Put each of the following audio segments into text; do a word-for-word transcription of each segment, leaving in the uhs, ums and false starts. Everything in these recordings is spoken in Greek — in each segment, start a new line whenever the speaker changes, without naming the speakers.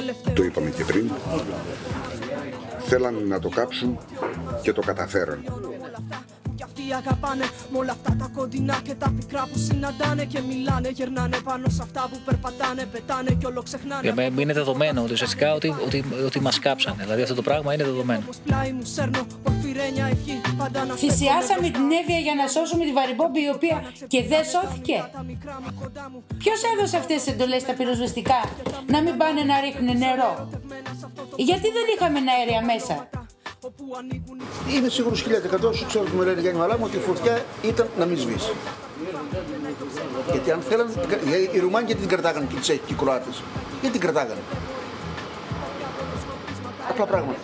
Το είπαμε και πριν. Θέλαν να το κάψουν και το καταφέραν.
Αγαπάνε με όλα αυτά τα κοντινά και τα πικρά που συναντάνε και μιλάνε, γερνάνε πάνω σε αυτά που περπατάνε, πετάνε και όλο ξεχνάνε.
Για μένα είναι δεδομένο ότι ουσιαστικά ότι, ότι, ότι μας κάψανε. Δηλαδή αυτό το πράγμα είναι δεδομένο.
Θυσιάσαμε την Εύβοια για να σώσουμε τη Βαρυμπόμπη, η οποία και δεν σώθηκε. Ποιος έδωσε αυτές τις εντολές στα πυροσβεστικά να μην πάνε να ρίχνουν νερό? Γιατί δεν είχαμε αέρια μέσα?
Είμαι σίγουρος χίλια τοις εκατό, σου ξέρω ότι μου λένε Γιάννη Μαλάμου, ότι η φωτιά ήταν να μην σβήσει. Γιατί αν θέλανε, οι Ρουμάνοι γιατί την κρατάγανε και οι Τσέχοι και οι Κροάτες? Γιατί την κρατάγανε? Απλά πράγματα.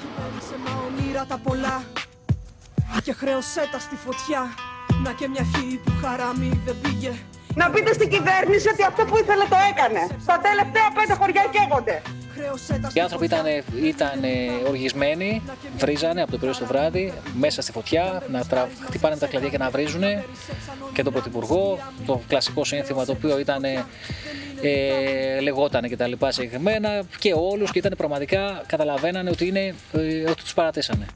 Και χρέωσέ τα στη φωτιά, να και μια ευχή που χαράμι δεν πήγε.
Να πείτε στην κυβέρνηση ότι αυτό που ήθελε το έκανε. Τα τελευταία πέντε χωριά καίγονται.
Οι άνθρωποι ήταν, ήταν οργισμένοι, βρίζανε από το πρωί στο βράδυ, μέσα στη φωτιά, να τρα... χτυπάνε τα κλαδιά και να βρίζουνε και τον Πρωθυπουργό, το κλασικό σύνθημα το οποίο ήταν, ε, λεγότανε και τα λοιπά συγκεκριμένα και όλους και ήταν πραγματικά, καταλαβαίνανε ότι, είναι, ε, ότι τους παρατήσανε.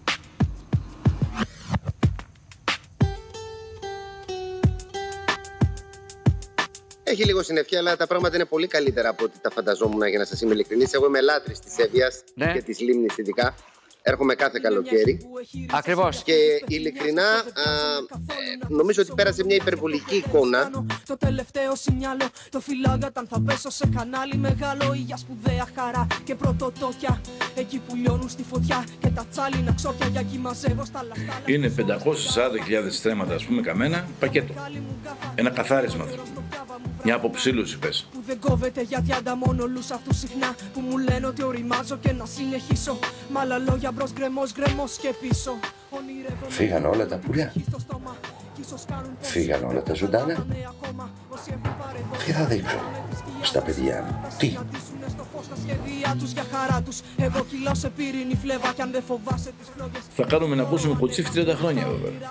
Έχει λίγο συννεφιά, αλλά τα πράγματα είναι πολύ καλύτερα από ό,τι τα φανταζόμουν, για να σας είμαι ειλικρινής. Εγώ είμαι λάτρης της Εύβοιας, ναι, και της Λίμνης ειδικά. Έρχομαι κάθε καλοκαίρι.
Ακριβώς.
Και ειλικρινά α, ε, νομίζω ότι πέρασε μια υπερβολική εικόνα.
Το τελευταίο σινιάλο, το φυλάγαταν θα πέσω σε κανάλι μεγάλο ή για σπουδαία χαρά και πρωτοτόκια. Εκεί που λιώνουν στη φωτιά και τα τσάλινα ξόρια για εκεί μαζεύω στα λαστά.
Είναι πεντακόσιες σαράντα χιλιάδες στρέμματα, ας πούμε, καμένα, πακέτο. Ένα καθάρισμα. Μια αποψήλωση πες.
Που δεν κόβεται γιατί ανταμώνω όλους αυτούς συχνά που μου λένε ότι οριμάζω και να συνεχίσω. Μ' άλλα λόγια μπρος γκρεμός, γκρεμός και πίσω.
Φύγαν όλα τα πουλιά. Φύγαν όλα τα ζωντάνα. Τι θα δείξω στα παιδιά μου? Τι?
Θα κάνουμε να ακούσουμε κοτσίφ τριάντα χρόνια βέβαια.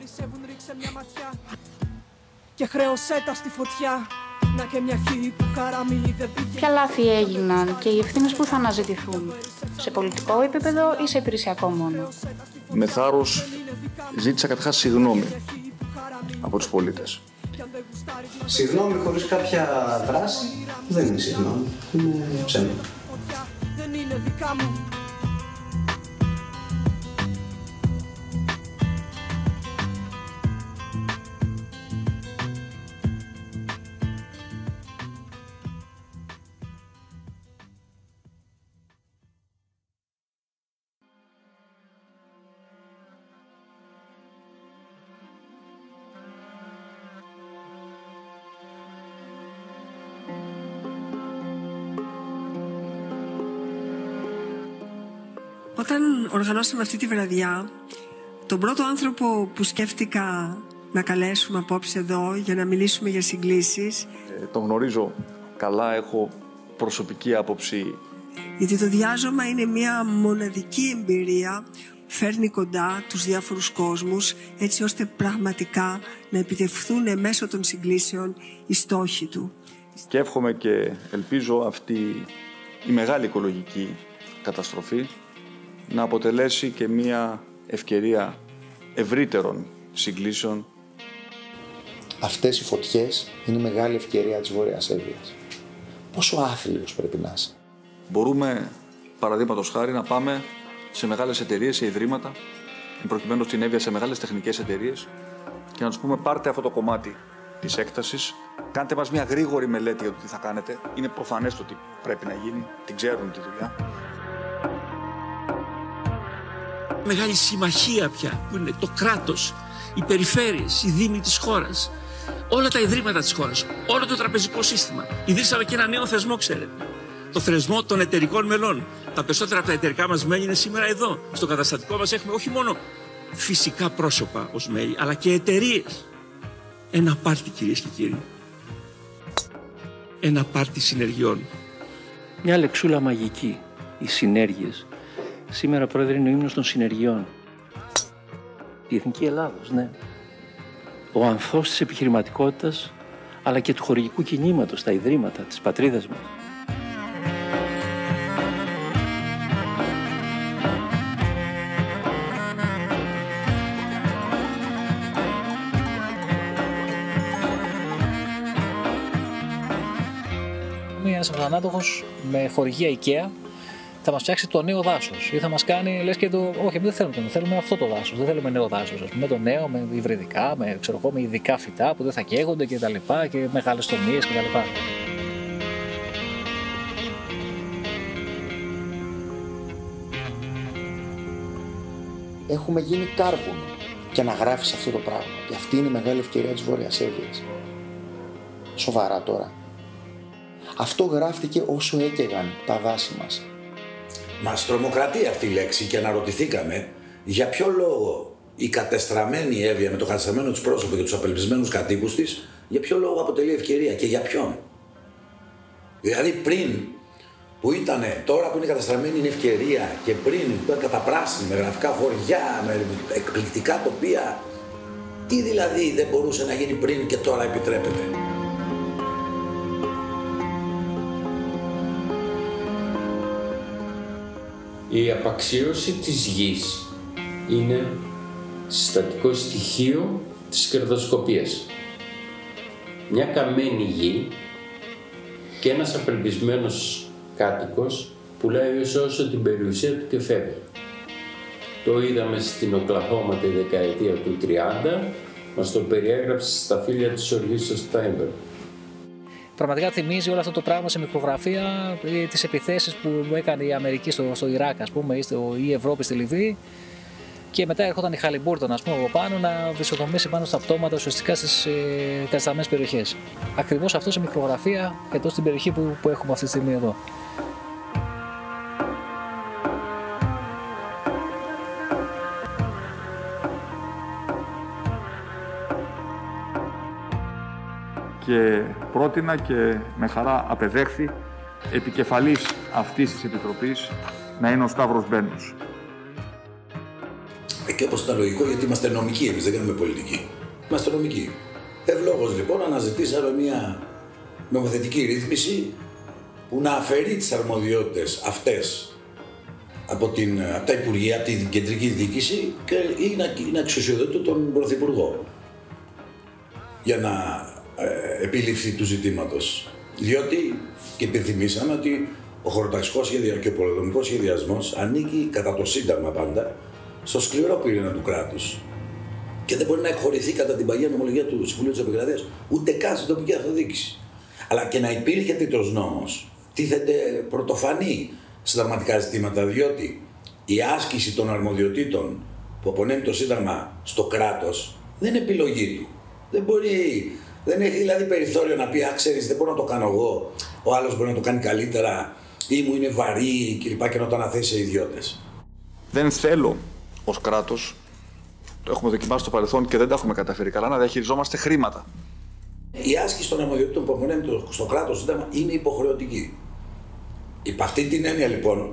Και χρέωσέ τα στη φωτιά. Να και μια ευχή που χαράμι δεν πήγε.
Ποια λάθη έγιναν και οι ευθύνες που θα αναζητηθούν? Σε πολιτικό επίπεδο ή σε υπηρεσιακό μόνο?
Με θάρρος ζήτησα καταρχάς συγγνώμη από τους πολίτες.
Συγγνώμη χωρίς κάποια δράση δεν είναι συγγνώμη, είναι ψέμα.
Δεν είναι δικά μου.
Όταν οργανώσαμε αυτή τη βραδιά, τον πρώτο άνθρωπο που σκέφτηκα να καλέσουμε απόψε εδώ για να μιλήσουμε για συγκλήσεις,
ε, τον γνωρίζω καλά, έχω προσωπική άποψη.
Γιατί το διάζωμα είναι μια μοναδική εμπειρία, φέρνει κοντά τους διάφορους κόσμους, έτσι ώστε πραγματικά να επιτευχθούν μέσω των συγκλήσεων οι στόχοι του.
Και εύχομαι και ελπίζω αυτή η μεγάλη οικολογική καταστροφή να αποτελέσει και μία ευκαιρία ευρύτερων συγκλήσεων.
Αυτές οι φωτιές είναι μεγάλη ευκαιρία της Βόρειας Εύβοιας. Πόσο άθλιος πρέπει να είσαι?
Μπορούμε, παραδείγματος χάρη, να πάμε σε μεγάλες εταιρείες, σε ιδρύματα, προκειμένου στην Εύβοια σε μεγάλες τεχνικές εταιρείες και να τους πούμε: πάρτε αυτό το κομμάτι της έκτασης, κάντε μας μια γρήγορη μελέτη για το τι θα κάνετε. Είναι προφανές το τι πρέπει να γίνει, την ξέρουν τη δουλειά.
Μεγάλη συμμαχία πια, που είναι το κράτος, οι περιφέρειες, οι δήμοι της χώρας, όλα τα ιδρύματα της χώρας, όλο το τραπεζικό σύστημα. Ιδρύσαμε και ένα νέο θεσμό, ξέρετε. Το θεσμό των εταιρικών μελών. Τα περισσότερα από τα εταιρικά μας μέλη είναι σήμερα εδώ. Στο καταστατικό μας έχουμε όχι μόνο φυσικά πρόσωπα ως μέλη, αλλά και εταιρείες. Ένα πάρτι, κυρίες και κύριοι. Ένα πάρτι συνεργειών.
Μια λεξούλα μαγική, οι συνέργειες. Σήμερα, Πρόεδρε, είναι ο ύμνος των συνεργειών. Η Εθνική Ελλάδος, ναι. Ο ανθός της επιχειρηματικότητας, αλλά και του χορηγικού κινήματος, τα ιδρύματα της πατρίδας μας.
ένας ανάδοχος με χορηγία IKEA θα μας φτιάξει το νέο δάσος ή θα μας κάνει, λες και το, όχι, δεν θέλουμε το νέο, θέλουμε αυτό το δάσος, δεν θέλουμε νέο δάσος, ας πούμε, το νέο με υβριδικά, με, ξέρω, με ειδικά φυτά που δεν θα καίγονται και τα λοιπά και μεγάλες τομίες και τα λοιπά.
Έχουμε γίνει κάρβουνο και να γράφεις αυτό το πράγμα. Και αυτή είναι η μεγάλη ευκαιρία της Βόρειας Εύβοιας. Σοβαρά τώρα. Αυτό γράφτηκε όσο έκαιγαν τα δάση μας.
Μας τρομοκρατεί αυτή η λέξη και αναρωτηθήκαμε για ποιο λόγο η κατεστραμμένη Εύβοια με το κατεστραμμένο της πρόσωπο και τους απελπισμένους κατοίκους της, για ποιο λόγο αποτελεί ευκαιρία και για ποιον. Δηλαδή πριν που ήταν, τώρα που είναι καταστραμμένη είναι ευκαιρία και πριν που ήταν καταπράσινη με γραφικά χωριά, με εκπληκτικά τοπία, τι δηλαδή δεν μπορούσε να γίνει πριν και τώρα επιτρέπεται.
Η απαξίωση της γης είναι συστατικό στοιχείο της κερδοσκοπίας. Μια καμένη γη και ένας απελπισμένος κάτοικος πουλάει ως όσο την περιουσία του και φεύγει. Το είδαμε στην Οκλαχώμα τη δεκαετία του τριάντα, μας το περιέγραψε στα φίλια της οργής του Στάιμπερ.
Πραγματικά θυμίζει όλο αυτό το πράγμα σε μικρογραφία τις επιθέσεις που έκανε η Αμερική στο, στο Ιράκ, ας πούμε, ή, στο, ή η Ευρώπη στη Λιβύη. Και μετά έρχονταν η Χαλιμπούρτον, ας πούμε, από πάνω να βυσοδομήσει πάνω στα πτώματα ουσιαστικά στις ε, κατεστραμμένες περιοχές. Ακριβώς αυτό σε μικρογραφία εδώ στην περιοχή που, που έχουμε αυτή τη στιγμή εδώ.
Και πρότεινα και με χαρά απεδέχθη επικεφαλής αυτής της Επιτροπής να είναι ο Σταύρος Μπένος.
Και όπως ήταν λογικό, γιατί είμαστε νομικοί, εμείς δεν κάνουμε πολιτική. Είμαστε νομικοί. Ευλόγως λοιπόν αναζητήσαμε μια νομοθετική ρύθμιση που να αφαιρεί τις αρμοδιότητες αυτές από, την, από τα Υπουργεία, από την κεντρική διοίκηση και ή να, να εξουσιοδοτεί τον Πρωθυπουργό για να ε, επιληφθεί του ζητήματος. Διότι και επιθυμήσαμε ότι ο χωροταξικός σχεδιασμός και ο πολεοδομικός σχεδιασμός ανήκει κατά το Σύνταγμα πάντα στο σκληρό πυρήνα του κράτους και δεν μπορεί να εκχωρηθεί κατά την παγία νομολογία του Συμβουλίου της Επικρατείας ούτε καν στην τοπική αυτοδιοίκηση. Αλλά και να υπήρχε τέτοιος νόμος τίθεται πρωτοφανή συνταγματικά ζητήματα, διότι η άσκηση των αρμοδιοτήτων που απονέμει το Σύνταγμα στο κράτος δεν είναι επιλογή του. Δεν μπορεί, δεν έχει δηλαδή περιθώριο να πει «Α, ξέρεις, δεν μπορώ να το κάνω εγώ, ο άλλος μπορεί να το κάνει καλύτερα ή μου είναι βαρύ» κλπ. Και να το αναθέσει σε ιδιώτες.
Δεν θέλω ως κράτος, το έχουμε δοκιμάσει στο παρελθόν και δεν τα έχουμε καταφέρει καλά, να διαχειριζόμαστε χρήματα.
Η άσκηση των αρμοδιοτήτων που απονέμει στο κράτος Σύνταγμα είναι υποχρεωτική. Υπ' αυτή την έννοια λοιπόν,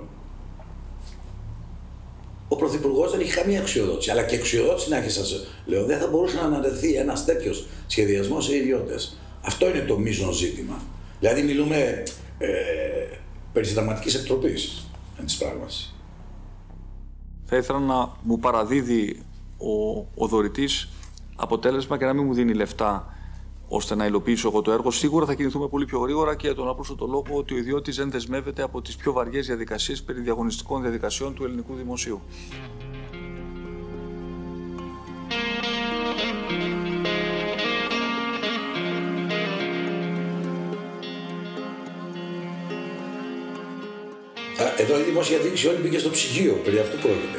ο Πρωθυπουργός δεν έχει καμία αξιοδότηση. Αλλά και αξιοδότηση να έχει, σας λέω, δεν θα μπορούσε να αναρρευθεί ένας τέτοιος σχεδιασμός σε ιδιώτες. Αυτό είναι το μείζον ζήτημα. Δηλαδή, μιλούμε ε, περί συνταγματικής εκτροπής εν της πράγμαση.
Θα ήθελα να μου παραδίδει ο, ο δωρητής αποτέλεσμα και να μην μου δίνει λεφτά ώστε να υλοποιήσω εγώ το έργο. Σίγουρα θα κινηθούμε πολύ πιο γρήγορα και για τον απλούστο το λόγο ότι ο ιδιώτης δεν δεσμεύεται από τις πιο βαριές διαδικασίες περί διαγωνιστικών διαδικασιών του ελληνικού δημοσίου.
Εδώ η δημόσια διοίκηση όλη μπήκε στο ψυγείο, περί αυτού πρόκειται.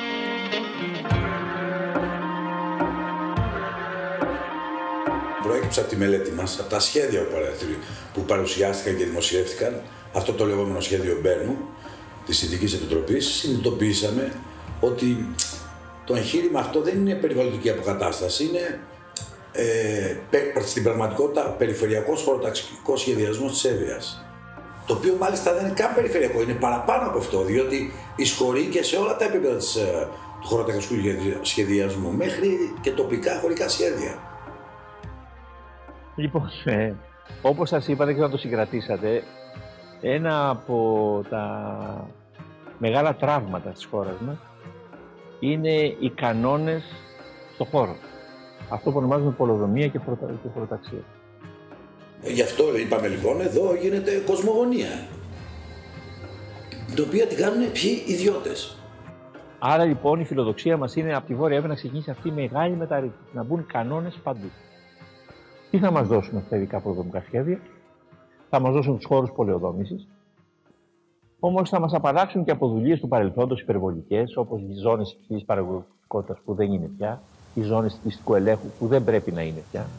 Προέκυψε από τη μελέτη μας, από τα σχέδια που παρουσιάστηκαν και δημοσιεύτηκαν, αυτό το λεγόμενο σχέδιο Μπένου της Ειδικής Επιτροπής, συνειδητοποιήσαμε ότι το εγχείρημα αυτό δεν είναι περιβαλλοντική αποκατάσταση, είναι ε, στην πραγματικότητα περιφερειακός χωροταξικός σχεδιασμός της Εύβοιας. Το οποίο μάλιστα δεν είναι καν περιφερειακό, είναι παραπάνω από αυτό, διότι εισχωρεί και σε όλα τα επίπεδα της, του χωροταξικού σχεδιασμού, μέχρι και τοπικά χωρικά σχέδια.
Λοιπόν, ε, όπως σας είπα, δεν ξέρω να το συγκρατήσατε, ένα από τα μεγάλα τραύματα της χώρας μας είναι οι κανόνες στο χώρο. Αυτό που ονομάζουμε πολεοδομία και χωροταξία.
Γι' αυτό είπαμε λοιπόν εδώ γίνεται κοσμογονία. Την οποία την κάνουν ποιοι ιδιώτες.
Άρα λοιπόν η φιλοδοξία μας είναι από τη Βόρεια Εύβοια να ξεκινήσει αυτή η μεγάλη μεταρρύθμιση, να μπουν κανόνες παντού. Τι θα μας δώσουν αυτά τα ειδικά προδομικά σχέδια? Θα μας δώσουν τους χώρους πολεοδόμησης, όμως θα μας απαλλάξουν και από δουλειές του παρελθόντος υπερβολικές, όπως οι ζώνες υψηλής παραγωγικότητας που δεν είναι πια, οι ζώνες πιστικού ελέγχου που δεν πρέπει να είναι πια.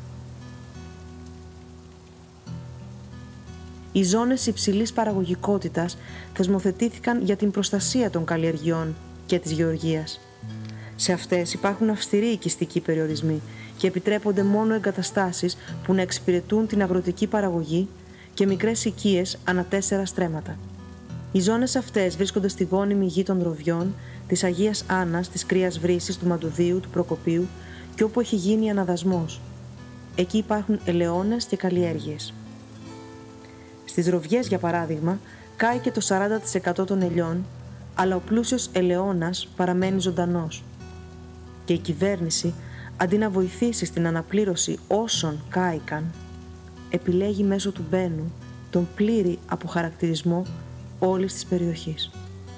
Οι ζώνες υψηλής παραγωγικότητας θεσμοθετήθηκαν για την προστασία των καλλιεργειών και της γεωργίας. Σε αυτές υπάρχουν αυστηροί οικιστικοί περιορισμοί και επιτρέπονται μόνο εγκαταστάσεις που να εξυπηρετούν την αγροτική παραγωγή και μικρές οικίες ανά τέσσερα στρέμματα. Οι ζώνες αυτές βρίσκονται στη γόνιμη γη των Ροβιών, της Αγίας Άννας, της Κρύας Βρύσης, του Μαντουδίου, του Προκοπίου και όπου έχει γίνει αναδασμός. Εκεί υπάρχουν ελαιώνες και καλλιέργειες. Στις Ροβιές, για παράδειγμα, κάει και το σαράντα τοις εκατό των ελιών, αλλά ο πλούσιος ελαιώνας παραμένει ζωντανός. Και η κυβέρνηση, αντί να βοηθήσει στην αναπλήρωση όσων κάηκαν, επιλέγει μέσω του μπένου τον πλήρη αποχαρακτηρισμό όλης της περιοχής.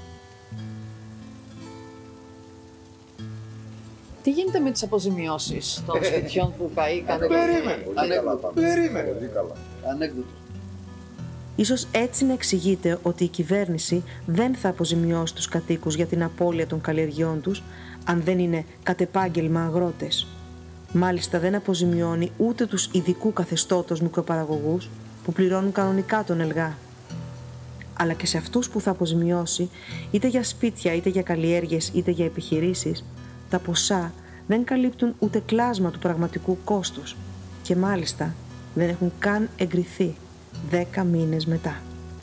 Τι γίνεται με τις αποζημιώσεις των σπιτιών που καήκαν?
Περίμενε. Περίμενε. Ανέκδοτο.
Ίσως έτσι να εξηγείται ότι η κυβέρνηση δεν θα αποζημιώσει τους κατοίκους για την απώλεια των καλλιεργειών τους, αν δεν είναι κατ' επάγγελμα αγρότες. Μάλιστα δεν αποζημιώνει ούτε τους ειδικού καθεστώτος μικροπαραγωγούς που πληρώνουν κανονικά τον ΕΛΓΑ. Αλλά και σε αυτούς που θα αποζημιώσει, είτε για σπίτια, είτε για καλλιέργειες, είτε για επιχειρήσεις, τα ποσά δεν καλύπτουν ούτε κλάσμα του πραγματικού κόστους και μάλιστα δεν έχουν καν εγκριθεί δέκα μήνες μετά.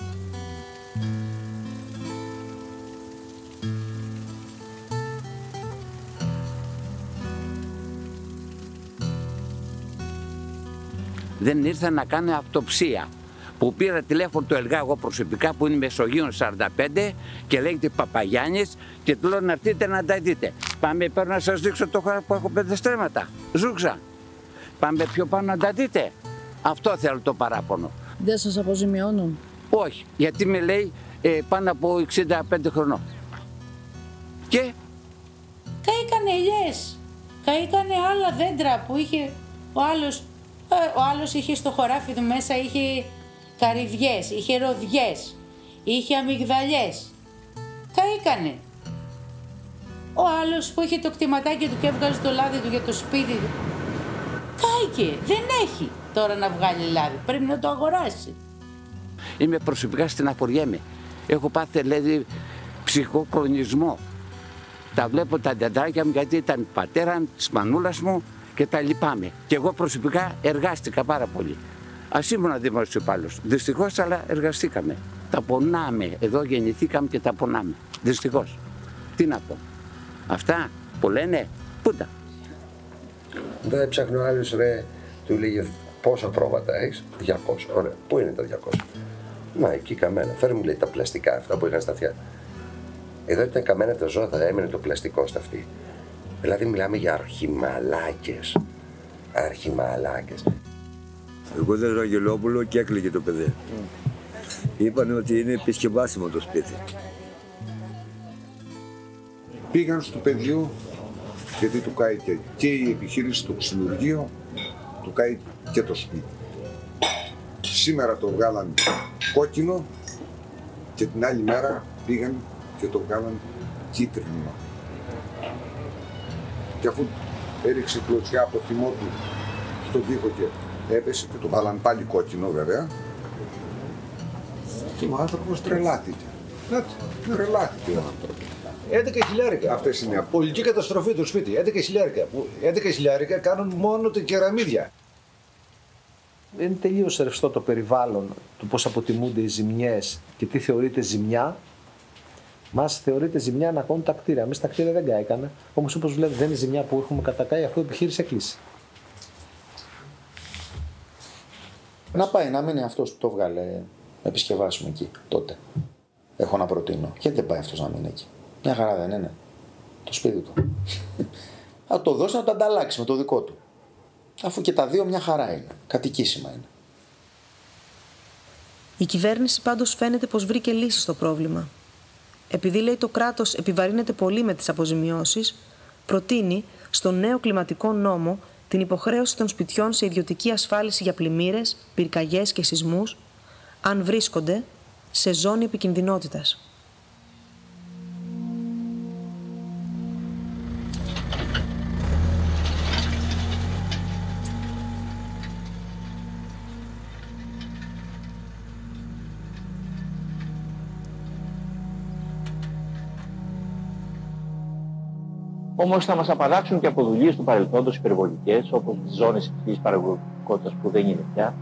Δεν ήρθα να κάνω αυτοψία. Που πήρα τηλέφωνο του ΕΛΓΑ εγώ προσωπικά που είναι Μεσογείων σαράντα πέντε και λέγεται Παπαγιάννης και του λέω να έρθετε να τα δείτε. Πάμε πέρα να σας δείξω το χώρο που έχω πέντε στρέμματα. Ζούξα. Πάμε πιο πάνω να τα δείτε. Αυτό θέλω το παράπονο.
Δεν σας αποζημιώνουν?
Όχι, γιατί με λέει ε, πάνω από εξήντα πέντε χρονών. Και
καήκανε ελιές, καήκανε άλλα δέντρα που είχε ο άλλος, ε, ο άλλος είχε στο χωράφι του μέσα, είχε καρυδιές, είχε ροδιές, είχε αμυγδαλιές. Καήκανε. Ο άλλος που είχε το κτηματάκι του και έβγαζε το λάδι του για το σπίτι του, κάηκε, δεν έχει τώρα να βγάλει λάδι, πρέπει να το αγοράσει.
Είμαι προσωπικά στεναχωριέμαι. Έχω πάθει δηλαδή ψυχοκρονισμό. Τα βλέπω τα δεντράκια μου γιατί ήταν πατέρα της μανούλας μου και τα λυπάμαι. Και εγώ προσωπικά εργάστηκα πάρα πολύ. Ας ήμουν δημόσιο υπάλληλος. Δυστυχώς, αλλά εργαστήκαμε. Τα πονάμε. Εδώ γεννηθήκαμε και τα πονάμε. Δυστυχώς. Τι να πω. Αυτά που λένε, πού τα.
Δεν ψάχνει ο άλλος, ρε, του λέγε πόσα πρόβατα έχεις, διακόσια. Ωραία, πού είναι τα διακόσια. Μα εκεί καμένα. Φέρε μου, λέει, τα πλαστικά αυτά που είχαν στα αυτιά. Εδώ ήταν καμένα τα ζώα, θα έμενε το πλαστικό στα αυτή. Δηλαδή μιλάμε για αρχιμαλάκες. Αρχιμαλάκες.
Εγώ δεν ζω Αγγελόπουλο και έκλαιγε το παιδί. Mm. Είπανε ότι είναι επισκευάσιμο το σπίτι.
Πήγαν στο παιδιού, γιατί του κάηκε και η επιχείρηση, το ξυλουργείο, του κάει και το σπίτι. Σήμερα το βγάλαν κόκκινο και την άλλη μέρα πήγαν και το βγάλαν κίτρινο. Και αφού έριξε κλωτσιά από το θυμό του στον τοίχο και έπεσε και το βάλαν πάλι κόκκινο βέβαια, και ο άνθρωπος τρελάθηκε. Τρελάθηκε ο άνθρωπος.
έντεκα χιλιάρικα.
Αυτές είναι.
Πολιτική καταστροφή του σπίτι. έντεκα χιλιάρικα. έντεκα χιλιάρικα κάνουν μόνο τα κεραμίδια.
Είναι τελείως ρευστό το περιβάλλον του πώς αποτιμούνται οι ζημιές και τι θεωρείται ζημιά. Μας θεωρείται ζημιά να κόνουν τα κτίρια. Εμείς τα κτίρια δεν κάηκαν. Όμως όπως βλέπετε δεν είναι ζημιά που έχουμε κατακάει αφού η επιχείρηση έκλεισε.
Να πάει να μείνει αυτός που το βγάλε επισκευάσιμο εκεί τότε. Έχω να προτείνω. Γιατί δεν πάει αυτός να μείνει εκεί. Μια χαρά δεν είναι. Το σπίτι του. Θα το δώσει να το ανταλλάξει με το δικό του. Αφού και τα δύο μια χαρά είναι. Κατοικήσιμα είναι.
Η κυβέρνηση πάντως φαίνεται πως βρήκε λύση στο πρόβλημα. Επειδή, λέει, το κράτος επιβαρύνεται πολύ με τις αποζημιώσεις, προτείνει στον νέο κλιματικό νόμο την υποχρέωση των σπιτιών σε ιδιωτική ασφάλιση για πλημμύρες, πυρκαγιές και σεισμούς, αν βρίσκονται σε ζώνη επικινδυνότητας.
Όμως θα μας απαλλάξουν και από δουλειές του παρελθόντος υπερβολικές, όπως τις ζώνες υψηλής παραγωγικότητας που δεν είναι πια.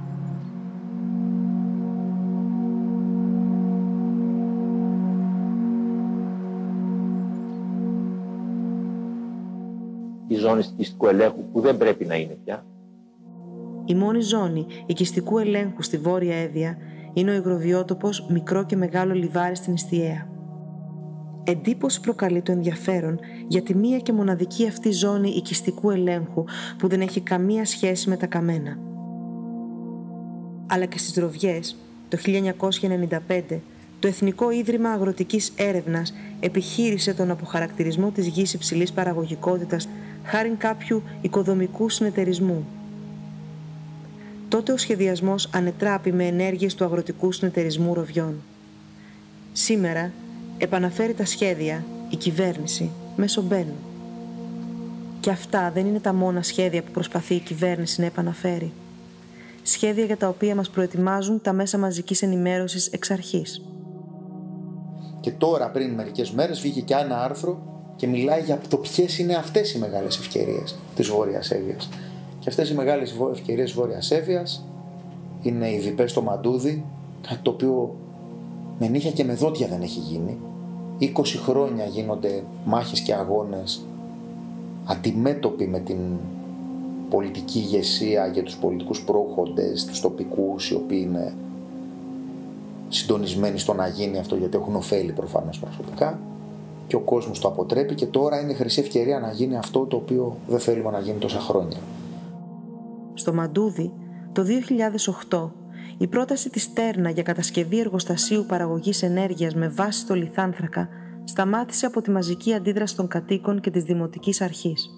Οι ζώνες οικιστικού ελέγχου που δεν πρέπει να είναι πια.
Η μόνη ζώνη οικιστικού ελέγχου στη Βόρεια Εύβοια είναι ο υγροβιότοπος Μικρό και Μεγάλο Λιβάρι στην Ιστιαία. Εντύπωση προκαλεί το ενδιαφέρον για τη μία και μοναδική αυτή ζώνη οικιστικού ελέγχου που δεν έχει καμία σχέση με τα καμένα. Αλλά και στις Ροβιές, το χίλια εννιακόσια ενενήντα πέντε, το Εθνικό Ίδρυμα Αγροτικής Έρευνας επιχείρησε τον αποχαρακτηρισμό της γης υψηλής παραγωγικότητας χάριν κάποιου οικοδομικού συνεταιρισμού. Τότε ο σχεδιασμός ανετράπη με ενέργειες του Αγροτικού Συνεταιρισμού Ροβιών. Σήμερα επαναφέρει τα σχέδια η κυβέρνηση μέσω Μπένου. Και αυτά δεν είναι τα μόνα σχέδια που προσπαθεί η κυβέρνηση να επαναφέρει. Σχέδια για τα οποία μας προετοιμάζουν τα μέσα μαζικής ενημέρωσης εξ αρχής.
Και τώρα, πριν μερικές μέρες, βγήκε και ένα άρθρο και μιλάει για το ποιες είναι αυτές οι μεγάλες ευκαιρίες της Βόρειας Εύβοιας. Και αυτές οι μεγάλες ευκαιρίες της Βόρειας Εύβοιας είναι οι διπές στο Μαντούδι, κάτι το οποίο με νύχια και με δόντια δεν έχει γίνει. είκοσι χρόνια γίνονται μάχες και αγώνες αντιμέτωποι με την πολιτική ηγεσία για τους πολιτικούς πρόχοντες, τους τοπικούς, οι οποίοι είναι συντονισμένοι στο να γίνει αυτό γιατί έχουν ωφέλη προφανώς προσωπικά, και ο κόσμος το αποτρέπει, και τώρα είναι χρυσή ευκαιρία να γίνει αυτό το οποίο δεν θέλουμε να γίνει τόσα χρόνια.
Στο Μαντούδι, το δύο χιλιάδες οκτώ, η πρόταση της Τέρνα για κατασκευή εργοστασίου παραγωγής ενέργειας με βάση το λιθάνθρακα σταμάτησε από τη μαζική αντίδραση των κατοίκων και της Δημοτικής Αρχής.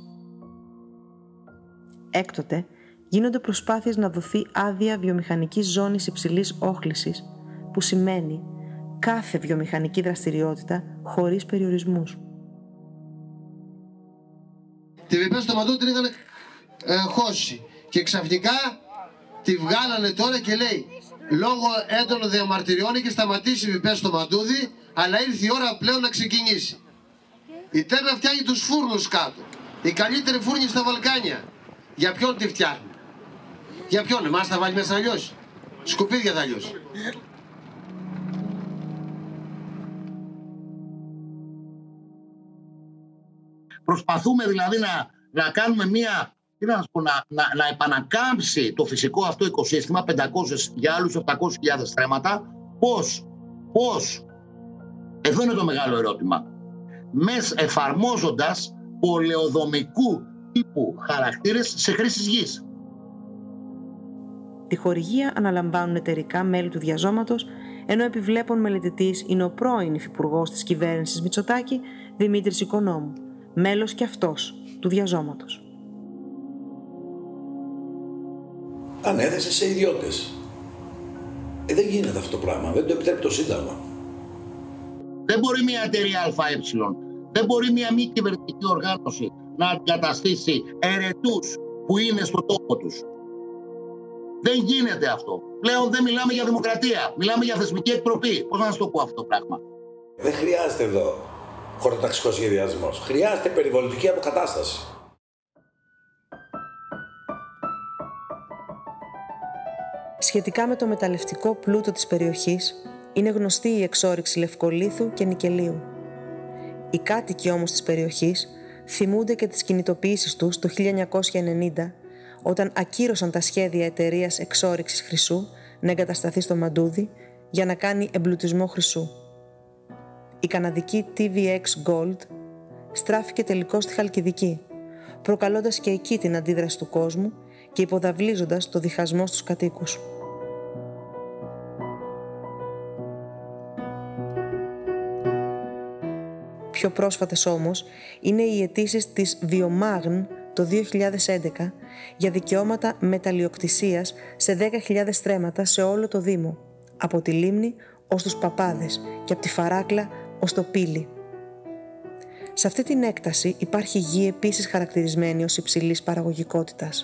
Έκτοτε, γίνονται προσπάθειες να δοθεί άδεια βιομηχανικής ζώνης υψηλής όχλησης, που σημαίνει κάθε βιομηχανική δραστηριότητα χωρίς περιορισμούς.
Τη Βιπέ στο Μαντούδι την είχαν ε, χώσει και ξαφνικά τη βγάλανε τώρα και λέει λόγω έντονων διαμαρτυριών είχε σταματήσει η Βιπέ στο Μαντούδι, αλλά ήρθε η ώρα πλέον να ξεκινήσει. Η Τέρνα φτιάχνει τους φούρνους κάτω. Η καλύτερη φούρνη στα Βαλκάνια. Για ποιον τη φτιάχνει? Για ποιον? Εμάς θα βάλει μέσα να λιώσει? Σκουπίδια θα λιώσει.
Προσπαθούμε δηλαδή να, να κάνουμε μία, τι να, πω, να, να, να επανακάμψει το φυσικό αυτό οικοσύστημα, πεντακόσιες για άλλους επτακόσιες χιλιάδες στρέμματα. Πώς, πώς, εδώ είναι το μεγάλο ερώτημα. Μες εφαρμόζοντας πολεοδομικού τύπου χαρακτήρες σε χρήσεις γης.
Τη χορηγία αναλαμβάνουν εταιρικά μέλη του διαζώματος, ενώ επιβλέπων μελετητής είναι ο πρώην υφυπουργός της κυβέρνησης Μητσοτάκη, Δημήτρης Οικονόμου, μέλος και αυτός του διαζώματος.
Ανέθεσε σε ιδιώτες. Ε, δεν γίνεται αυτό το πράγμα, δεν το επιτρέπει το Σύνταγμα.
Δεν μπορεί μια εταιρεία ΑΕ, δεν μπορεί μια μη κυβερνητική οργάνωση να αντικαταστήσει ερετούς που είναι στο τόπο τους. Δεν γίνεται αυτό. Πλέον δεν μιλάμε για δημοκρατία, μιλάμε για θεσμική εκτροπή. Πώς να σας το πω αυτό το πράγμα?
Δεν χρειάζεται εδώ χωροταξικός σχεδιασμός. Χρειάζεται περιβαλλοντική αποκατάσταση.
Σχετικά με το μεταλλευτικό πλούτο της περιοχής, είναι γνωστή η εξόρυξη λευκολίθου και νικελίου. Οι κάτοικοι όμως της περιοχής θυμούνται και τις κινητοποιήσεις τους το χίλια εννιακόσια ενενήντα, όταν ακύρωσαν τα σχέδια εταιρείας εξόρυξης χρυσού να εγκατασταθεί στο Μαντούδι για να κάνει εμπλουτισμό χρυσού. Η καναδική τι βι εξ Gold στράφηκε τελικώς στη Χαλκιδική, προκαλώντας και εκεί την αντίδραση του κόσμου και υποδαβλίζοντας το διχασμό στους κατοίκους. πιο πρόσφατες όμως είναι οι αιτήσεις της Βιομάγν το δύο χιλιάδες έντεκα για δικαιώματα μεταλλιοκτησίας σε δέκα χιλιάδες στρέμματα σε όλο το Δήμο, από τη Λίμνη ως τους Παπάδες και από τη Φαράκλα ως το Πύλη. Σε αυτή την έκταση υπάρχει γη επίσης χαρακτηρισμένη ως υψηλής παραγωγικότητας.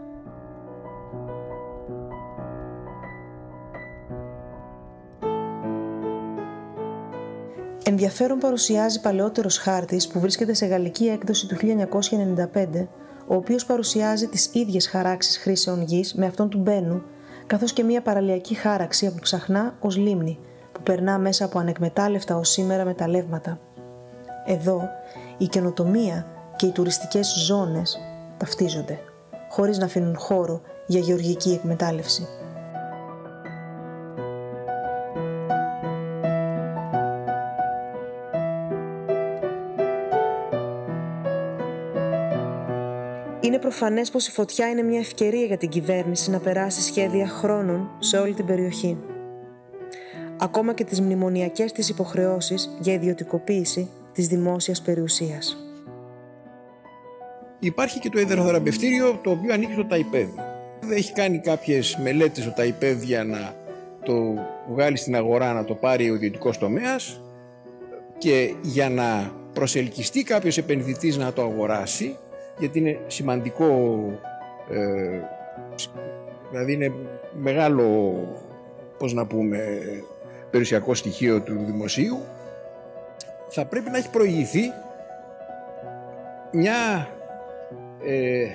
Ενδιαφέρον παρουσιάζει παλαιότερος χάρτης που βρίσκεται σε γαλλική έκδοση του χίλια εννιακόσια ενενήντα πέντε, ο οποίος παρουσιάζει τις ίδιες χαράξεις χρήσεων γης με αυτόν του Μπένου, καθώς και μια παραλιακή χάραξη από Ψαχνά ως Λίμνη, που περνά μέσα από ανεκμετάλλευτα ως σήμερα μεταλλεύματα. Εδώ, η καινοτομία και οι τουριστικές ζώνες ταυτίζονται, χωρίς να αφήνουν χώρο για γεωργική εκμετάλλευση. Είναι προφανές πως η φωτιά είναι μια ευκαιρία για την κυβέρνηση να περάσει σχέδια χρόνων σε όλη την περιοχή. Ακόμα και τις μνημονιακές της υποχρεώσεις για ιδιωτικοποίηση της δημόσιας περιουσίας.
Υπάρχει και το υδροθεραπευτήριο, το οποίο ανήκει στο ΤΑΙΠΕΔ. Έχει κάνει κάποιες μελέτες ο ΤΑΙΠΕΔ για να το βγάλει στην αγορά, να το πάρει ο ιδιωτικός τομέας, και για να προσελκυστεί κάποιος επενδυτής να το αγοράσει, γιατί είναι σημαντικό, ε, δηλαδή είναι μεγάλο, πώς να πούμε, περιουσιακό στοιχείο του δημοσίου, θα πρέπει να έχει προηγηθεί μια, ε,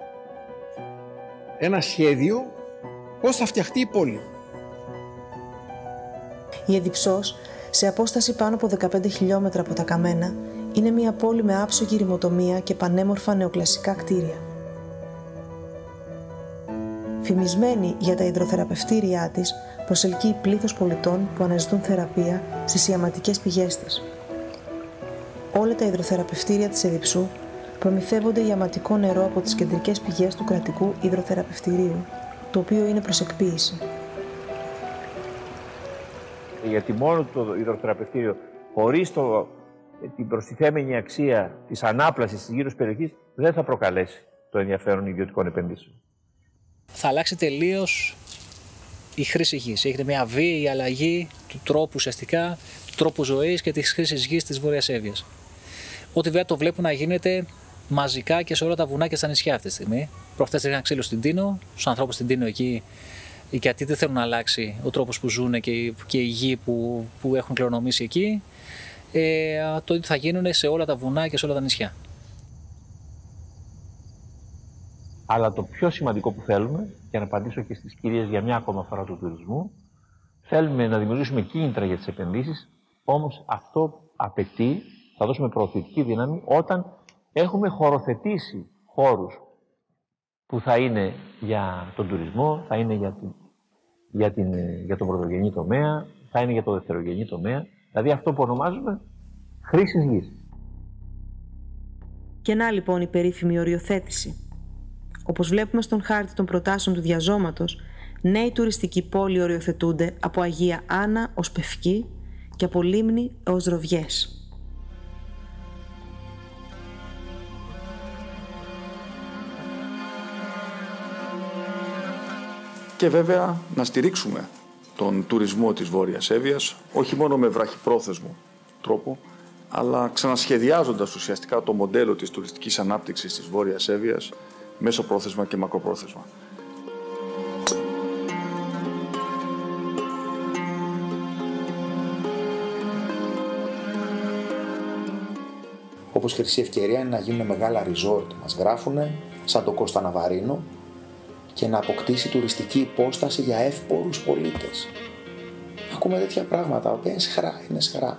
ένα σχέδιο πώς θα φτιαχτεί η πόλη.
Η Εδιψός, σε απόσταση πάνω από δεκαπέντε χιλιόμετρα από τα Καμένα, είναι μια πόλη με άψογη ρημοτομία και πανέμορφα νεοκλασικά κτίρια. Φημισμένη για τα υδροθεραπευτήριά της, προσελκύει πλήθος πολιτών που αναζητούν θεραπεία στις ιαματικές πηγές της. Όλα τα υδροθεραπευτήρια της Εδιψού προμηθεύονται ιαματικό νερό από τις κεντρικές πηγές του κρατικού υδροθεραπευτηρίου, το οποίο είναι προς εκποίηση.
Γιατί μόνο το υδροθεραπευτήριο, χωρίς το, την προστιθέμενη αξία της ανάπλασης της γύρω περιοχής, δεν θα προκαλέσει το ενδιαφέρον ιδιωτικών επενδύσεων.
Θα αλλάξει τελείως η χρήση γης. Έχετε μια βίαιη αλλαγή του τρόπου ουσιαστικά, του τρόπου ζωής και της χρήσης γης της Βόρειας Εύβοιας. Ό,τι βέβαια το βλέπουν να γίνεται μαζικά και σε όλα τα βουνά και στα νησιά αυτή τη στιγμή. Προχθές ρίχναν ξύλο στην Τίνο, στους ανθρώπους στην Τίνο εκεί, γιατί δεν θέλουν να αλλάξει ο τρόπος που ζουν και, και η γη που, που έχουν κληρονομήσει εκεί. Ε, το ίδιο θα γίνουν σε όλα τα βουνά και σε όλα τα νησιά.
Αλλά το πιο σημαντικό που θέλουμε, για να απαντήσω και στις κυρίες για μια ακόμα φορά του τουρισμού, θέλουμε να δημιουργήσουμε κίνητρα για τις επενδύσεις, όμως αυτό απαιτεί, θα δώσουμε προωθητική δύναμη όταν έχουμε χωροθετήσει χώρους που θα είναι για τον τουρισμό, θα είναι για, την, για, την, για τον πρωτογενή τομέα, θα είναι για το δευτερογενή τομέα, δηλαδή αυτό που ονομάζουμε χρήσης γης.
Και να λοιπόν η περίφημη οριοθέτηση. Όπως βλέπουμε στον χάρτη των προτάσεων του διαζώματος, νέοι τουριστικοί πόλοι οριοθετούνται από Αγία Άννα ως Πευκή και από Λίμνη ως Δροβιές.
Και βέβαια να στηρίξουμε τον τουρισμό της Βόρειας Εύβοιας, όχι μόνο με βραχυπρόθεσμο τρόπο, αλλά ξανασχεδιάζοντας ουσιαστικά το μοντέλο της τουριστικής ανάπτυξης της Βόρειας Εύβοιας, μέσοπρόθεσμα και μακροπρόθεσμα.
Όπως χρυσή ευκαιρία είναι να γίνουν μεγάλα resort, μας γράφουνε, σαν το Κώστα Ναβαρίνο, και να αποκτήσει τουριστική υπόσταση για εύπορους πολίτες. Ακούμε τέτοια πράγματα, οποία είναι σχρά, είναι σχρά.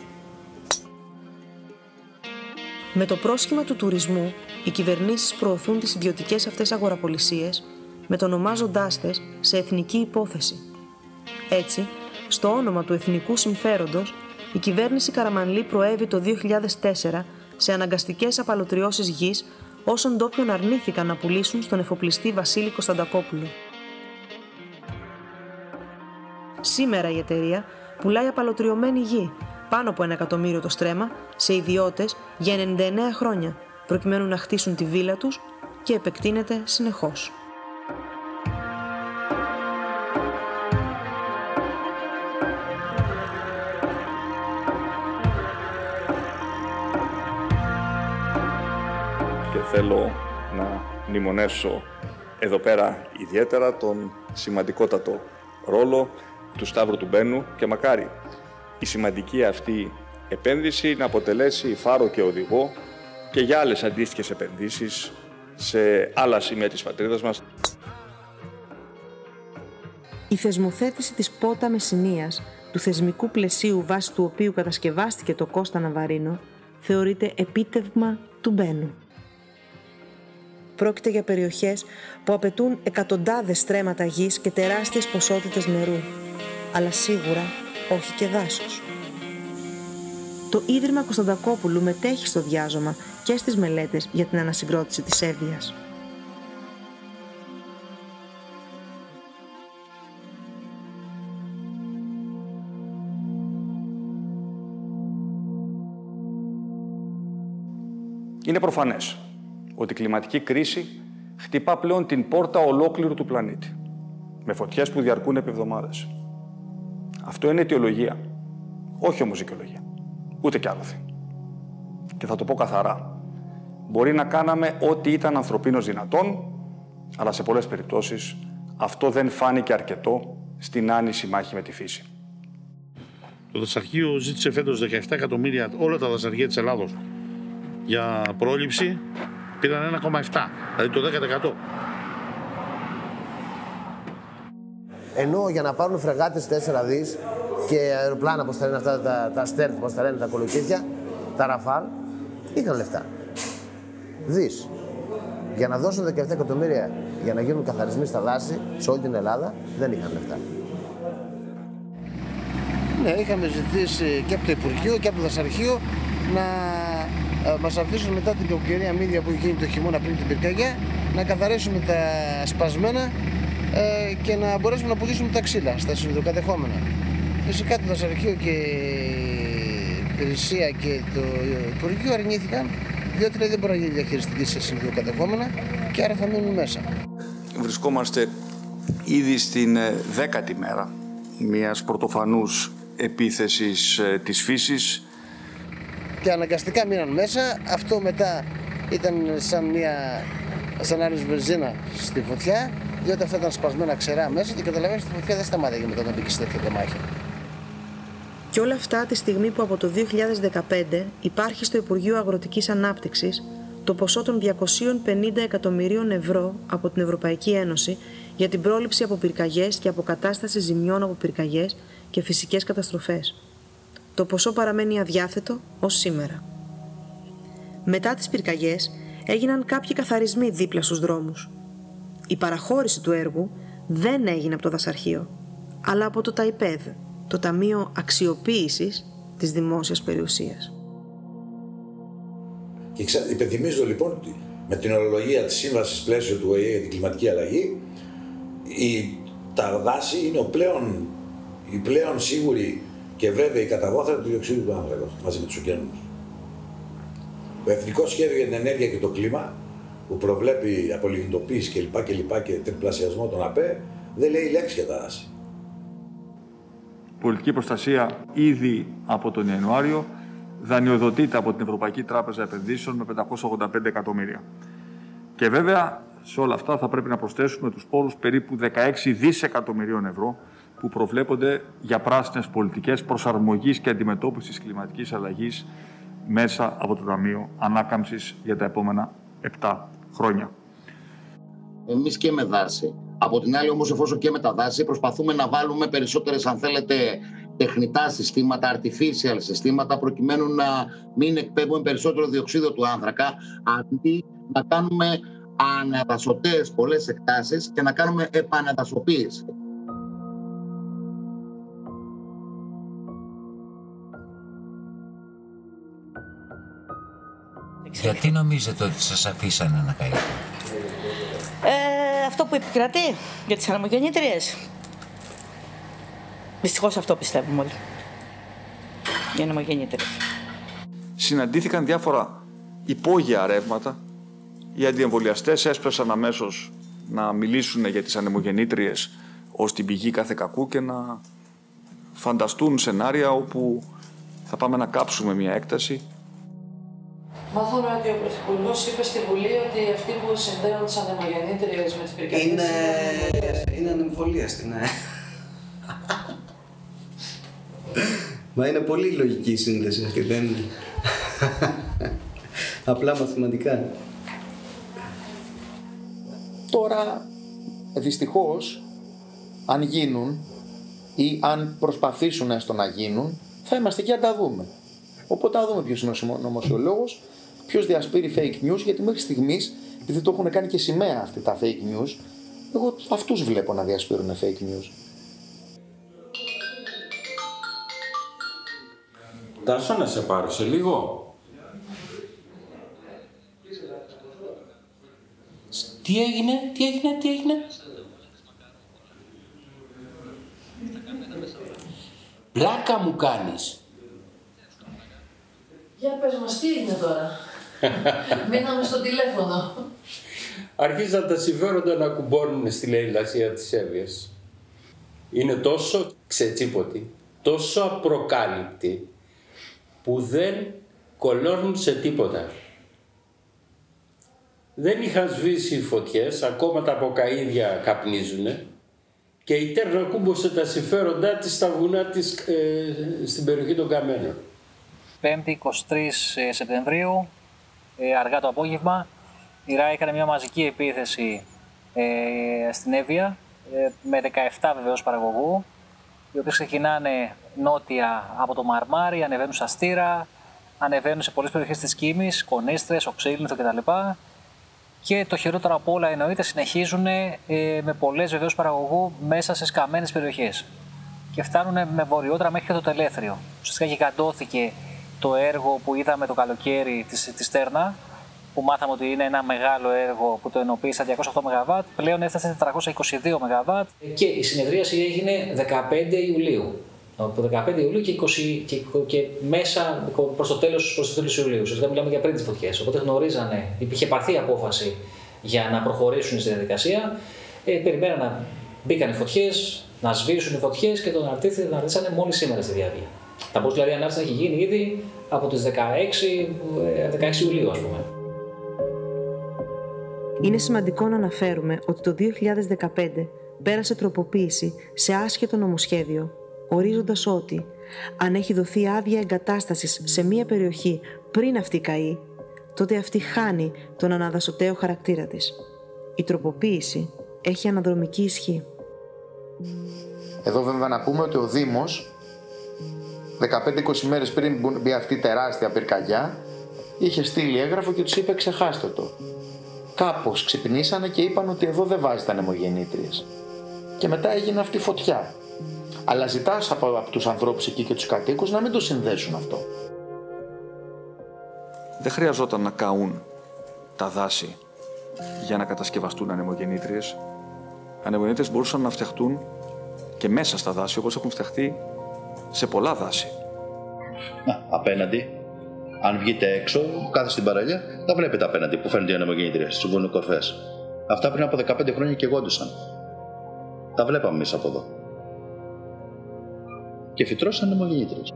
Με το πρόσχημα του τουρισμού, οι κυβερνήσεις προωθούν τις ιδιωτικές αυτές αγοραπολισίες, μετονομάζοντάς τες σε εθνική υπόθεση. Έτσι, στο όνομα του εθνικού συμφέροντος, η κυβέρνηση Καραμανλή προέβη το δύο χιλιάδες τέσσερα σε αναγκαστικές απαλωτριώσεις γης όσων ντόπιων αρνήθηκαν να πουλήσουν στον εφοπλιστή Βασίλη Κωνσταντακόπουλο. Σήμερα η εταιρεία πουλάει απαλωτριωμένη γη, πάνω από ένα εκατομμύριο το στρέμμα σε ιδιώτες για ενενήντα εννέα χρόνια, προκειμένου να χτίσουν τη βίλα τους και επεκτείνεται συνεχώς.
Και θέλω να μνημονεύσω εδώ πέρα ιδιαίτερα τον σημαντικότατο ρόλο του Σταύρου του Μπένου και μακάρι η σημαντική αυτή επένδυση να αποτελέσει φάρο και οδηγό και για άλλες αντίστοιχες επενδύσεις σε άλλα σημεία της πατρίδας μας.
Η θεσμοθέτηση της Πότα Μεσσηνίας, του θεσμικού πλαισίου βάσει του οποίου κατασκευάστηκε το Κώστα Ναβαρίνο, θεωρείται επίτευγμα του Μπένου. Πρόκειται για περιοχές που απαιτούν εκατοντάδες στρέμματα γης και τεράστιες ποσότητες νερού, αλλά σίγουρα όχι και δάσος. Το Ίδρυμα Κωνσταντακόπουλου μετέχει στο διάζωμα και στις μελέτες για την ανασυγκρότηση της Εύβοιας.
Είναι προφανές ότι η κλιματική κρίση χτυπά πλέον την πόρτα ολόκληρου του πλανήτη, με φωτιές που διαρκούν επί εβδομάδες. Αυτό είναι αιτιολογία, όχι όμως δικαιολογία, ούτε κι άλοθη. Και θα το πω καθαρά. Μπορεί να κάναμε ό,τι ήταν ανθρωπίνως δυνατόν, αλλά σε πολλές περιπτώσεις αυτό δεν φάνηκε αρκετό στην άνηση μάχη με τη φύση.
Το δασαρχείο ζήτησε φέτος δεκαεπτά εκατομμύρια όλα τα δασαρχεία της Ελλάδος για πρόληψη, πήραν ένα κόμμα επτά, δηλαδή το δέκα τοις εκατό.
Ενώ για να πάρουν φρεγάτες τέσσερα δις και αεροπλάνα, πώς τα λένε αυτά, τα, τα στέρτ, πώς τα λένε, τα κολοκύθια, τα ραφάλ, είχαν λεφτά. Δις. Για να δώσουν δεκαεπτά εκατομμύρια για να γίνουν καθαρισμοί στα δάση σε όλη την Ελλάδα, δεν είχαν λεφτά. Ναι, είχαμε ζητήσει και από το Υπουργείο και από το Δασαρχείο να μας αφήσουν μετά την κακοκαιρία μύδια που γίνει το χειμώνα πριν την πυρκαγιά, να καθαρίσουμε τα σπασμένα ε, και να μπορέσουμε να πουλήσουμε τα ξύλα στα συνδροκατεχόμενα. Φυσικά το Δασαρχείο και η υπηρεσία και το Υπουργείο αρνήθηκαν, διότι δεν μπορεί να γίνει διαχειριστική σε συνδροκατεχόμενα και άρα θα μείνουν μέσα.
Βρισκόμαστε ήδη στην δέκατη μέρα μιας πρωτοφανούς επίθεσης της φύσης.
Και αναγκαστικά μείναν μέσα. Αυτό μετά ήταν σαν μια σαν άλλη βενζίνα στη φωτιά, διότι αυτά ήταν σπασμένα ξερά μέσα και καταλαβαίνεις ότι η φωτιά δεν σταμάτησε μετά να μπήκε σε τέτοια τεμάχια.
Και όλα αυτά τη στιγμή που από το δύο χιλιάδες δεκαπέντε υπάρχει στο Υπουργείο Αγροτικής Ανάπτυξης το ποσό των διακόσιων πενήντα εκατομμυρίων ευρώ από την Ευρωπαϊκή Ένωση για την πρόληψη από πυρκαγιές και αποκατάσταση ζημιών από πυρκαγιές και φυσικές καταστροφές. Το ποσό παραμένει αδιάθετο ως σήμερα. Μετά τις πυρκαγιές έγιναν κάποιοι καθαρισμοί δίπλα στους δρόμους. Η παραχώρηση του έργου δεν έγινε από το Δασαρχείο, αλλά από το ΤΑΙΠΕΔ, το Ταμείο Αξιοποίησης της Δημόσιας Περιουσίας.
Και ξα... υπενθυμίζω λοιπόν ότι με την ορολογία της Σύμβασης Πλαίσιο του Ο Ε Ε για την κλιματική αλλαγή, η... τα δάση είναι ο πλέον... η πλέον σίγουρη και βέβαιη καταβόθρα του διοξείδου του άνθρακα μαζί με τους ωκεανούς. Το Εθνικό Σχέδιο για την Ενέργεια και το Κλίμα, που προβλέπει απολιγνητοποίηση κλπ. Και, και, και τριπλασιασμό των ΑΠΕ, δεν λέει λέξη για τα δάση.
Πολιτική προστασία ήδη από τον Ιανουάριο δανειοδοτείται από την Ευρωπαϊκή Τράπεζα Επενδύσεων με πεντακόσια ογδόντα πέντε εκατομμύρια. Και βέβαια σε όλα αυτά θα πρέπει να προσθέσουμε τους πόρους περίπου δεκαέξι δισεκατομμυρίων ευρώ που προβλέπονται για πράσινες πολιτικές προσαρμογής και αντιμετώπισης κλιματικής αλλαγής μέσα από το Ταμείο Ανάκαμψης για τα επόμενα επτά χρόνια.
Εμείς και με δάση. Από την άλλη όμως, εφόσον και με τα δάση, προσπαθούμε να βάλουμε περισσότερες, αν θέλετε, τεχνητά συστήματα, artificial συστήματα, προκειμένου να μην εκπέμπουμε περισσότερο διοξείδιο του άνθρακα, αντί να κάνουμε αναδασωτές πολλές εκτάσεις και να κάνουμε επαναδασοποίηση.
Γιατί νομίζετε ότι σας αφήσανε να καείτε?
Ε, αυτό που επικρατεί για τις ανεμογεννήτριες. Δυστυχώς αυτό πιστεύουμε όλοι. οι ανεμογεννήτριες.
Συναντήθηκαν διάφορα υπόγεια ρεύματα. Οι αντιεμβολιαστές έσπευσαν αμέσως να μιλήσουν για τις ανεμογεννήτριες ως την πηγή κάθε κακού και να φανταστούν σενάρια όπου θα πάμε να κάψουμε μια έκταση.
Μάθαμε ότι ο Πρωθυπουργός είπε στη Βουλή ότι αυτοί που συνδέουν τις ανεμογεννήτριες με τις πυρκαγιές
είναι, είναι ανεμβολίαστοι, ναι. Μα είναι πολύ λογική η σύνδεση αυτή, δεν είναι. Απλά μαθηματικά.
Τώρα, δυστυχώς, αν γίνουν ή αν προσπαθήσουν έστω να γίνουν, θα είμαστε εκεί να τα δούμε. Οπότε να δούμε ποιος είναι ο νομοσιολόγος, ποιος διασπείρει fake news, γιατί μέχρι στιγμής, επειδή το έχουν κάνει και σημαία αυτή τα fake news, εγώ αυτούς βλέπω να διασπείρουν fake news.
Τάσο, να σε πάρω σε λίγο.
Τι έγινε, τι έγινε, τι έγινε. Πλάκα μου κάνεις. Για πες μας, τι έγινε τώρα. Μείναμε στο τηλέφωνο.
Αρχίζαν τα συμφέροντα να κουμπώνουν στη λαιλασία της Εύβοιας. Είναι τόσο ξετσίποτη, τόσο απροκάλυπτη, που δεν κολώνουν σε τίποτα. Δεν είχαν σβήσει οι φωτιές, ακόμα τα αποκαΐδια καπνίζουνε και η Τέρνα κούμπωσε τα συμφέροντά της στα βουνά της ε, στην περιοχή των Καμένων.
Πέμπτη εικοστή τρίτη Σεπτεμβρίου, ε, αργά το απόγευμα, η ΡΑΕ έκανε μια μαζική επίθεση ε, στην Εύβοια ε, με δεκαεπτά βεβαίως παραγωγού, οι οποίοι ξεκινάνε νότια από το Μαρμάρι, ανεβαίνουν στα Στήρα, ανεβαίνουν σε πολλές περιοχές της Κίμης, Κονίστρες, Οξύλινθο κτλ. Και το χειρότερο από όλα εννοείται συνεχίζουν ε, με πολλές βεβαίως παραγωγού μέσα σε σκαμμένες περιοχές. Και φτάνουν με βορειότερα μέχρι και το Τελέθριο. Ουσιαστικά γιγαντώθηκε το έργο που είδαμε το καλοκαίρι της, της Τέρνα, που μάθαμε ότι είναι ένα μεγάλο έργο που το ενοποιεί στα διακόσια οκτώ μεγαβάτ, πλέον έφτασε τετρακόσια είκοσι δύο μεγαβάτ. Και η συνεδρίαση έγινε δεκαπέντε Ιουλίου. Από δεκαπέντε Ιουλίου και, είκοσι, και, και μέσα προς το τέλος, προς το τέλος Ιουλίου. Ουσιαστικά μιλάμε για πριν τις φωτιές. Οπότε γνωρίζανε, υπήρχε επαρκή απόφαση για να προχωρήσουν στη διαδικασία. Ε, περιμέναν να μπήκαν οι φωτιές, να σβήσουν οι φωτιές και τον αναρτήσανε μόλις σήμερα στη διάρκεια. Θα μπορούσε δηλαδή η ανάρτηση να έχει γίνει ήδη από τις δεκαέξι Ιουλίου, ας πούμε.
Είναι σημαντικό να αναφέρουμε ότι το δύο χιλιάδες δεκαπέντε πέρασε τροποποίηση σε άσχετο νομοσχέδιο, ορίζοντας ότι αν έχει δοθεί άδεια εγκατάστασης σε μία περιοχή πριν αυτή καεί, τότε αυτή χάνει τον αναδασωτέο χαρακτήρα της. Η τροποποίηση έχει αναδρομική ισχύ.
Εδώ βέβαια να πούμε ότι ο Δήμος δεκαπέντε είκοσι μέρες πριν μπει αυτή η τεράστια πυρκαγιά είχε στείλει έγγραφο και τους είπε ξεχάστε το. Κάπως ξυπνήσανε και είπαν ότι εδώ δεν βάζετε ανεμογεννήτριες. Και μετά έγινε αυτή η φωτιά. Αλλά ζητάς από, από τους ανθρώπους εκεί και τους κατοίκους να μην το συνδέσουν αυτό.
Δεν χρειαζόταν να καούν τα δάση για να κατασκευαστούν ανεμογεννήτριες. Ανεμογεννήτριες μπορούσαν να φτιαχτούν και μέσα στα δάση, όπως έχουν φτιαχτεί σε πολλά δάση.
Να, απέναντι. Αν βγείτε έξω, κάθεστε στην παραλία, τα βλέπετε απέναντι που φαίνονται οι ανεμογεννήτριες στις βουνοκορφές. Αυτά πριν από δεκαπέντε χρόνια και γόντουσαν. Τα βλέπαμε εμείς από εδώ. Και φυτρώσαν ανεμογεννήτριες.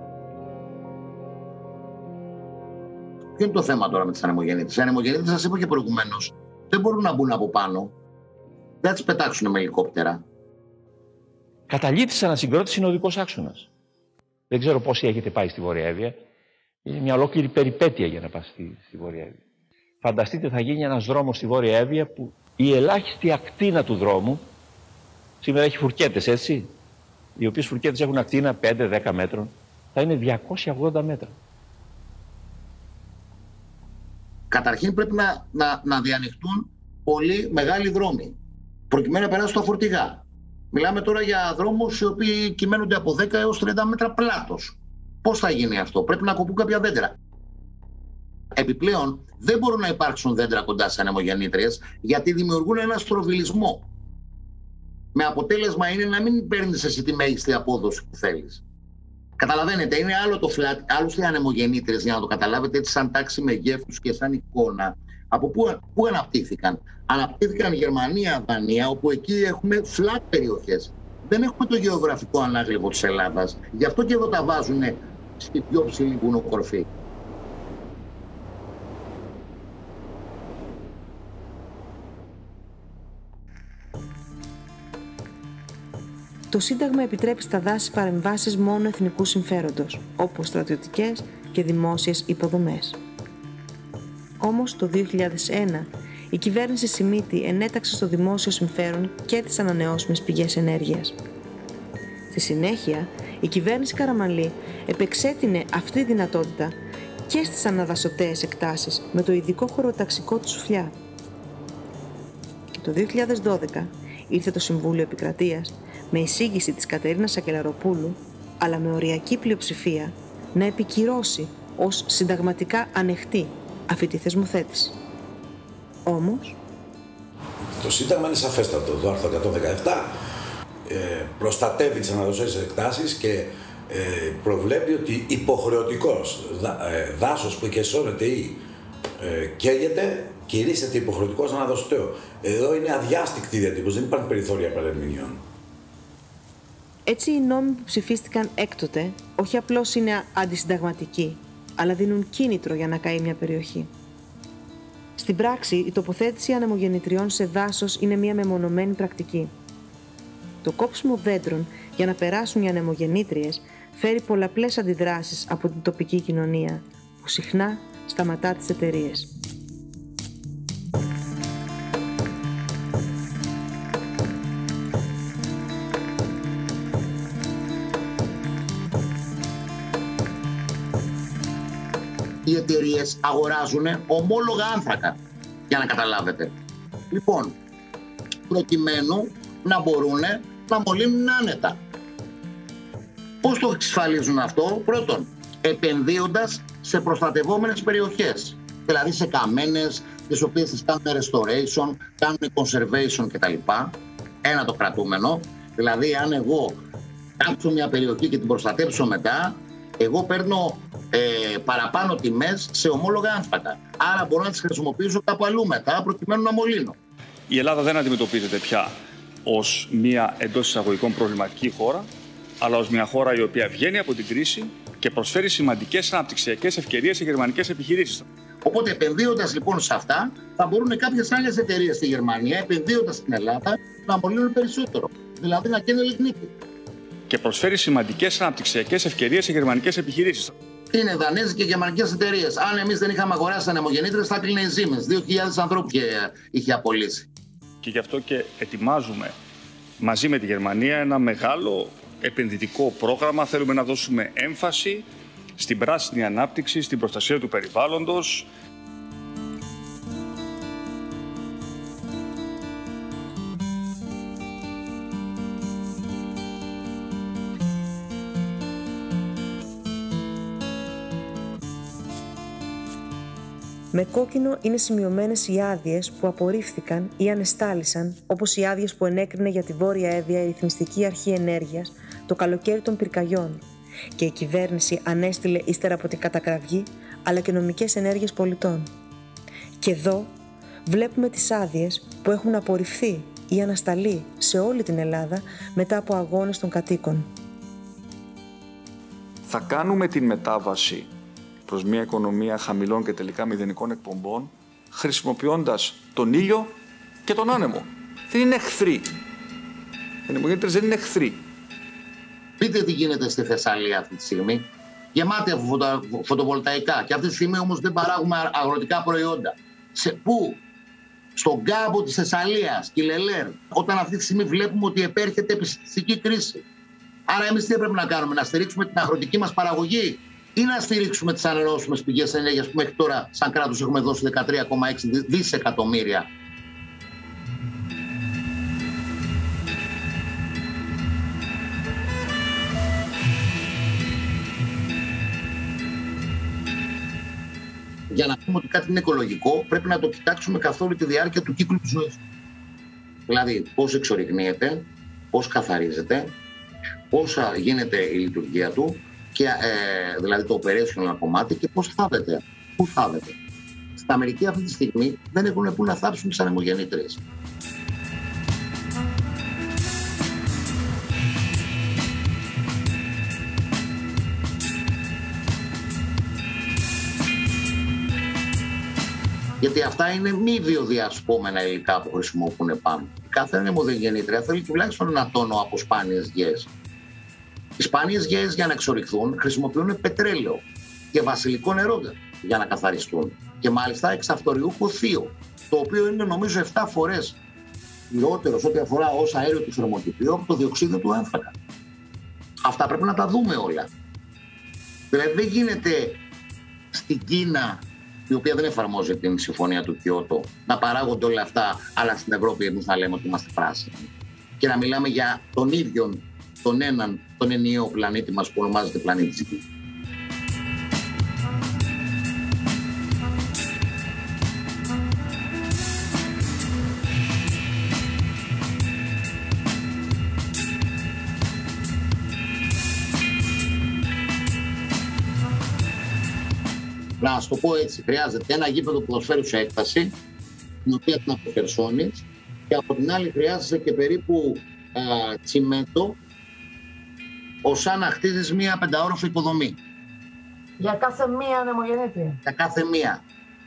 Ποιο είναι το θέμα τώρα με τις ανεμογεννήτριες? Οι ανεμογεννήτριες, σας είπα και προηγουμένως, δεν μπορούν να μπουν από πάνω. Δεν τις πετάξουν με ελικόπτερα.
Καταλήτης ανασυγκρότηση είναι ο οδικός άξονας. Δεν ξέρω πόσοι έχετε πάει στη Βόρεια Εύβοια. Είναι μια ολόκληρη περιπέτεια για να πας στη, στη Βόρεια Εύβοια. Φανταστείτε, θα γίνει ένας δρόμος στη Βόρεια Εύβοια που η ελάχιστη ακτίνα του δρόμου σήμερα έχει φουρκέτες, έτσι. Οι οποίες φουρκέτες έχουν ακτίνα πέντε με δέκα μέτρων. Θα είναι διακόσια ογδόντα μέτρα.
Καταρχήν πρέπει να, να, να διανοιχτούν πολύ μεγάλοι δρόμοι, προκειμένου να περάσουν τα φορτηγά. Μιλάμε τώρα για δρόμους οι οποίοι κυμαίνονται από δέκα έως τριάντα μέτρα πλάτος. Πώς θα γίνει αυτό? Πρέπει να κοπούν κάποια δέντρα. Επιπλέον, δεν μπορούν να υπάρξουν δέντρα κοντά σε ανεμογεννήτριες, γιατί δημιουργούν ένα στροβιλισμό. Με αποτέλεσμα είναι να μην παίρνεις εσύ τη μέγιστη απόδοση που θέλεις. Καταλαβαίνετε, είναι άλλο το φλατ, άλλωστε οι ανεμογεννήτριες, για να το καταλάβετε έτσι σαν τάξη μεγέθους και σαν εικόνα. Από πού, πού αναπτύχθηκαν? Αναπτύχθηκαν Γερμανία, Δανία, όπου εκεί έχουμε flat περιοχές. Δεν έχουμε το γεωγραφικό ανάγλυφο της Ελλάδας. Γι' αυτό και εδώ τα βάζουν στη πιο ψηλή βουνοκορφή.
Το Σύνταγμα επιτρέπει στα δάση παρεμβάσεις μόνο εθνικού συμφέροντος, όπως στρατιωτικές και δημόσιες υποδομές. Όμως το δύο χιλιάδες ένα η κυβέρνηση Σιμίτη ενέταξε στο δημόσιο συμφέρον και τις ανανεώσιμες πηγές ενέργειας. Στη συνέχεια, η κυβέρνηση Καραμανλή επεξέτεινε αυτή τη δυνατότητα και στις αναδασωταίες εκτάσεις με το ειδικό χωροταξικό του Σουφλιά. Το δύο χιλιάδες δώδεκα ήρθε το Συμβούλιο Επικρατείας με εισήγηση της Κατερίνας Σακελαροπούλου, αλλά με οριακή πλειοψηφία, να επικυρώσει ως συνταγματικά ανεκτή αυτή τη θεσμοθέτηση. Όμως...
Το Σύνταγμα είναι σαφέστατο. Το άρθρο εκατόν δεκαεπτά ε, προστατεύει τις αναδοσίες εκτάσεις και ε, προβλέπει ότι υποχρεωτικός δά, ε, δάσος που εκεσώνεται ή ε, καίγεται, κηρύσσεται υποχρεωτικός αναδοσωτέο. Εδώ είναι αδιάστηκτη διατύπωση, δεν υπάρχουν περιθώρια παρερμηνιών.
Έτσι οι νόμοι που ψηφίστηκαν έκτοτε όχι απλώς είναι αντισυνταγματικοί, αλλά δίνουν κίνητρο για να καεί μια περιοχή. Στην πράξη, η τοποθέτηση ανεμογεννητριών σε δάσος είναι μια μεμονωμένη πρακτική. Το κόψιμο δέντρων για να περάσουν οι ανεμογεννήτριες φέρει πολλαπλές αντιδράσεις από την τοπική κοινωνία, που συχνά σταματά τις εταιρείες.
Οι εταιρείες αγοράζουν ομόλογα άνθρακα, για να καταλάβετε. Λοιπόν, προκειμένου να μπορούν να μολύνουν άνετα. Πώς το εξασφαλίζουν αυτό? Πρώτον, επενδύοντας σε προστατευόμενες περιοχές, δηλαδή σε καμένες, τις οποίες τις κάνουν restoration, κάνουν conservation κτλ. Ένα το κρατούμενο, δηλαδή αν εγώ κάψω μια περιοχή και την προστατέψω μετά, εγώ παίρνω ε, παραπάνω τιμές σε ομόλογα άνθρακα. Άρα μπορώ να τις χρησιμοποιήσω κάπου αλλού μετά, προκειμένου να μολύνω.
Η Ελλάδα δεν αντιμετωπίζεται πια ως μια εντός εισαγωγικών προβληματική χώρα, αλλά ως μια χώρα η οποία βγαίνει από την κρίση και προσφέρει σημαντικές αναπτυξιακές ευκαιρίες σε γερμανικές επιχειρήσεις.
Οπότε, επενδύοντας λοιπόν σε αυτά, θα μπορούν κάποιες άλλες εταιρείες στη Γερμανία, επενδύοντας στην Ελλάδα, να μολύνουν περισσότερο. Δηλαδή να καίνε λιγνίτη.
Και προσφέρει σημαντικές αναπτυξιακές ευκαιρίες σε γερμανικές επιχειρήσεις.
Είναι δανέζικες και γερμανικές εταιρείες. Αν εμείς δεν είχαμε αγοράσει ανεμογεννήτριες, θα κλείνε η Siemens. δύο χιλιάδες ανθρώπους είχε απολύσει.
Και γι' αυτό και ετοιμάζουμε μαζί με τη Γερμανία ένα μεγάλο επενδυτικό πρόγραμμα. Θέλουμε να δώσουμε έμφαση στην πράσινη ανάπτυξη, στην προστασία του περιβάλλοντος.
Με κόκκινο είναι σημειωμένες οι άδειες που απορρίφθηκαν ή ανεστάλησαν, όπως οι άδειες που ενέκρινε για τη Βόρεια Εύβοια η Ρυθμιστική Αρχή Ενέργειας το καλοκαίρι των πυρκαγιών και η κυβέρνηση ανέστειλε ύστερα από την κατακραυγή, αλλά και νομικές ενέργειες πολιτών. Και εδώ βλέπουμε τις άδειες που έχουν απορριφθεί ή ανασταλεί σε όλη την Ελλάδα μετά από αγώνες των κατοίκων.
Θα κάνουμε την μετάβαση προς μια οικονομία χαμηλών και τελικά μηδενικών εκπομπών, χρησιμοποιώντας τον ήλιο και τον άνεμο. Δεν είναι εχθροί. Οι ανεμογεννήτριες δεν είναι εχθροί.
Πείτε τι γίνεται στη Θεσσαλία αυτή τη στιγμή. Γεμάτη από φωτο, φωτοβολταϊκά. Και αυτή τη στιγμή όμως δεν παράγουμε αγροτικά προϊόντα. Σε πού? Στον κάμπο της Θεσσαλίας, Κιλελέρ. Όταν αυτή τη στιγμή βλέπουμε ότι επέρχεται επιστημιστική κρίση. Άρα εμείς τι έπρεπε να κάνουμε? Να στηρίξουμε την αγροτική μας παραγωγή ή να στηρίξουμε τις ανανεώσιμες πηγές ενέργειας που μέχρι τώρα σαν κράτος έχουμε δώσει δεκατρία κόμμα έξι δισεκατομμύρια. Για να πούμε ότι κάτι είναι οικολογικό, πρέπει να το κοιτάξουμε καθ' όλη τη διάρκεια του κύκλου της ζωής. Δηλαδή, πώς εξορυγνύεται, πώς καθαρίζεται, πώς γίνεται η λειτουργία του, και, ε, δηλαδή το operational κομμάτι, και πώς θάβεται. Πού θάβεται. Στην Αμερική αυτή τη στιγμή δεν έχουν πού να θάψουν τις ανεμογεννήτριες. Γιατί αυτά είναι μη βιοδιασπόμενα υλικά που χρησιμοποιούν πάνω. Κάθε ανεμογεννήτρια θέλει τουλάχιστον ένα τόνο από σπάνιες γέες. Οι σπάνιες γέες για να εξορυχθούν χρησιμοποιούν πετρέλαιο και βασιλικό νερό για να καθαριστούν. Και μάλιστα εξαυτοριούχο θείο, το οποίο είναι νομίζω επτά φορές λιγότερο σε ό,τι αφορά ως αέριο του θερμοκηπίου από το διοξείδιο του άνθρακα. Αυτά πρέπει να τα δούμε όλα. Δηλαδή δεν γίνεται στην Κίνα, η οποία δεν εφαρμόζει την συμφωνία του Κιώτο, να παράγονται όλα αυτά, αλλά στην Ευρώπη εμείς να λέμε ότι είμαστε πράσινοι. Και να μιλάμε για τον ίδιο, τον έναν, τον ενιαίο πλανήτη μας που ονομάζεται πλανήτης Γη. Να σου το πω έτσι, χρειάζεται ένα γήπεδο ποδοσφαίρου σε έκταση, την οποία την αποχερσώνεις, και από την άλλη χρειάζεσαι και περίπου α, τσιμέντο, ώστε να χτίζεις μία πενταόροφη υποδομή.
Για κάθε μία ανεμογεννήτρια.
Για κάθε μία.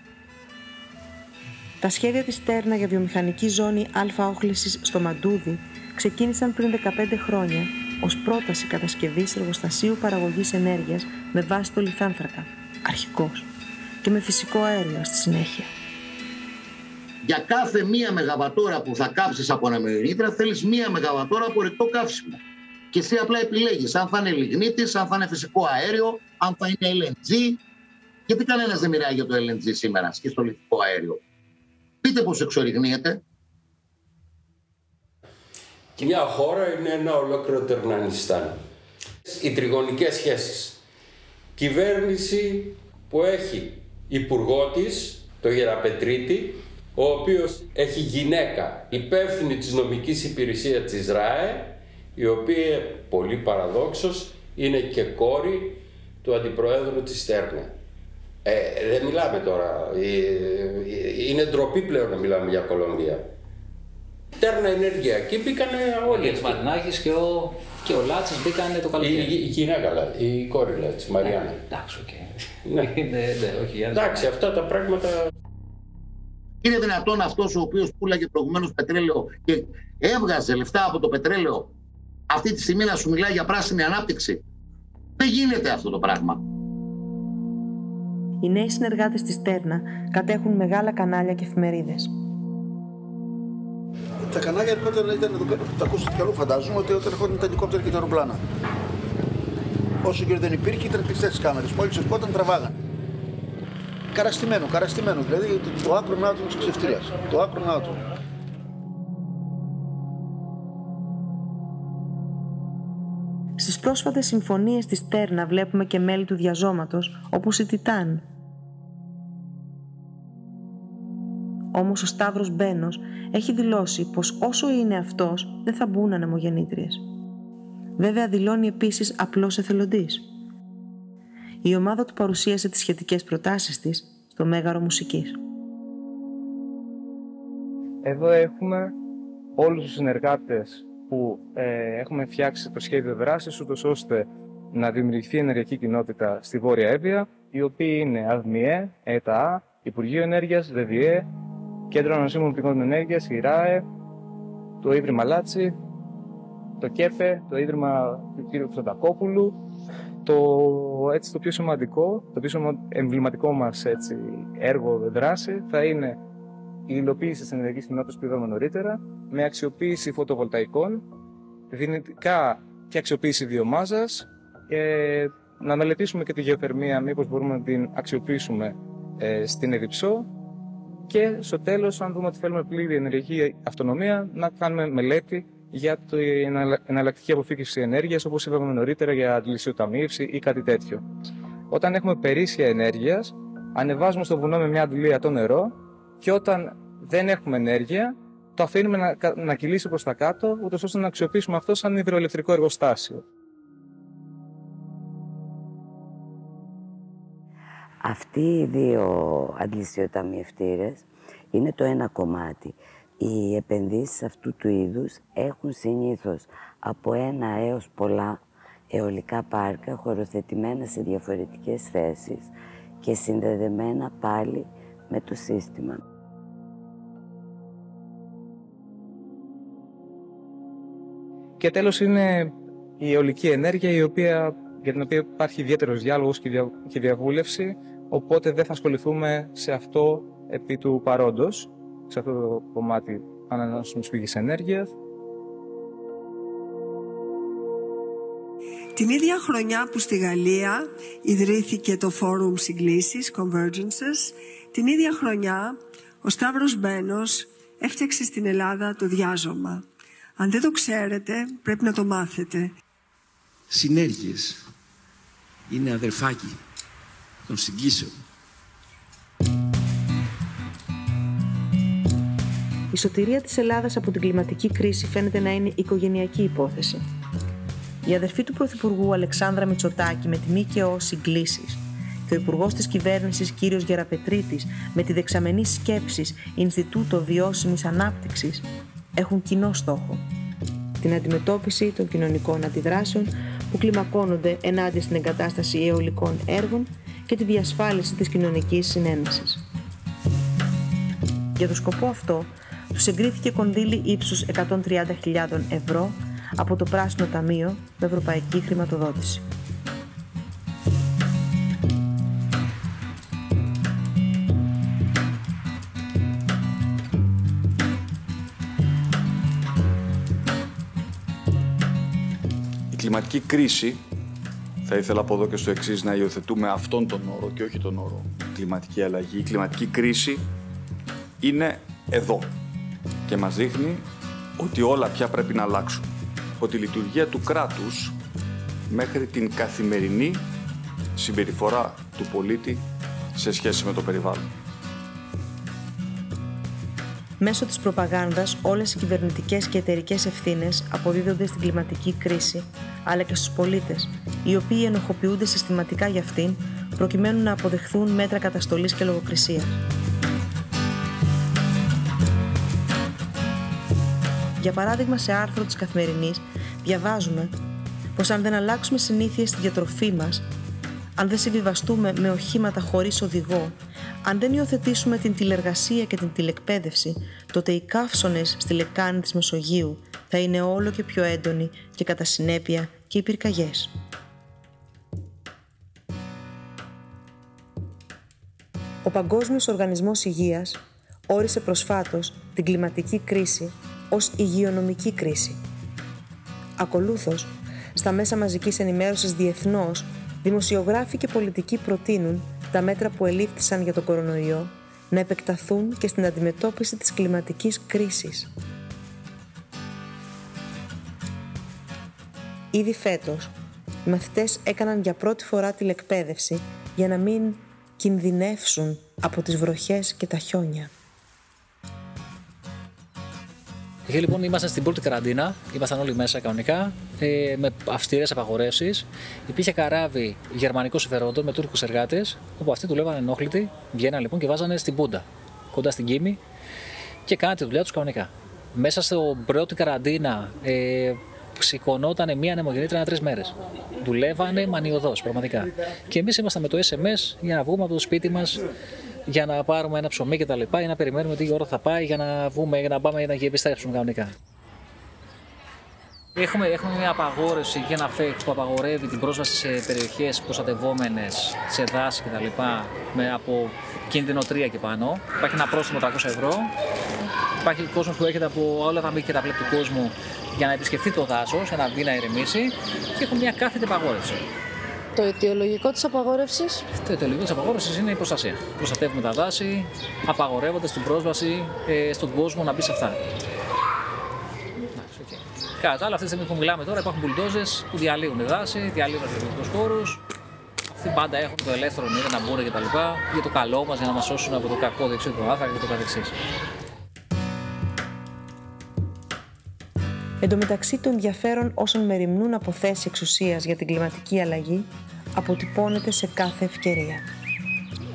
Τα σχέδια της Τέρνα για βιομηχανική ζώνη α-όχλησης στο Μαντούδι ξεκίνησαν πριν δεκαπέντε χρόνια ως πρόταση κατασκευής εργοστασίου παραγωγής ενέργειας με βάση το λιθάνθρακα, αρχικώς, και με φυσικό αέριο στη συνέχεια.
Για κάθε μία μεγαβατόρα που θα κάψεις από ανεμογεννήτρια θέλεις μία μεγαβατόρα από ρηκτό καύσιμο. Και εσύ απλά επιλέγεις αν θα είναι λιγνίτης, αν θα είναι φυσικό αέριο, αν θα είναι ελ εν τζι. Γιατί κανένας δεν μιλάει για το ελ εν τζι σήμερα, σχιστολιθικό αέριο. Πείτε πώς εξορυγνύεται.
Και μια χώρα είναι ένα ολόκληρο Τερνανιστάν. Οι τριγωνικές σχέσεις. Κυβέρνηση που έχει υπουργό της, το Γεραπετρίτη, ο οποίος έχει γυναίκα υπεύθυνη της νομικής υπηρεσίας της ΡΑΕ, η οποία, πολύ παραδόξως, είναι και κόρη του αντιπροέδρου της Τέρνα. Ε, δεν μιλάμε τώρα, είναι ντροπή πλέον να μιλάμε για Κολομβία. Τέρνα ενεργειακή μπήκανε όλοι.
Ο Μαρινάκης και ο, και ο Λάτσης μπήκανε το καλοκαίρι.
Η, η γυναίκα, η κόρη Λάτσης, η Μαριάννα.
Εντάξει, οκ.
Ναι. Εντάξει, αυτά τα πράγματα...
Είναι δυνατόν αυτός ο οποίος πουλάγε προηγουμένως πετρέλαιο και έβγαζε λεφτά από το πετρέλαιο αυτή τη στιγμή να σου μιλάει για πράσινη ανάπτυξη? Δεν γίνεται αυτό το πράγμα.
Οι νέοι συνεργάτες της Τέρνα κατέχουν μεγάλα κανάλια και εφημερίδες.
Τα κανάλια ερχόταν, ήταν εδώ πέρα που τα ακούσατε κι αλλού, φαντάζομαι, ότι όταν ερχόταν τα ελικόπτερα και τα αεροπλάνα. Όσο και δεν υπήρχε, ήταν κλειστές τις κάμερες. Μόλις ερχόταν, τραβάγαν. Καραστημένο, καραστημένο. Δηλαδή το, το άκρο άτομο της ξεφτύλας. Το άκρο άτομο.
Στις πρόσφατες συμφωνίες της Τέρνα βλέπουμε και μέλη του διαζώματος, όπως η Τιτάν. Όμως ο Σταύρος Μπένος έχει δηλώσει πως όσο είναι αυτός δεν θα μπουν ανεμογεννήτριες. Βέβαια δηλώνει επίσης απλός εθελοντής. Η ομάδα του παρουσίασε τις σχετικές προτάσεις της στο Μέγαρο Μουσικής.
Εδώ έχουμε όλους τους συνεργάτες που ε, έχουμε φτιάξει το σχέδιο δράσης, ούτως ώστε να δημιουργηθεί ενεργειακή κοινότητα στη Βόρεια Εύβοια, οι οποίοι είναι ΑΔΜΙΕ, ΕΤΑΑ, Υπουργείο Ενέργειας, ΔΔΕ, Κέντρο Ανασύμων Πηγών Ενέργειας, η ΡΑΕ, το Ίδρυμα Λάτσι, το ΚΕΠΕ, το Ίδρυμα του κ. Φωτακόπουλου. Το, έτσι, το πιο σημαντικό, το πιο εμβληματικό μας έτσι, έργο δράση θα είναι η υλοποίηση της ενεργειακής κοινότητας που είδαμε νωρίτερα, με αξιοποίηση φωτοβολταϊκών, δυνητικά και αξιοποίηση βιομάζας, και να μελετήσουμε και τη γεωθερμία, μήπως μπορούμε να την αξιοποιήσουμε ε, στην Εδιψό, και στο τέλος, αν δούμε ότι θέλουμε πλήρη ενεργειακή αυτονομία, να κάνουμε μελέτη για την εναλλακτική αποφύγηση ενέργειας, όπως είπαμε νωρίτερα, για αντιλησιοταμείευση ή κάτι τέτοιο. Όταν έχουμε περίσσια ενέργειας, ανεβάζουμε στο βουνό με μια αντιλία το νερό, και όταν δεν έχουμε ενέργεια, το αφήνουμε να, να κυλήσει προς τα κάτω, ούτως ώστε να αξιοποιήσουμε αυτό σαν υδροελεκτρικό εργοστάσιο.
Αυτοί οι δύο αντλησιοταμιευτήρες είναι το ένα κομμάτι. Οι επενδύσεις αυτού του είδους έχουν συνήθως από ένα έως πολλά αιωλικά πάρκα χωροθετημένα σε διαφορετικές θέσεις και συνδεδεμένα πάλι με το σύστημα.
Και τέλος είναι η αιωλική ενέργεια, η οποία, για την οποία υπάρχει ιδιαίτερος διάλογος και, δια, και διαβούλευση, οπότε δεν θα ασχοληθούμε σε αυτό επί του παρόντος, σε αυτό το κομμάτι ανανεώσιμης πηγής ενέργειας.
Την ίδια χρονιά που στη Γαλλία ιδρύθηκε το Φόρουμ Συγκλήσεις, Convergences, την ίδια χρονιά ο Σταύρος Μπένος έφτιαξε στην Ελλάδα το διάζωμα. Αν δεν το ξέρετε, πρέπει να το μάθετε.
Συνέργειες είναι αδερφάκι των συγκλήσεων.
Η σωτηρία της Ελλάδας από την κλιματική κρίση φαίνεται να είναι οικογενειακή υπόθεση. Η αδερφή του Πρωθυπουργού Αλεξάνδρα Μητσοτάκη με τη ΜΚΟ Συγκλήσεις και ο Υπουργός της Κυβέρνησης κ. Γεραπετρίτης με τη δεξαμενή σκέψης Ινστιτούτο Βιώσιμης Ανάπτυξης έχουν κοινό στόχο: την αντιμετώπιση των κοινωνικών αντιδράσεων που κλιμακώνονται ενάντια στην εγκατάσταση αιωλικών έργων και τη διασφάλιση της κοινωνικής συνένεσης. Για τον σκοπό αυτό, τους εγκρίθηκε κονδύλι ύψους εκατόν τριάντα χιλιάδες ευρώ από το Πράσινο Ταμείο με ευρωπαϊκή χρηματοδότηση.
Η κλιματική κρίση, θα ήθελα από εδώ και στο εξής να υιοθετούμε αυτόν τον όρο και όχι τον όρο κλιματική αλλαγή. Η κλιματική κρίση είναι εδώ και μας δείχνει ότι όλα πια πρέπει να αλλάξουν. Ότι η λειτουργία του κράτους μέχρι την καθημερινή συμπεριφορά του πολίτη σε σχέση με το περιβάλλον.
Μέσω της προπαγάνδας, όλες οι κυβερνητικές και εταιρικές ευθύνες αποδίδονται στην κλιματική κρίση, αλλά και στους πολίτες, οι οποίοι ενοχοποιούνται συστηματικά για αυτήν, προκειμένου να αποδεχθούν μέτρα καταστολής και λογοκρισίας. Για παράδειγμα, σε άρθρο της Καθημερινής διαβάζουμε πως αν δεν αλλάξουμε συνήθειες στη διατροφή μας, αν δεν συμβιβαστούμε με οχήματα χωρίς οδηγό, αν δεν υιοθετήσουμε την τηλεργασία και την τηλεκπαίδευση, τότε οι καύσωνες στη λεκάνη της Μεσογείου θα είναι όλο και πιο έντονοι και κατά συνέπεια και οι πυρκαγιές. Ο Παγκόσμιος Οργανισμός Υγείας όρισε προσφάτως την κλιματική κρίση ως υγειονομική κρίση. Ακολούθως, στα μέσα μαζικής ενημέρωσης διεθνώς, δημοσιογράφοι και πολιτικοί προτείνουν τα μέτρα που ελήφθησαν για τον κορονοϊό να επεκταθούν και στην αντιμετώπιση της κλιματικής κρίσης. Ήδη φέτος, οι μαθητές έκαναν για πρώτη φορά τηλεκπαίδευση για να μην κινδυνεύσουν από τις βροχές και τα χιόνια.
Είχε λοιπόν, ήμασταν στην πρώτη καραντίνα, ήμασταν όλοι μέσα κανονικά, ε, με αυστηρές απαγορεύσεις. Υπήρχε καράβι γερμανικών συμφερόντων με Τούρκους εργάτες, όπου αυτοί δουλεύαν ενόχλητοι, βγαίναν λοιπόν και βάζανε στην Πούντα, κοντά στην Κίμη, και κάνανε τη δουλειά τους κανονικά. Μέσα στην πρώτη καραντίνα ε, σηκωνόταν μία ανεμογεννήτρια ανά τρεις μέρες. Δουλεύανε μανιωδώς, πραγματικά. Και εμείς ήμασταν με το ες εμ ες για να βγούμε από το σπίτι μας, για να πάρουμε ένα ψωμί και τα λοιπά, ή να περιμένουμε τι ώρα θα πάει για να βγούμε, για να πάμε για να επιστρέψουμε κανονικά. Έχουμε, έχουμε μια απαγόρευση και ένα φέκ που απαγορεύει την πρόσβαση σε περιοχές προστατευόμενες, σε δάση κτλ. Με από κίνδυνο τρία και πάνω. Υπάρχει ένα πρόστιμο τριακόσια ευρώ. Υπάρχει κόσμος που έρχεται από όλα τα μήκη και τα πλέπ του κόσμου για να επισκεφτεί το δάσος, για να βγει να ηρεμήσει, και έχουμε μια κάθετη απαγόρευση.
Το αιτιολογικό της απαγόρευσης.
Το αιτιολογικό της απαγόρευσης είναι η προστασία. Προστατεύουμε τα δάση, απαγορεύοντας την πρόσβαση ε, στον κόσμο να μπει σε αυτά. Κατά τα άλλα, αυτή τη στιγμή που μιλάμε τώρα, υπάρχουν μπουλντόζες που διαλύουν δάση, διαλύουν αρχαιολογικούς χώρους. Αυτοί πάντα έχουν το ελεύθερο νερό να μπουν κτλ. Για το καλό μας, για να μας σώσουν από το κακό διοξείδιο του άνθρακα και το καθεξής.
Εν τω μεταξύ, το ενδιαφέρον όσων μεριμνούν από θέση εξουσίας για την κλιματική αλλαγή αποτυπώνεται σε κάθε ευκαιρία.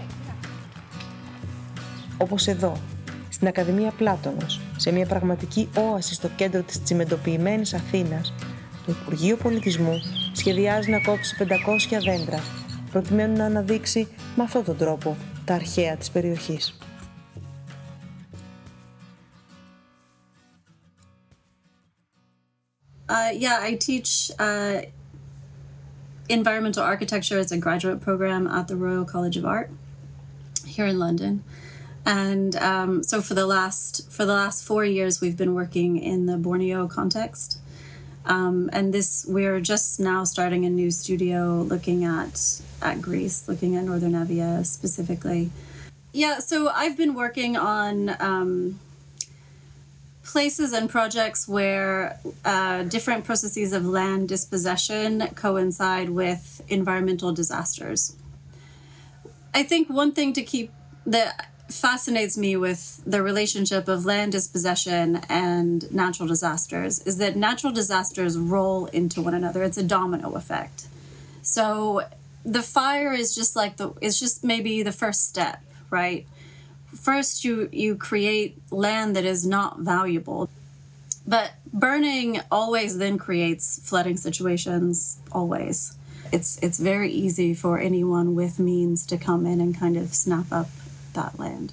όπως εδώ, στην Ακαδημία Πλάτωνος, σε μια πραγματική όαση στο κέντρο της τσιμεντοποιημένης Αθήνας, το Υπουργείο Πολιτισμού σχεδιάζει να κόψει πεντακόσια δέντρα, προκειμένου να αναδείξει με αυτόν τον τρόπο τα αρχαία της περιοχής.
Uh, yeah, I teach uh, environmental architecture. It's a graduate program at the Royal College of Art here in London. And um, so for the last for the last four years, we've been working in the Borneo context. Um, and this, we're just now starting a new studio looking at, at Greece, looking at Northern Evia specifically. Yeah, so I've been working on um, places and projects where uh, different processes of land dispossession coincide with environmental disasters. I think one thing to keep that fascinates me with the relationship of land dispossession and natural disasters is that natural disasters roll into one another. It's a domino effect. So the fire is just like the, it's just maybe the first step, right? First you, you create land that is not valuable, but burning always then creates flooding situations, always. It's, it's very easy for anyone with means to come in and kind of snap up that land.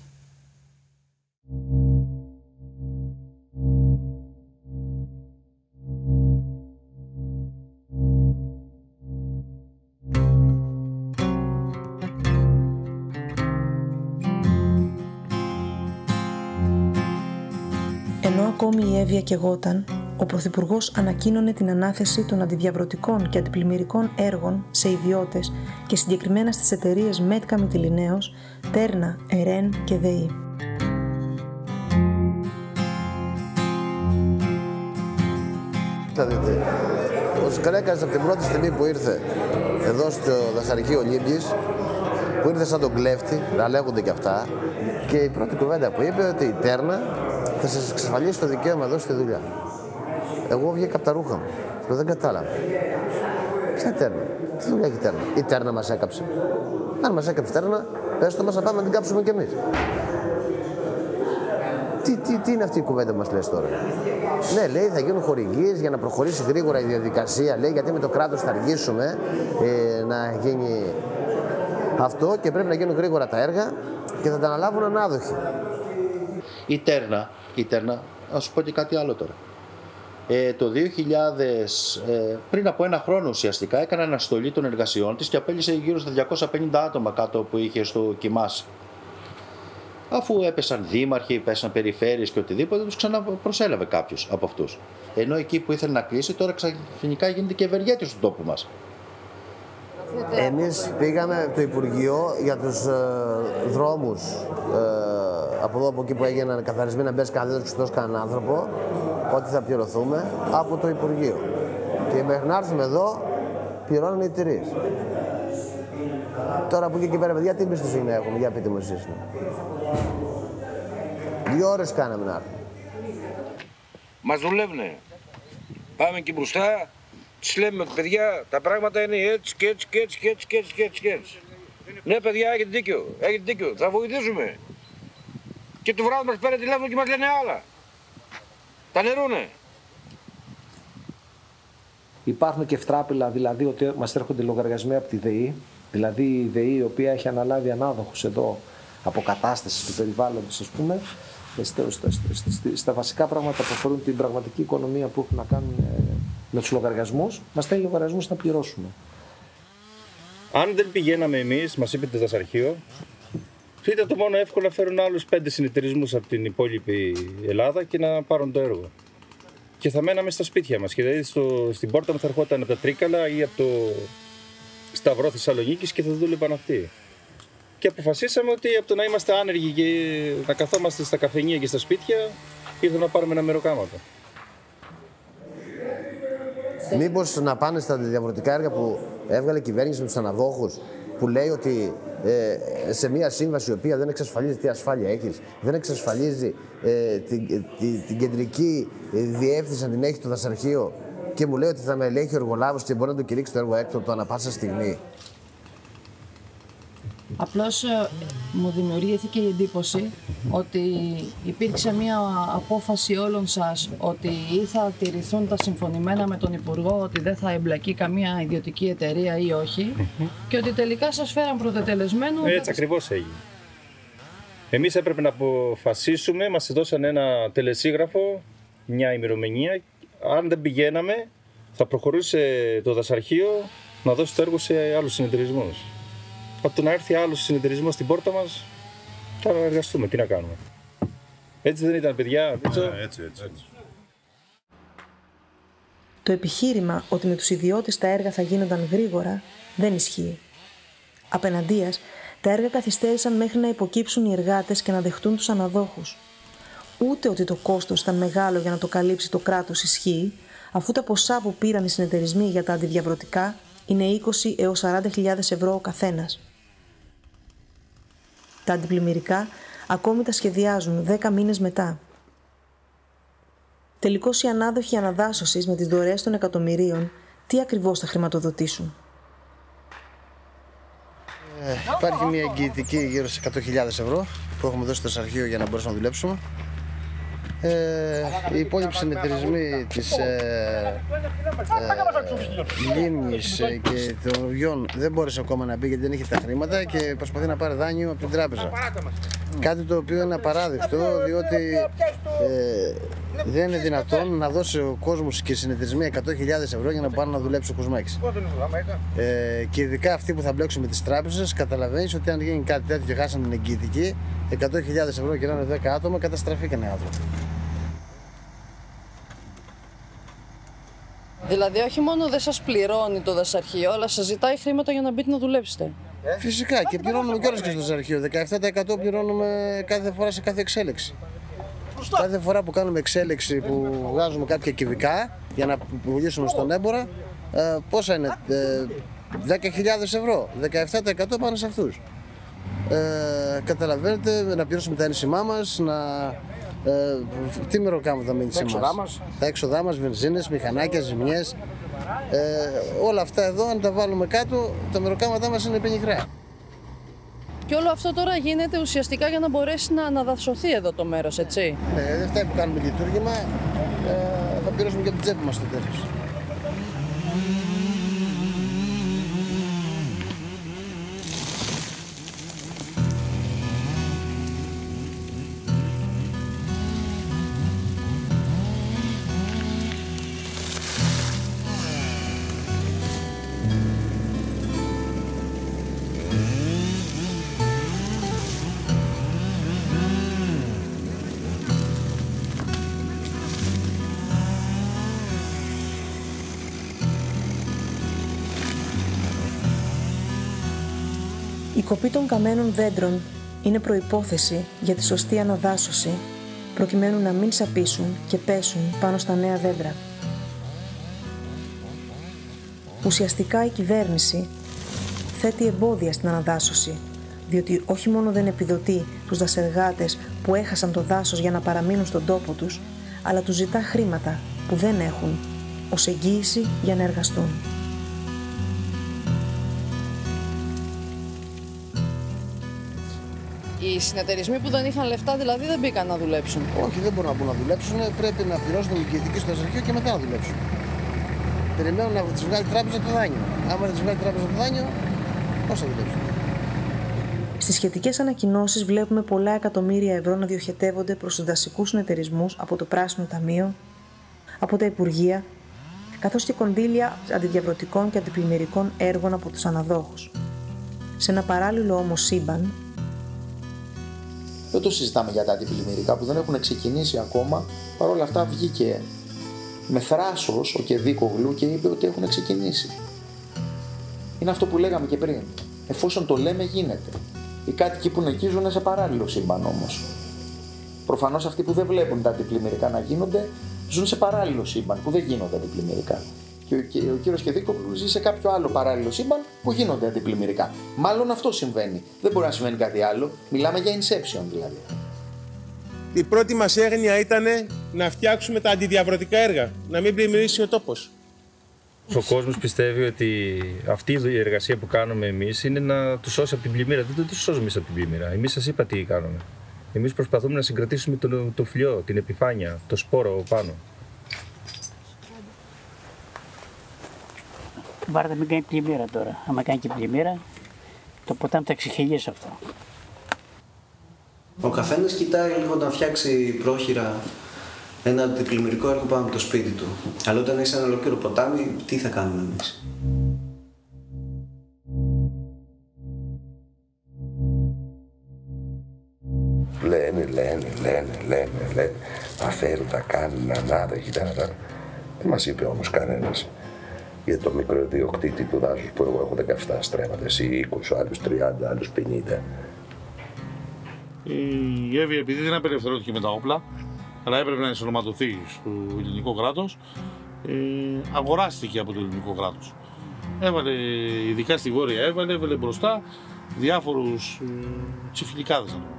Ενώ ακόμη η Εύβοια καιγόταν, ο Πρωθυπουργός ανακοίνωνε την ανάθεση των αντιδιαβρωτικών και αντιπλημμυρικών έργων σε ιδιώτες και συγκεκριμένα στις εταιρείες Μέτκα Μυτιληναίος, Τέρνα, Ερέν και ΔΕΗ.
Θα δείτε, ο Σκρέκας από την πρώτη στιγμή που ήρθε εδώ στο δασαρχείο Λίμπης, που ήρθε σαν τον κλέφτη, να λέγονται και αυτά, και η πρώτη κουβέντα που είπε ότι η Τέρνα θα σας εξασφαλίσει το δικαίωμα εδώ στη δουλειά. Εγώ βγήκα από τα ρούχα μου και δεν κατάλαβα. Ποια Τέρνα, τι δουλειά έχει η Τέρνα? Η Τέρνα μας έκαψε. Αν μας έκαψε η Τέρνα, πες το μας να πάμε να την κάψουμε κι εμείς. Τι, τι, τι είναι αυτή η κουβέντα που μας λες τώρα? Ναι, λέει θα γίνουν χορηγίες για να προχωρήσει γρήγορα η διαδικασία. Λέει γιατί με το κράτος θα αργήσουμε ε, να γίνει αυτό και πρέπει να γίνουν γρήγορα τα έργα και θα τα αναλάβουν ανάδοχοι.
Η Τέρνα, η Τέρνα, να σου πω και κάτι άλλο τώρα. Ε, το δύο χιλιάδες, ε, πριν από ένα χρόνο ουσιαστικά, έκανε αναστολή των εργασιών της και απέλυσε γύρω στα διακόσια πενήντα άτομα κάτω που είχε στο Κιμάσι. Αφού έπεσαν δήμαρχοι, έπεσαν περιφέρειες και οτιδήποτε, τους ξαναπροσέλαβε κάποιος από αυτούς. Ενώ εκεί που ήθελε να κλείσει, τώρα ξαφνικά γίνεται και ευεργέτης του τόπου μας.
Εμείς πήγαμε το Υπουργείο για τους ε, δρόμους ε, από εδώ από εκεί που έγιναν καθαρισμοί, να μπες κανένας ξεστός κανέναν άνθρωπο, ότι θα πληρωθούμε από το Υπουργείο. Και μέχρι να έρθουμε εδώ, πληρώνουν οι εταιρείες. Τώρα από εκεί και πέρα, παιδιά, τι εμπιστοσύνη έχουμε, για πείτε μου εσείς. Δύο ώρες κάναμε να έρθουμε.
Μας δουλεύουνε. Πάμε εκεί μπροστά, τους λέμε, παιδιά, τα πράγματα είναι έτσι και έτσι και έτσι και έτσι και έτσι και έτσι, και έτσι. Ναι, παιδιά, έχετε δίκιο, έχετε δίκιο, θα βοηθήσουμε. Και το βράδυ μας παίρνει τηλέφωνο και μας λένε άλλα. Τα νερούνε.
Υπάρχουν και ευτράπηλα, δηλαδή ότι μας έρχονται λογαριασμοί από τη ΔΕΗ, δηλαδή η ΔΕΗ η οποία έχει αναλάβει ανάδοχους εδώ αποκατάσταση του περιβάλλοντος, ας πούμε, στα, στα, στα, στα βασικά πράγματα που αφορούν την πραγματική οικονομία που έχουν να κάνουν με τους λογαριασμούς, μας στέλνει λογαριασμούς να πληρώσουμε.
Αν δεν πηγαίναμε εμείς, μας είπε το δασαρχείο, ήταν το μόνο εύκολο να φέρουν άλλους πέντε συνεταιρισμούς από την υπόλοιπη Ελλάδα και να πάρουν το έργο. Και θα μέναμε στα σπίτια μας. Και δηλαδή στο, στην πόρτα μου θα ερχόταν από τα Τρίκαλα ή από το Σταυρό Θεσσαλονίκης και θα δούλευαν αυτοί. Και αποφασίσαμε ότι από το να είμαστε άνεργοι και να καθόμαστε στα καφενεία και στα σπίτια, ήρθαμε να πάρουμε ένα μεροκάματο.
Μήπως να πάνε στα διαβρωτικά έργα που έβγαλε η κυβέρνηση με τους αναδόχους, που λέει ότι ε, σε μια σύμβαση η οποία δεν εξασφαλίζει τι ασφάλεια έχεις, δεν εξασφαλίζει ε, την, την, την κεντρική διεύθυνση αν την έχει το δασαρχείο και μου λέει ότι θα με ελέγχει ο εργολάβος και μπορεί να το κηρύξει το έργο έκτοτο ανά πάσα στιγμή.
Απλώς μου δημιουργήθηκε η εντύπωση ότι υπήρξε μια απόφαση όλων σας ότι ή θα τηρηθούν τα συμφωνημένα με τον Υπουργό ότι δεν θα εμπλακεί καμία ιδιωτική εταιρεία ή όχι και ότι τελικά σας φέραν πρωτετελεσμένο.
Έτσι ακριβώς έγινε. Εμείς έπρεπε να αποφασίσουμε, μας δώσαν ένα τελεσίγραφο, μια ημερομηνία. Αν δεν πηγαίναμε, θα προχωρούσε το δασαρχείο να δώσει το έργο σε άλλους συνεταιρισμούς. Από το να έρθει άλλος συνεταιρισμός στην πόρτα μας, θα εργαστούμε. Τι να κάνουμε. Έτσι δεν ήταν, παιδιά?
Έτσι, έτσι, έτσι.
Το επιχείρημα ότι με τους ιδιώτες τα έργα θα γίνονταν γρήγορα δεν ισχύει. Απέναντίας, τα έργα καθυστέρησαν μέχρι να υποκύψουν οι εργάτες και να δεχτούν τους αναδόχους. Ούτε ότι το κόστος ήταν μεγάλο για να το καλύψει το κράτος ισχύει, αφού τα ποσά που πήραν οι συνεταιρισμοί για τα αντιδιαβρωτικά είναι είκοσι έως σαράντα χιλιάδες ευρώ ο καθένας. Τα αντιπλημμυρικά ακόμη τα σχεδιάζουν δέκα μήνες μετά. Τελικώς οι ανάδοχοι αναδάσωσης με τις δωρεές των εκατομμυρίων τι ακριβώς θα χρηματοδοτήσουν?
Ε, υπάρχει μια εγγυητική γύρω στις εκατό χιλιάδες ευρώ που έχουμε δώσει στο δασαρχείο για να μπορέσουμε να δουλέψουμε. Ε, οι υπόλοιποι συνεταιρισμοί της ε, ε, Λίμνης και των Ρουβιών δεν μπόρεσε ακόμα να μπει γιατί δεν είχε τα χρήματα και προσπαθεί να πάρει δάνειο από την τράπεζα. Κάτι το οποίο είναι απαράδεκτο, διότι ε, δεν είναι δυνατόν να δώσει ο κόσμος και οι συνεταιρισμοί εκατό χιλιάδες ευρώ για να πάνε να δουλέψει ο Κοσμάκης. Ε, και ειδικά αυτοί που θα μπλέξουν με τις τράπεζες, καταλαβαίνεις ότι αν γίνει κάτι τέτοιο και χάσαν την εγγυητική, εκατό χιλιάδες ευρώ και να είναι δέκα άτομα, καταστραφήκαν οι άνθρωποι.
Δηλαδή, όχι μόνο δεν σας πληρώνει το δασαρχείο, αλλά σας ζητάει χρήματα για να μπείτε να δουλέψετε.
Φυσικά και πληρώνουμε κιόλας και στο δασαρχείο. δεκαεπτά τοις εκατό πληρώνουμε κάθε φορά σε κάθε εξέλιξη. Κάθε φορά που κάνουμε εξέλιξη, που βγάζουμε κάποια κυβικά για να πουλήσουμε στον έμπορα, ε, πόσα είναι, ε, δέκα χιλιάδες ευρώ. δεκαεπτά τοις εκατό πάνε σε αυτούς. Ε, καταλαβαίνετε, να πληρώσουμε τα ένσημά μας, να... Ε, τι μεροκάμα θα μείνει σε εμάς? Τα έξοδά μας, βενζίνες, μηχανάκια, ζημιές, ε, όλα αυτά εδώ αν τα βάλουμε κάτω, τα μεροκάματά μας είναι πενιχρά.
Και όλο αυτό τώρα γίνεται ουσιαστικά για να μπορέσει να αναδασωθεί εδώ το μέρος, έτσι?
Ναι, δεν φτάνει που κάνουμε λειτουργήμα, ε, θα πληρώσουμε και από την τσέπη μας το τέλος.
Η κοπή των καμένων δέντρων είναι προϋπόθεση για τη σωστή αναδάσωση, προκειμένου να μην σαπίσουν και πέσουν πάνω στα νέα δέντρα. Ουσιαστικά η κυβέρνηση θέτει εμπόδια στην αναδάσωση, διότι όχι μόνο δεν επιδοτεί τους δασεργάτες που έχασαν το δάσος για να παραμείνουν στον τόπο τους, αλλά τους ζητά χρήματα που δεν έχουν ως εγγύηση για να εργαστούν.
Οι συνεταιρισμοί που δεν είχαν λεφτά δηλαδή δεν μπήκαν να δουλέψουν.
Όχι, δεν μπορούν να μπουν να δουλέψουν. Πρέπει να πληρώσουν την εγγυητική στο δασαρχείο και μετά να δουλέψουν. Περιμένουν να τις βγάλει τράπεζα το δάνειο. Άμα δεν τις βγάλει τράπεζα το δάνειο, πώς θα δουλέψουν?
Στις σχετικές ανακοινώσεις βλέπουμε πολλά εκατομμύρια ευρώ να διοχετεύονται προς τους δασικούς συνεταιρισμούς από το Πράσινο Ταμείο, από τα Υπουργεία, καθώς και κονδύλια αντιδιαβρωτικών και αντιπλημμυρικών έργων από τους αναδόχους. Σε ένα παράλληλο όμως σύμπαν,
δεν το συζητάμε για τα αντιπλημμυρικά που δεν έχουν ξεκινήσει ακόμα. Παρ' όλα αυτά βγήκε με θράσος ο Κεδίκογλου και είπε ότι έχουν ξεκινήσει. Είναι αυτό που λέγαμε και πριν. Εφόσον το λέμε γίνεται. Οι κάτοικοι που είναι εκεί ζουν σε παράλληλο σύμπαν όμως. Προφανώς αυτοί που δεν βλέπουν τα αντιπλημμυρικά να γίνονται ζουν σε παράλληλο σύμπαν που δεν γίνονται αντιπλημμυρικά. Και ο, και ο κύριος Κεδίκογλου ζει σε κάποιο άλλο παράλληλο σύμπαν που γίνονται αντιπλημμυρικά. Μάλλον αυτό συμβαίνει. Δεν μπορεί να συμβαίνει κάτι άλλο. Μιλάμε για inception δηλαδή.
Η πρώτη μας έγνοια ήταν να φτιάξουμε τα αντιδιαβρωτικά έργα, να μην πλημμυρίσει ο τόπος.
Ο κόσμος πιστεύει ότι αυτή η εργασία που κάνουμε εμείς είναι να τους σώσει από την πλημμύρα. Δεν τους σώζουμε εμείς από την πλημμύρα. Εμείς σας είπα τι κάνουμε. Εμείς προσπαθούμε να συγκρατήσουμε το, το φλοιό, την επιφάνεια, το σπόρο πάνω.
Βάρτα μην κάνει πλημμύρα τώρα. Άμα κάνει και πλημμύρα, το ποτάμι θα ξεχυλίσει αυτό.
Ο καθένας κοιτάει λίγο να φτιάξει πρόχειρα ένα αντιπλημμυρικό έργο πάνω από το σπίτι του. Αλλά όταν είσαι ένα ολόκληρο ποτάμι, τι θα κάνουμε εμείς?
Λένε, λένε, λένε, λένε, λένε. Θα φέρουν, θα κάνουν, ανάδα, κοιτάτα. Δεν μας είπε όμως κανένας για το μικρό ιδιοκτήτη του δάσους που εγώ έχω δεκαεπτά στρέμματα, εσύ είκοσι, άλλους τριάντα, άλλους πενήντα.
Η Εύη, επειδή δεν απελευθερώθηκε με τα όπλα, αλλά έπρεπε να ενσωματωθεί στο ελληνικό κράτος, ε, αγοράστηκε από το ελληνικό κράτος. Έβαλε, ειδικά στη Βόρεια έβαλε, έβαλε μπροστά διάφορους ε, τσιφλικάδες, να το πω.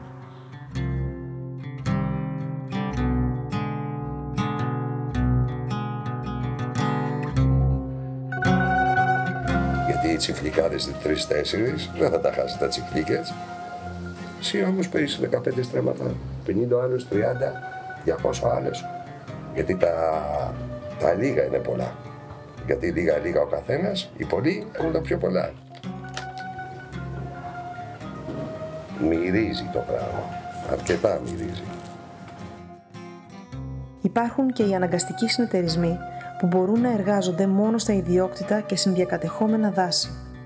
Γιατί οι τσιφλικάδες είναι τρεις-τέσσερις, δεν θα τα χάσει τα τσιφλίκες. Εσύ όμως παίρνεις δεκαπέντε στρέμματα, πενήντα άλλους, τριάντα, διακόσια άλλους. Γιατί τα, τα λίγα είναι πολλά. Γιατί λίγα-λίγα ο καθένας, οι πολλοί έχουν τα πιο πολλά. Μυρίζει το πράγμα. Αρκετά μυρίζει.
Υπάρχουν και οι αναγκαστικοί συνεταιρισμοί που μπορούν να εργάζονται μόνο στα ιδιόκτητα και συνδιακατεχόμενα δάση.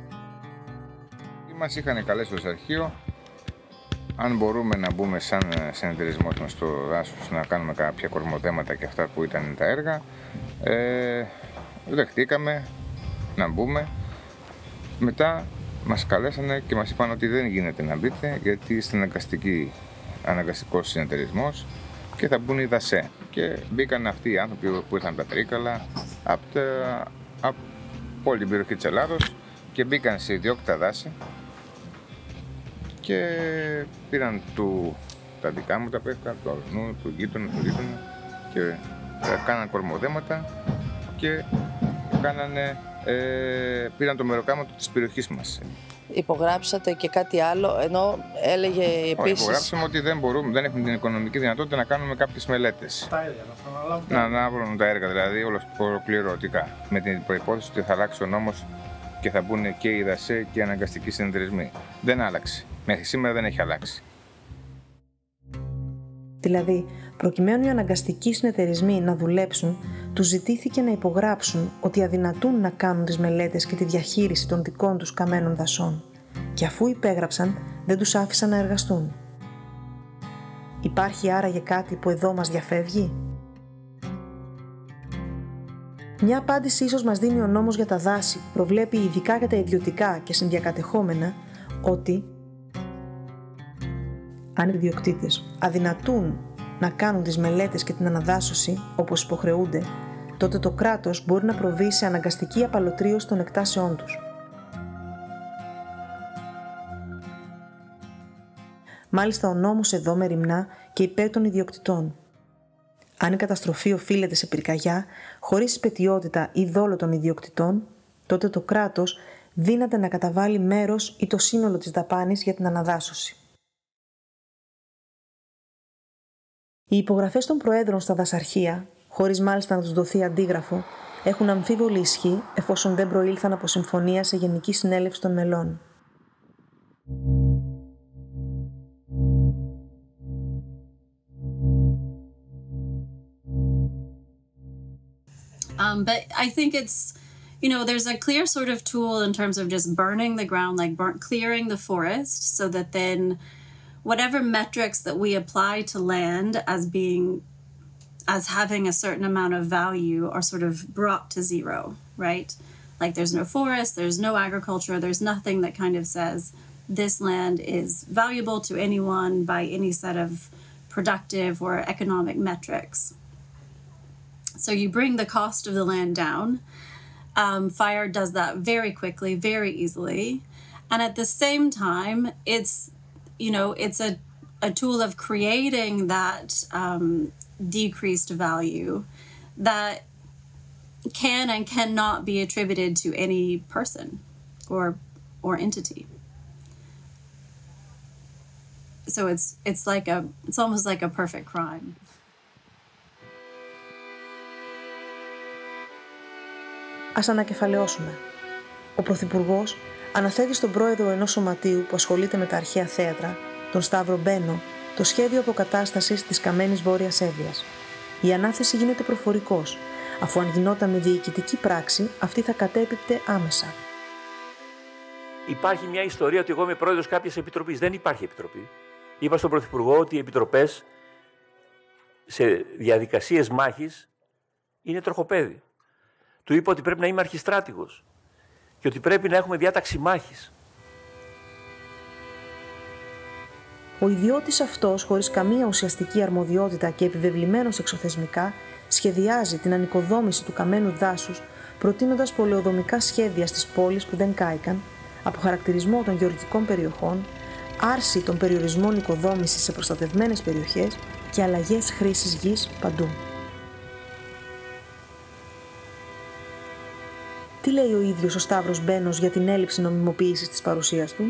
Μας είχαν καλέσει στο αρχείο αν μπορούμε να μπούμε σαν συνεταιρισμός μας στο δάσος να κάνουμε κάποια κορμοδέματα και αυτά που ήταν τα έργα. Ε, δεχτήκαμε να μπούμε. Μετά μας καλέσανε και μας είπαν ότι δεν γίνεται να μπείτε γιατί είστε αναγκαστική, αναγκαστικός συνεταιρισμός και θα μπουν οι δασέ. Και μπήκαν αυτοί οι άνθρωποι που ήρθαν από τα Τρίκαλα, από, τα, από όλη την περιοχή της Ελλάδος και μπήκαν σε ιδιόκτητα δάση και πήραν του, τα δικά μου τα πέφτα, του αλουνού, του γείτονα, του γείτονα και κάναν κορμοδέματα και κάνανε, ε, πήραν το μεροκάματο της περιοχής μας.
Υπογράψατε και κάτι άλλο, ενώ έλεγε επίσης...
Υπογράψαμε ότι δεν μπορούμε, δεν έχουμε την οικονομική δυνατότητα να κάνουμε κάποιες μελέτες. Τα έργα, να να, να βρουν τα έργα, δηλαδή ολοκληρωτικά. Με την προϋπόθεση ότι θα αλλάξει ο νόμος και θα μπουν και οι δασέ και οι αναγκαστικοί συνεταιρισμοί. Δεν άλλαξε. Μέχρι σήμερα δεν έχει αλλάξει.
Δηλαδή, προκειμένου οι αναγκαστικοί συνεταιρισμοί να δουλέψουν, τους ζητήθηκε να υπογράψουν ότι αδυνατούν να κάνουν τις μελέτες και τη διαχείριση των δικών τους καμένων δασών. Και αφού υπέγραψαν, δεν τους άφησαν να εργαστούν. Υπάρχει άραγε κάτι που εδώ μας διαφεύγει? Μια απάντηση ίσως μας δίνει ο νόμος για τα δάση, που προβλέπει ειδικά για τα ιδιωτικά και συνδιακατεχόμενα, ότι αν οι ιδιοκτήτες αδυνατούν να κάνουν τις μελέτες και την αναδάσωση όπως υποχρεούνται, τότε το κράτος μπορεί να προβεί σε αναγκαστική απαλωτρίωση των εκτάσεών τους. Μάλιστα ο νόμος εδώ μεριμνά και υπέρ των ιδιοκτητών. Αν η καταστροφή οφείλεται σε πυρκαγιά, χωρίς υπαιτιότητα ή δόλο των ιδιοκτητών, τότε το κράτος δύναται να καταβάλει μέρος ή το σύνολο της δαπάνης για την αναδάσωση. Οι υπογραφές των προέδρων στα δασαρχεία, χωρίς μάλιστα να τους δοθεί αντίγραφο, έχουν αμφίβολη ισχύ εφόσον δεν προήλθαν από συμφωνία σε Γενική Συνέλευση των Μελών.
Um, but I think it's, you know, there's a clear sort of tool in terms of just burning the ground, like burn, clearing the forest, so that then whatever metrics that we apply to land as being, as having a certain amount of value are sort of brought to zero, right? Like there's no forest, there's no agriculture, there's nothing that kind of says this land is valuable to anyone by any set of productive or economic metrics. So you bring the cost of the land down. Um, fire does that very quickly, very easily. And at the same time, it's, you know, it's a, a tool of creating that um, decreased value that can and cannot be attributed to any person or or entity. So it's it's like a it's almost like a perfect crime.
Ας ανακεφαλαιώσουμε. Ο Πρωθυπουργός αναθέτει στον πρόεδρο ενός σωματείου που ασχολείται με τα αρχαία θέατρα, τον Σταύρο Μπένο, το σχέδιο αποκατάστασης της καμένης Βόρειας Εύβοιας. Η ανάθεση γίνεται προφορικός, αφού αν γινόταν με διοικητική πράξη, αυτή θα κατέπιπτε άμεσα.
Υπάρχει μια ιστορία ότι εγώ είμαι πρόεδρος κάποιας επιτροπής. Δεν υπάρχει επιτροπή. Είπα στον Πρωθυπουργό ότι οι επιτροπές σε διαδικασίες μάχης είναι τροχοπέδι. Του είπα ότι πρέπει να είμαι αρχιστράτηγος και ότι πρέπει να έχουμε διάταξη μάχης.
Ο ιδιώτης αυτός, χωρίς καμία ουσιαστική αρμοδιότητα και επιβεβλημένος εξωθεσμικά, σχεδιάζει την ανοικοδόμηση του καμένου δάσους, προτείνοντας πολεοδομικά σχέδια στις πόλεις που δεν κάηκαν, αποχαρακτηρισμό των γεωργικών περιοχών, άρση των περιορισμών οικοδόμησης σε προστατευμένες περιοχές και αλλαγές χρήσης γης παντού. Τι λέει ο ίδιος ο Σταύρος Μπένος για την έλλειψη νομιμοποίησης της παρουσίας του?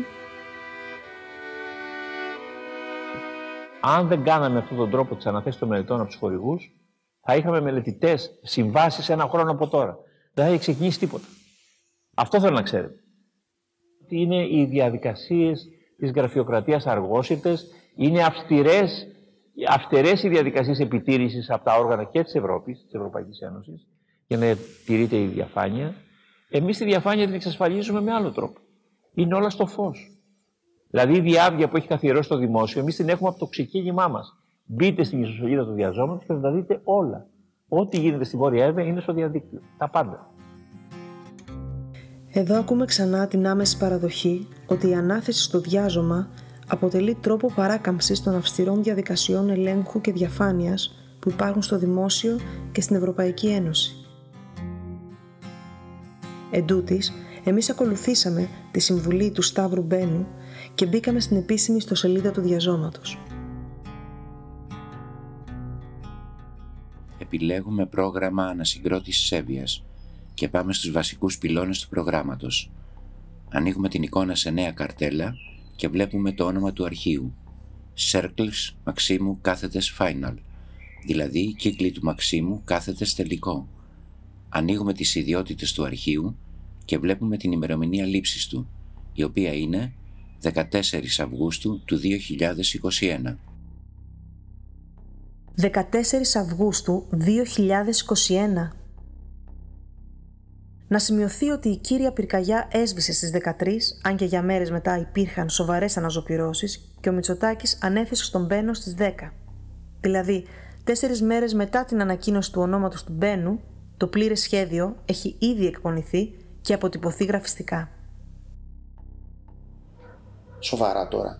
Αν δεν κάναμε αυτόν τον τρόπο της αναθέσης των μελετών από τους χορηγούς, θα είχαμε μελετητές συμβάσεις ένα χρόνο από τώρα. Δεν θα είχε ξεκινήσει τίποτα. Αυτό θέλω να ξέρετε. Είναι οι διαδικασίες της γραφειοκρατίας αργόσιτες, είναι αυστηρές, αυστηρές οι διαδικασίες επιτήρησης από τα όργανα και της Ευρώπης, της Ευρωπαϊκής Ένωσης, για να τηρείται η διαφάνεια. Εμείς τη διαφάνεια την εξασφαλίζουμε με άλλο τρόπο. Είναι όλα στο φως. Δηλαδή η διάβγεια που έχει καθιερώσει το δημόσιο, εμείς την έχουμε από το ξεκίνημά μας. Μπείτε στην ιστοσελίδα του Διαζώματος και θα τα δείτε όλα. Ό,τι γίνεται στη Βόρεια Εύβοια είναι στο διαδίκτυο. Τα πάντα.
Εδώ ακούμε ξανά την άμεση παραδοχή ότι η ανάθεση στο διάζωμα αποτελεί τρόπο παράκαμψης των αυστηρών διαδικασιών ελέγχου και διαφάνειας που υπάρχουν στο δημόσιο και στην Ευρωπαϊκή Ένωση. Εντούτοις, εμείς ακολουθήσαμε τη συμβουλή του Σταύρου Μπένου και μπήκαμε στην επίσημη ιστοσελίδα του Διαζώματος.
Επιλέγουμε πρόγραμμα ανασυγκρότησης Εύβοιας και πάμε στους βασικούς πυλώνες του προγράμματος. Ανοίγουμε την εικόνα σε νέα καρτέλα και βλέπουμε το όνομα του αρχείου. Circles Μαξίμου κάθετες Final, δηλαδή κύκλοι του Μαξίμου κάθετες τελικό. Ανοίγουμε τις ιδιότητες του αρχείου και βλέπουμε την ημερομηνία λήψης του, η οποία είναι δεκατέσσερις Αυγούστου του δύο χιλιάδες είκοσι ένα.
δεκατέσσερις Αυγούστου δύο χιλιάδες είκοσι ένα. Να σημειωθεί ότι η κύρια πυρκαγιά έσβησε στις δεκατρείς, αν και για μέρες μετά υπήρχαν σοβαρές αναζωπυρώσεις και ο Μητσοτάκης ανέθεσε στον Μπένο στις δέκα. Δηλαδή, τέσσερις μέρες μετά την ανακοίνωση του ονόματος του Μπένου, το πλήρες σχέδιο έχει ήδη εκπονηθεί και αποτυπωθεί γραφιστικά.
Σοβαρά τώρα.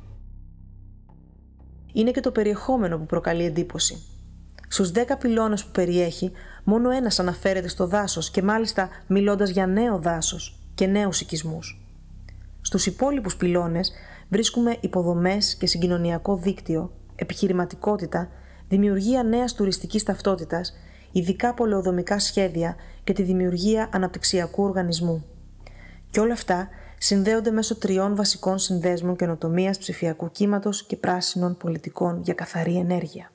Είναι και το περιεχόμενο που προκαλεί εντύπωση. Στους δέκα πυλώνες που περιέχει, μόνο ένας αναφέρεται στο δάσος και μάλιστα μιλώντας για νέο δάσος και νέους οικισμούς. Στους υπόλοιπους πυλώνες βρίσκουμε υποδομές και συγκοινωνιακό δίκτυο, επιχειρηματικότητα, δημιουργία νέας τουριστικής ταυτότητας, ειδικά πολεοδομικά σχέδια και τη δημιουργία αναπτυξιακού οργανισμού. Και όλα αυτά συνδέονται μέσω τριών βασικών συνδέσμων καινοτομίας ψηφιακού κύματος και πράσινων πολιτικών για καθαρή ενέργεια.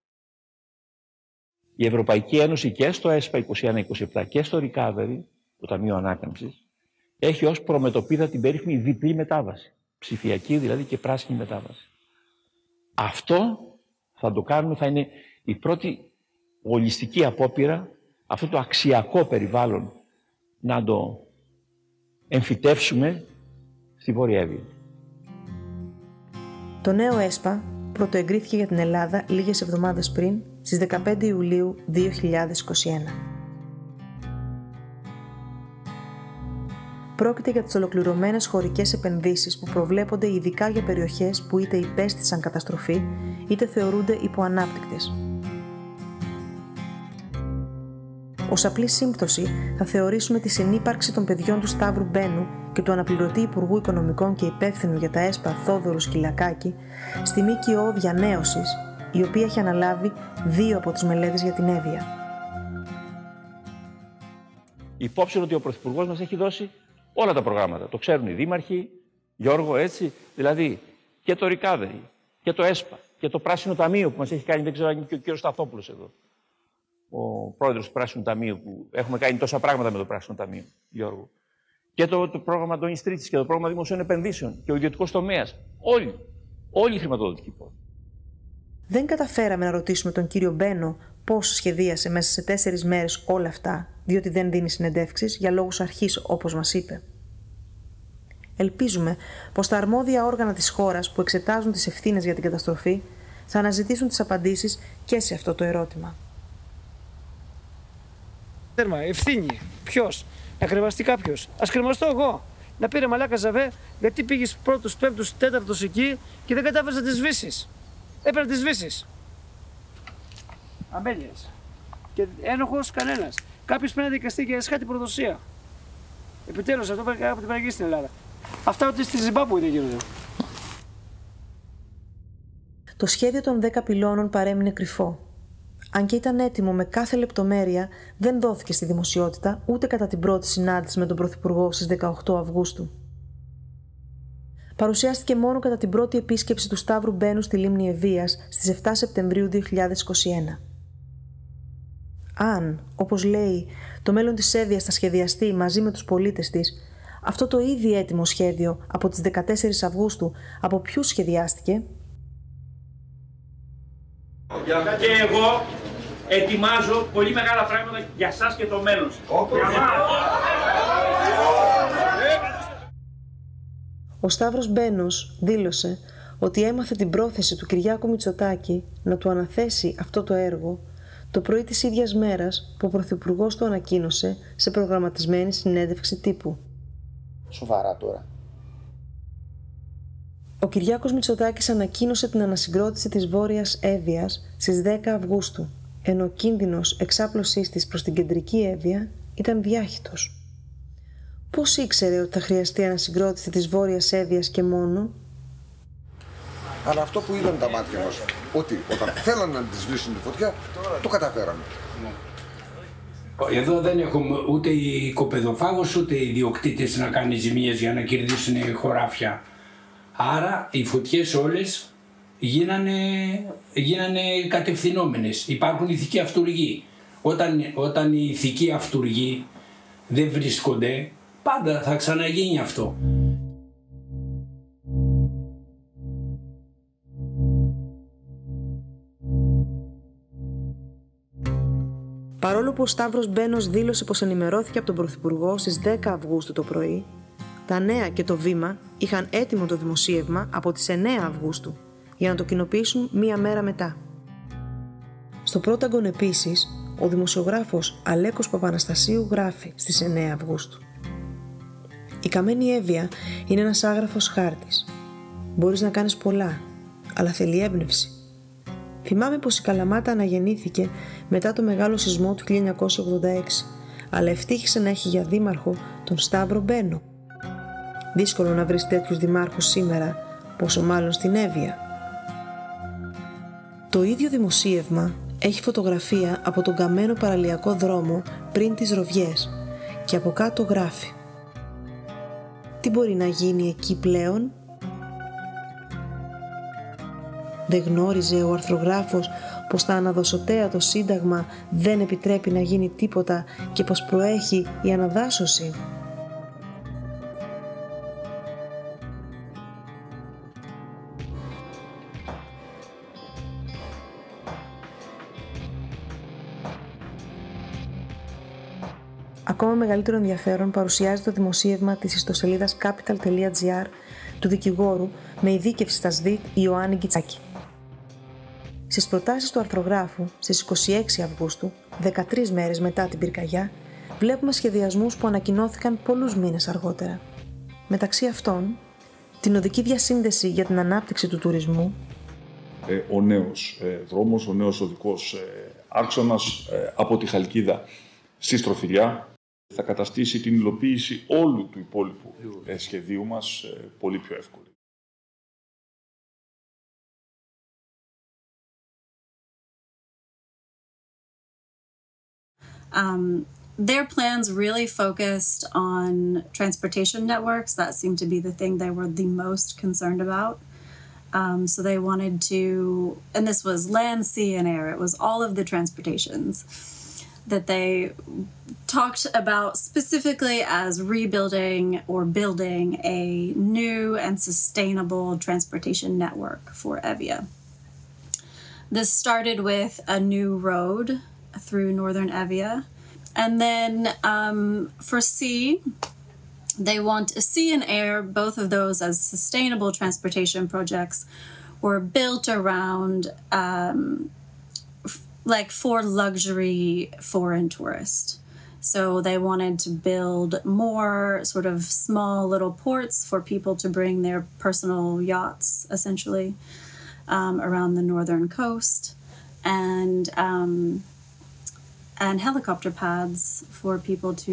Η Ευρωπαϊκή Ένωση και στο ΕΣΠΑ είκοσι ένα είκοσι επτά και στο Recovery, το Ταμείο Ανάκαμψης, έχει ως προμετωπίδα την περίφημη διπλή μετάβαση. Ψηφιακή δηλαδή και πράσινη μετάβαση. Αυτό θα το κάνουμε, θα είναι η πρώτη ολιστική απόπειρα, αυτό το αξιακό περιβάλλον, να το εμφυτεύσουμε στη Βόρεια Εύβοια.
Το νέο ΕΣΠΑ πρωτοεγκρίθηκε για την Ελλάδα λίγες εβδομάδες πριν, στις δεκαπέντε Ιουλίου δύο χιλιάδες είκοσι ένα. Πρόκειται για τις ολοκληρωμένες χωρικές επενδύσεις που προβλέπονται ειδικά για περιοχές που είτε υπέστησαν καταστροφή, είτε θεωρούνται υποανάπτυκτες. Ως απλή σύμπτωση θα θεωρήσουμε τη συνύπαρξη των παιδιών του Σταύρου Μπένου και του αναπληρωτή Υπουργού Οικονομικών και υπεύθυνου για τα ΕΣΠΑ Θόδωρου Σκυλακάκη στη ΜΚΟ Διανέωσης, η οποία έχει αναλάβει δύο από τις μελέτες για την Εύβοια.
υπόψη ότι ο Πρωθυπουργός μας έχει δώσει όλα τα προγράμματα. Το ξέρουν οι δήμαρχοι, Γιώργο, έτσι. Δηλαδή και το Recovery και το ΕΣΠΑ και το Πράσινο Ταμείο που μας έχει κάνει, δεν ξέρω αν είναι και ο κύριος Σταθόπουλος εδώ, ο πρόεδρος του Πράσινου Ταμείου, που έχουμε κάνει τόσα πράγματα με το Πράσινο Ταμείο, Γιώργο. Και το, το πρόγραμμα των Ινστρίτης και το πρόγραμμα δημοσίων επενδύσεων και ο ιδιωτικός τομέας. Όλοι. Όλοι οι χρηματοδοτικοί πόροι.
Δεν καταφέραμε να ρωτήσουμε τον κύριο Μπένο πώς σχεδίασε μέσα σε τέσσερις μέρες όλα αυτά, διότι δεν δίνει συνεντεύξεις για λόγους αρχής, όπως μας είπε. Ελπίζουμε πως τα αρμόδια όργανα της χώρας που εξετάζουν τις ευθύνες για την καταστροφή θα αναζητήσουν τις απαντήσεις και σε αυτό το ερώτημα.
Τέρμα, ευθύνη. Ποιος? Να κρεμαστεί κάποιος? Ας κρεμαστώ εγώ. Να πήρε μαλάκα Ζαβέ, γιατί πήγες πρώτος, πέμπτος, τέταρτος εκεί και δεν κατάφερες να τις σβήσεις. Έπρεπε να τις σβήσεις. Αμπέλιες. Και ένοχος κανένας. Κάποιος πρέπει να δικαστεί για εσχάτη προδοσία. Επιτέλους, αυτό πρέπει να γίνει στην Ελλάδα. Αυτά ότι στη Ζιμπάμπουε δεν γίνονται.
Το σχέδιο των δέκα πυλώνων παρέμεινε κρυφό. Αν και ήταν έτοιμο με κάθε λεπτομέρεια, δεν δόθηκε στη δημοσιότητα ούτε κατά την πρώτη συνάντηση με τον Πρωθυπουργό στις δεκαοκτώ Αυγούστου. Παρουσιάστηκε μόνο κατά την πρώτη επίσκεψη του Σταύρου Μπένου στη λίμνη Ευβοίας στις επτά Σεπτεμβρίου δύο χιλιάδες είκοσι ένα. Αν, όπως λέει, το μέλλον της Εύβοιας θα σχεδιαστεί μαζί με τους πολίτες της, αυτό το ήδη έτοιμο σχέδιο από τις δεκατέσσερις Αυγούστου από ποιους σχεδιάστηκε?
Και εγώ ετοιμάζω πολύ μεγάλα πράγματα για σας και το μέλλον σας.
Ο Σταύρος Μπένος δήλωσε ότι έμαθε την πρόθεση του Κυριάκου Μητσοτάκη να του αναθέσει αυτό το έργο το πρωί της ίδιας μέρας που ο Πρωθυπουργός το ανακοίνωσε σε προγραμματισμένη συνέντευξη τύπου.
Σοβαρά τώρα.
Ο Κυριάκος Μητσοτάκης ανακοίνωσε την ανασυγκρότηση της Βόρειας Εύβοιας στις δέκα Αυγούστου, ενώ ο κίνδυνος εξάπλωσής της προς την κεντρική Εύβοια ήταν διάχυτος. Πώς ήξερε ότι θα χρειαστεί ανασυγκρότηση της Βόρειας Εύβοιας και μόνο?
Αλλά αυτό που είδαν τα μάτια μας, ότι όταν θέλανε να τη σβήσουν τη φωτιά, το καταφέραμε.
Εδώ δεν έχουμε ούτε οι οικοπεδοφάγος ούτε οι ιδιοκτήτες να κάνουν ζημίες για να κερδίσουν χωράφια. Άρα οι φωτιές όλες γίνανε, γίνανε κατευθυνόμενες. Υπάρχουν ηθικοί αυτούργοι. Όταν, όταν οι ηθικοί αυτούργοι δεν βρίσκονται, πάντα θα ξαναγίνει αυτό.
Παρόλο που ο Σταύρος Μπένος δήλωσε πως ενημερώθηκε από τον Πρωθυπουργό στις δέκα Αυγούστου το πρωί, τα Νέα και το Βήμα είχαν έτοιμο το δημοσίευμα από τις εννέα Αυγούστου για να το κοινοποιήσουν μία μέρα μετά. Στο Πρόταγκον επίσης, ο δημοσιογράφος Αλέκος Παπαναστασίου γράφει στις εννέα Αυγούστου. «Η καμένη Εύβοια είναι ένας άγραφος χάρτης. Μπορείς να κάνεις πολλά, αλλά θέλει έμπνευση. Θυμάμαι πως η Καλαμάτα αναγεννήθηκε μετά το μεγάλο σεισμό του χίλια εννιακόσια ογδόντα έξι, αλλά ευτύχησε να έχει για δήμαρχο τον Σταύρο Μπένο. Δύσκολο να βρεις τέτοιους δημάρχους σήμερα, πόσο μάλλον στην Εύβοια». Το ίδιο δημοσίευμα έχει φωτογραφία από τον καμένο παραλιακό δρόμο πριν τις Ροβιές και από κάτω γράφει «Τι μπορεί να γίνει εκεί πλέον?» Δεν γνώριζε ο αρθρογράφος πως τα αναδοσωτέα το Σύνταγμα δεν επιτρέπει να γίνει τίποτα και πως προέχει η αναδάσωση? Ακόμα μεγαλύτερο ενδιαφέρον παρουσιάζει το δημοσίευμα της ιστοσελίδας capital.gr του δικηγόρου με ειδίκευση στα ΣΔΙΤ Ιωάννη Γκιτσάκη. Στις προτάσεις του αρθρογράφου, στις είκοσι έξι Αυγούστου, δεκατρείς μέρες μετά την πυρκαγιά, βλέπουμε σχεδιασμούς που ανακοινώθηκαν πολλούς μήνες αργότερα. Μεταξύ αυτών, την οδική διασύνδεση για την ανάπτυξη του τουρισμού,
ε, ο νέος ε, δρόμος, ο νέος οδικός ε, άξονας ε, από τη Χαλκίδα στη Στροφιλιά, θα καταστήσει την υλοποίηση όλου του υπόλοιπου ε, σχεδίου μας ε, πολύ πιο εύκολη.
Um, their plans really focused on transportation networks. That seemed to be the thing they were the most concerned about. Um, so they wanted to, and this was land, sea, and air. It was all of the transportations that they talked about specifically as rebuilding or building a new and sustainable transportation network for Evia. This started with a new road through northern Evia. And then um, for sea, they want sea and air, both of those as sustainable transportation projects, were built around um, f- like for luxury foreign tourists. So they wanted to build more sort of small little ports for people to bring their personal yachts, essentially, um, around the northern coast, and um, and helicopter pads for people to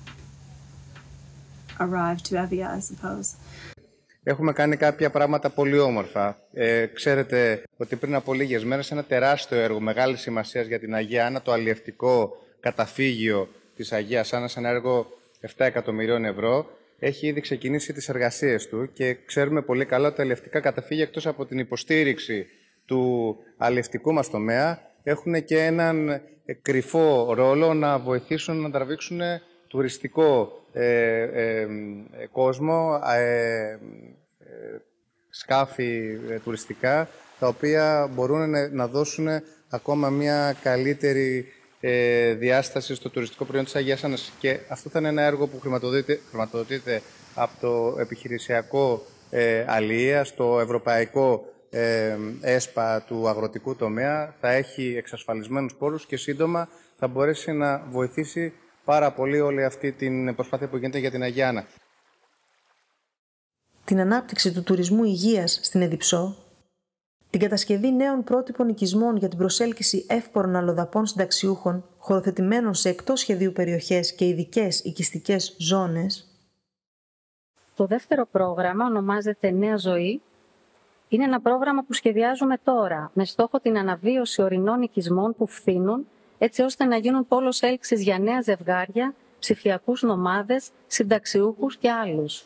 arrive to Evia, I suppose.
Έχουμε κάνει κάποια πράγματα πολύ όμορφα. Ε, ξέρετε ότι πριν από λίγες μέρες ένα τεράστιο έργο μεγάλης σημασίας για την Αγία Άννα, το αλλιευτικό καταφύγιο της Αγίας Άννας, ένα έργο επτά εκατομμυρίων ευρώ, έχει ήδη ξεκινήσει τις εργασίες του και ξέρουμε πολύ καλά ότι τα αλλιευτικά καταφύγια, εκτός από την υποστήριξη του αλλιευτικού μας τομέα, έχουν και έναν κρυφό ρόλο να βοηθήσουν να τραβήξουν τουριστικό ε, ε, κόσμο, ε, ε, σκάφη ε, τουριστικά, τα οποία μπορούν να δώσουν ακόμα μια καλύτερη ε, διάσταση στο τουριστικό προϊόν της Αγίας Άννας. Και αυτό θα είναι ένα έργο που χρηματοδοτείται, χρηματοδοτείται από το επιχειρησιακό ε, αλληλεία, στο ευρωπαϊκό ε, ΕΣΠΑ του αγροτικού τομέα. Θα έχει εξασφαλισμένους πόρους και σύντομα θα μπορέσει να βοηθήσει πάρα πολύ όλη αυτή την προσπάθεια που γίνεται για την Αγία Άννα.
Την ανάπτυξη του τουρισμού υγείας στην Εδιψό, την κατασκευή νέων πρότυπων οικισμών για την προσέλκυση εύπορων αλλοδαπών συνταξιούχων χωροθετημένων σε εκτός σχεδίου περιοχές και ειδικές οικιστικές ζώνες.
Το δεύτερο πρόγραμμα ονομάζεται Νέα Ζωή. Είναι ένα πρόγραμμα που σχεδιάζουμε τώρα με στόχο την αναβίωση ορεινών οικισμών που φθήνουν, έτσι ώστε να γίνουν πόλος έλξης για νέα ζευγάρια, ψηφιακούς νομάδες, συνταξιούχους και άλλους.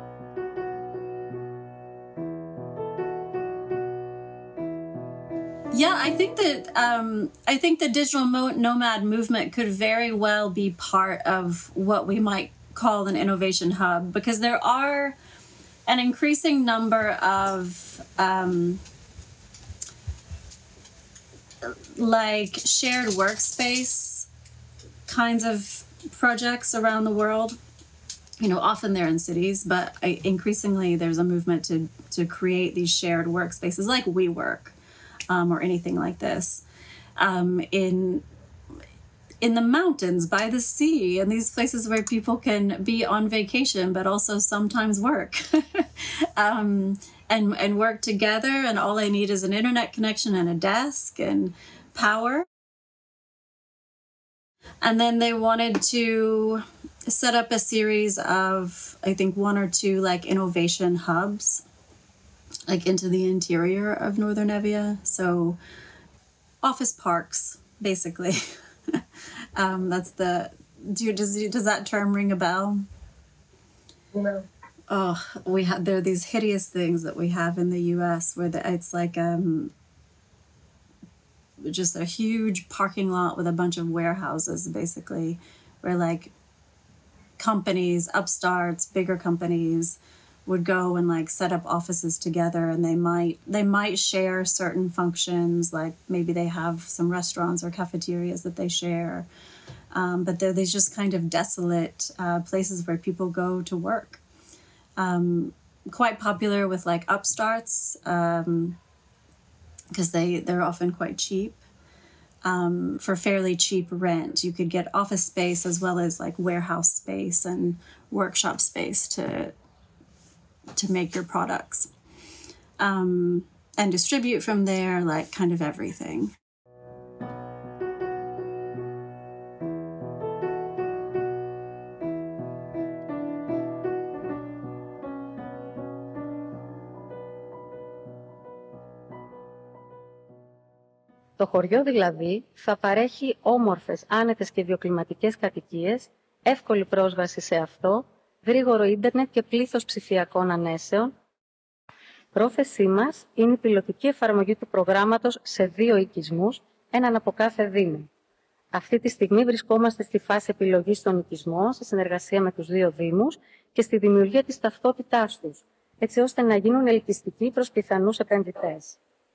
Yeah, I think that um, I think the digital mo- nomad movement could very well be part of what we might call an innovation hub, because there are an increasing number of um, like shared workspace kinds of projects around the world. You know, often they're in cities, but I, increasingly there's a movement to to create these shared workspaces like WeWork. Um, or anything like this, um, in in the mountains, by the sea, and these places where people can be on vacation but also sometimes work, um, and and work together. And all they need is an internet connection and a desk and power. And then they wanted to set up a series of, I think, one or two like innovation hubs, like into the interior of northern Evia. So office parks, basically. um, that's the, do you, does, does that term ring a bell?
No.
Oh, we have, there are these hideous things that we have in the U S where the, it's like um, just a huge parking lot with a bunch of warehouses, basically, where like companies, upstarts, bigger companies, would go and like set up offices together, and they might they might share certain functions, like maybe they have some restaurants or cafeterias that they share, um, but they're these just kind of desolate uh, places where people go to work. Um, quite popular with like upstarts, because um, they they're often quite cheap. Um, for fairly cheap rent, you could get office space as well as like warehouse space and workshop space to to make your products, um, and distribute from there, like kind of everything.
Το χωριό δηλαδή θα παρέχει όμορφες, άνετες και βιοκλιματικές κατοικίες, εύκολη πρόσβαση σε αυτό, γρήγορο ίντερνετ και πλήθος ψηφιακών ανέσεων. Πρόθεσή μας είναι η πιλωτική εφαρμογή του προγράμματος σε δύο οικισμούς, έναν από κάθε δήμο. Αυτή τη στιγμή βρισκόμαστε στη φάση επιλογής των οικισμών, σε συνεργασία με τους δύο δήμους και στη δημιουργία της ταυτότητάς τους, έτσι ώστε να γίνουν ελκυστικοί προς πιθανούς επενδυτές.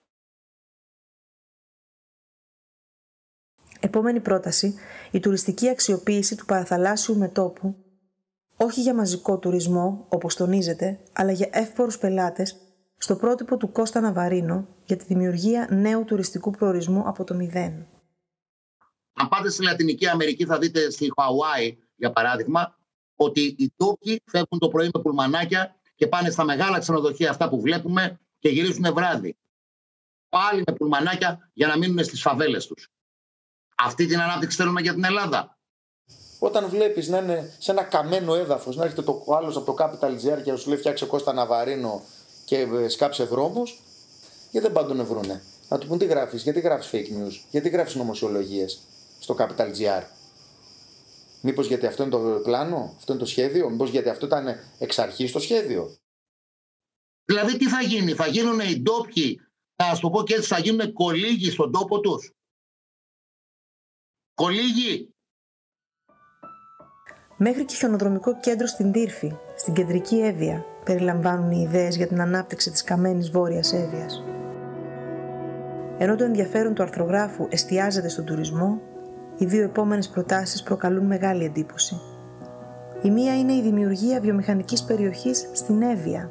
Επόμενη πρόταση, η τουριστική αξιοποίηση του παραθαλάσσιου μετώπου, όχι για μαζικό τουρισμό, όπως τονίζεται, αλλά για εύπορους πελάτες, στο πρότυπο του Κώστα Ναβαρίνο για τη δημιουργία νέου τουριστικού προορισμού από το μηδέν.
Αν πάτε στη Λατινική Αμερική θα δείτε στη Χαουάι, για παράδειγμα, ότι οι τόποι φεύγουν το πρωί με πουλμανάκια και πάνε στα μεγάλα ξενοδοχεία αυτά που βλέπουμε και γυρίζουν βράδυ. Πάλι με πουλμανάκια για να μείνουν στις φαβέλες τους. Αυτή την ανάπτυξη θέλουμε για την Ελλάδα.
Όταν βλέπεις να είναι σε ένα καμένο έδαφος, να έρχεται το άλλος από το Capital τζι αρ και να σου λέει φτιάξε Κώστα Ναβαρίνο και σκάψε δρόμους, γιατί δεν πάντων βρούνε. Να του πούν τι γράφεις, γιατί γράφεις fake news, γιατί γράφεις νομοσιολογίες στο Capital τζι αρ. Μήπως γιατί αυτό είναι το πλάνο, αυτό είναι το σχέδιο, μήπως γιατί αυτό ήταν εξ αρχής το σχέδιο.
Δηλαδή τι θα γίνει, θα γίνουν οι ντόπιοι, θα το πω και έτσι, θα γίνουν κολύγοι στον τόπο τους. Κολύγοι.
Μέχρι και χιονοδρομικό κέντρο στην Τύρφη, στην κεντρική Εύβοια, περιλαμβάνουν οι ιδέες για την ανάπτυξη της καμένης Βόρειας Εύβοιας. Ενώ το ενδιαφέρον του αρθρογράφου εστιάζεται στον τουρισμό, οι δύο επόμενες προτάσεις προκαλούν μεγάλη εντύπωση. Η μία είναι η δημιουργία βιομηχανικής περιοχής στην Εύβοια.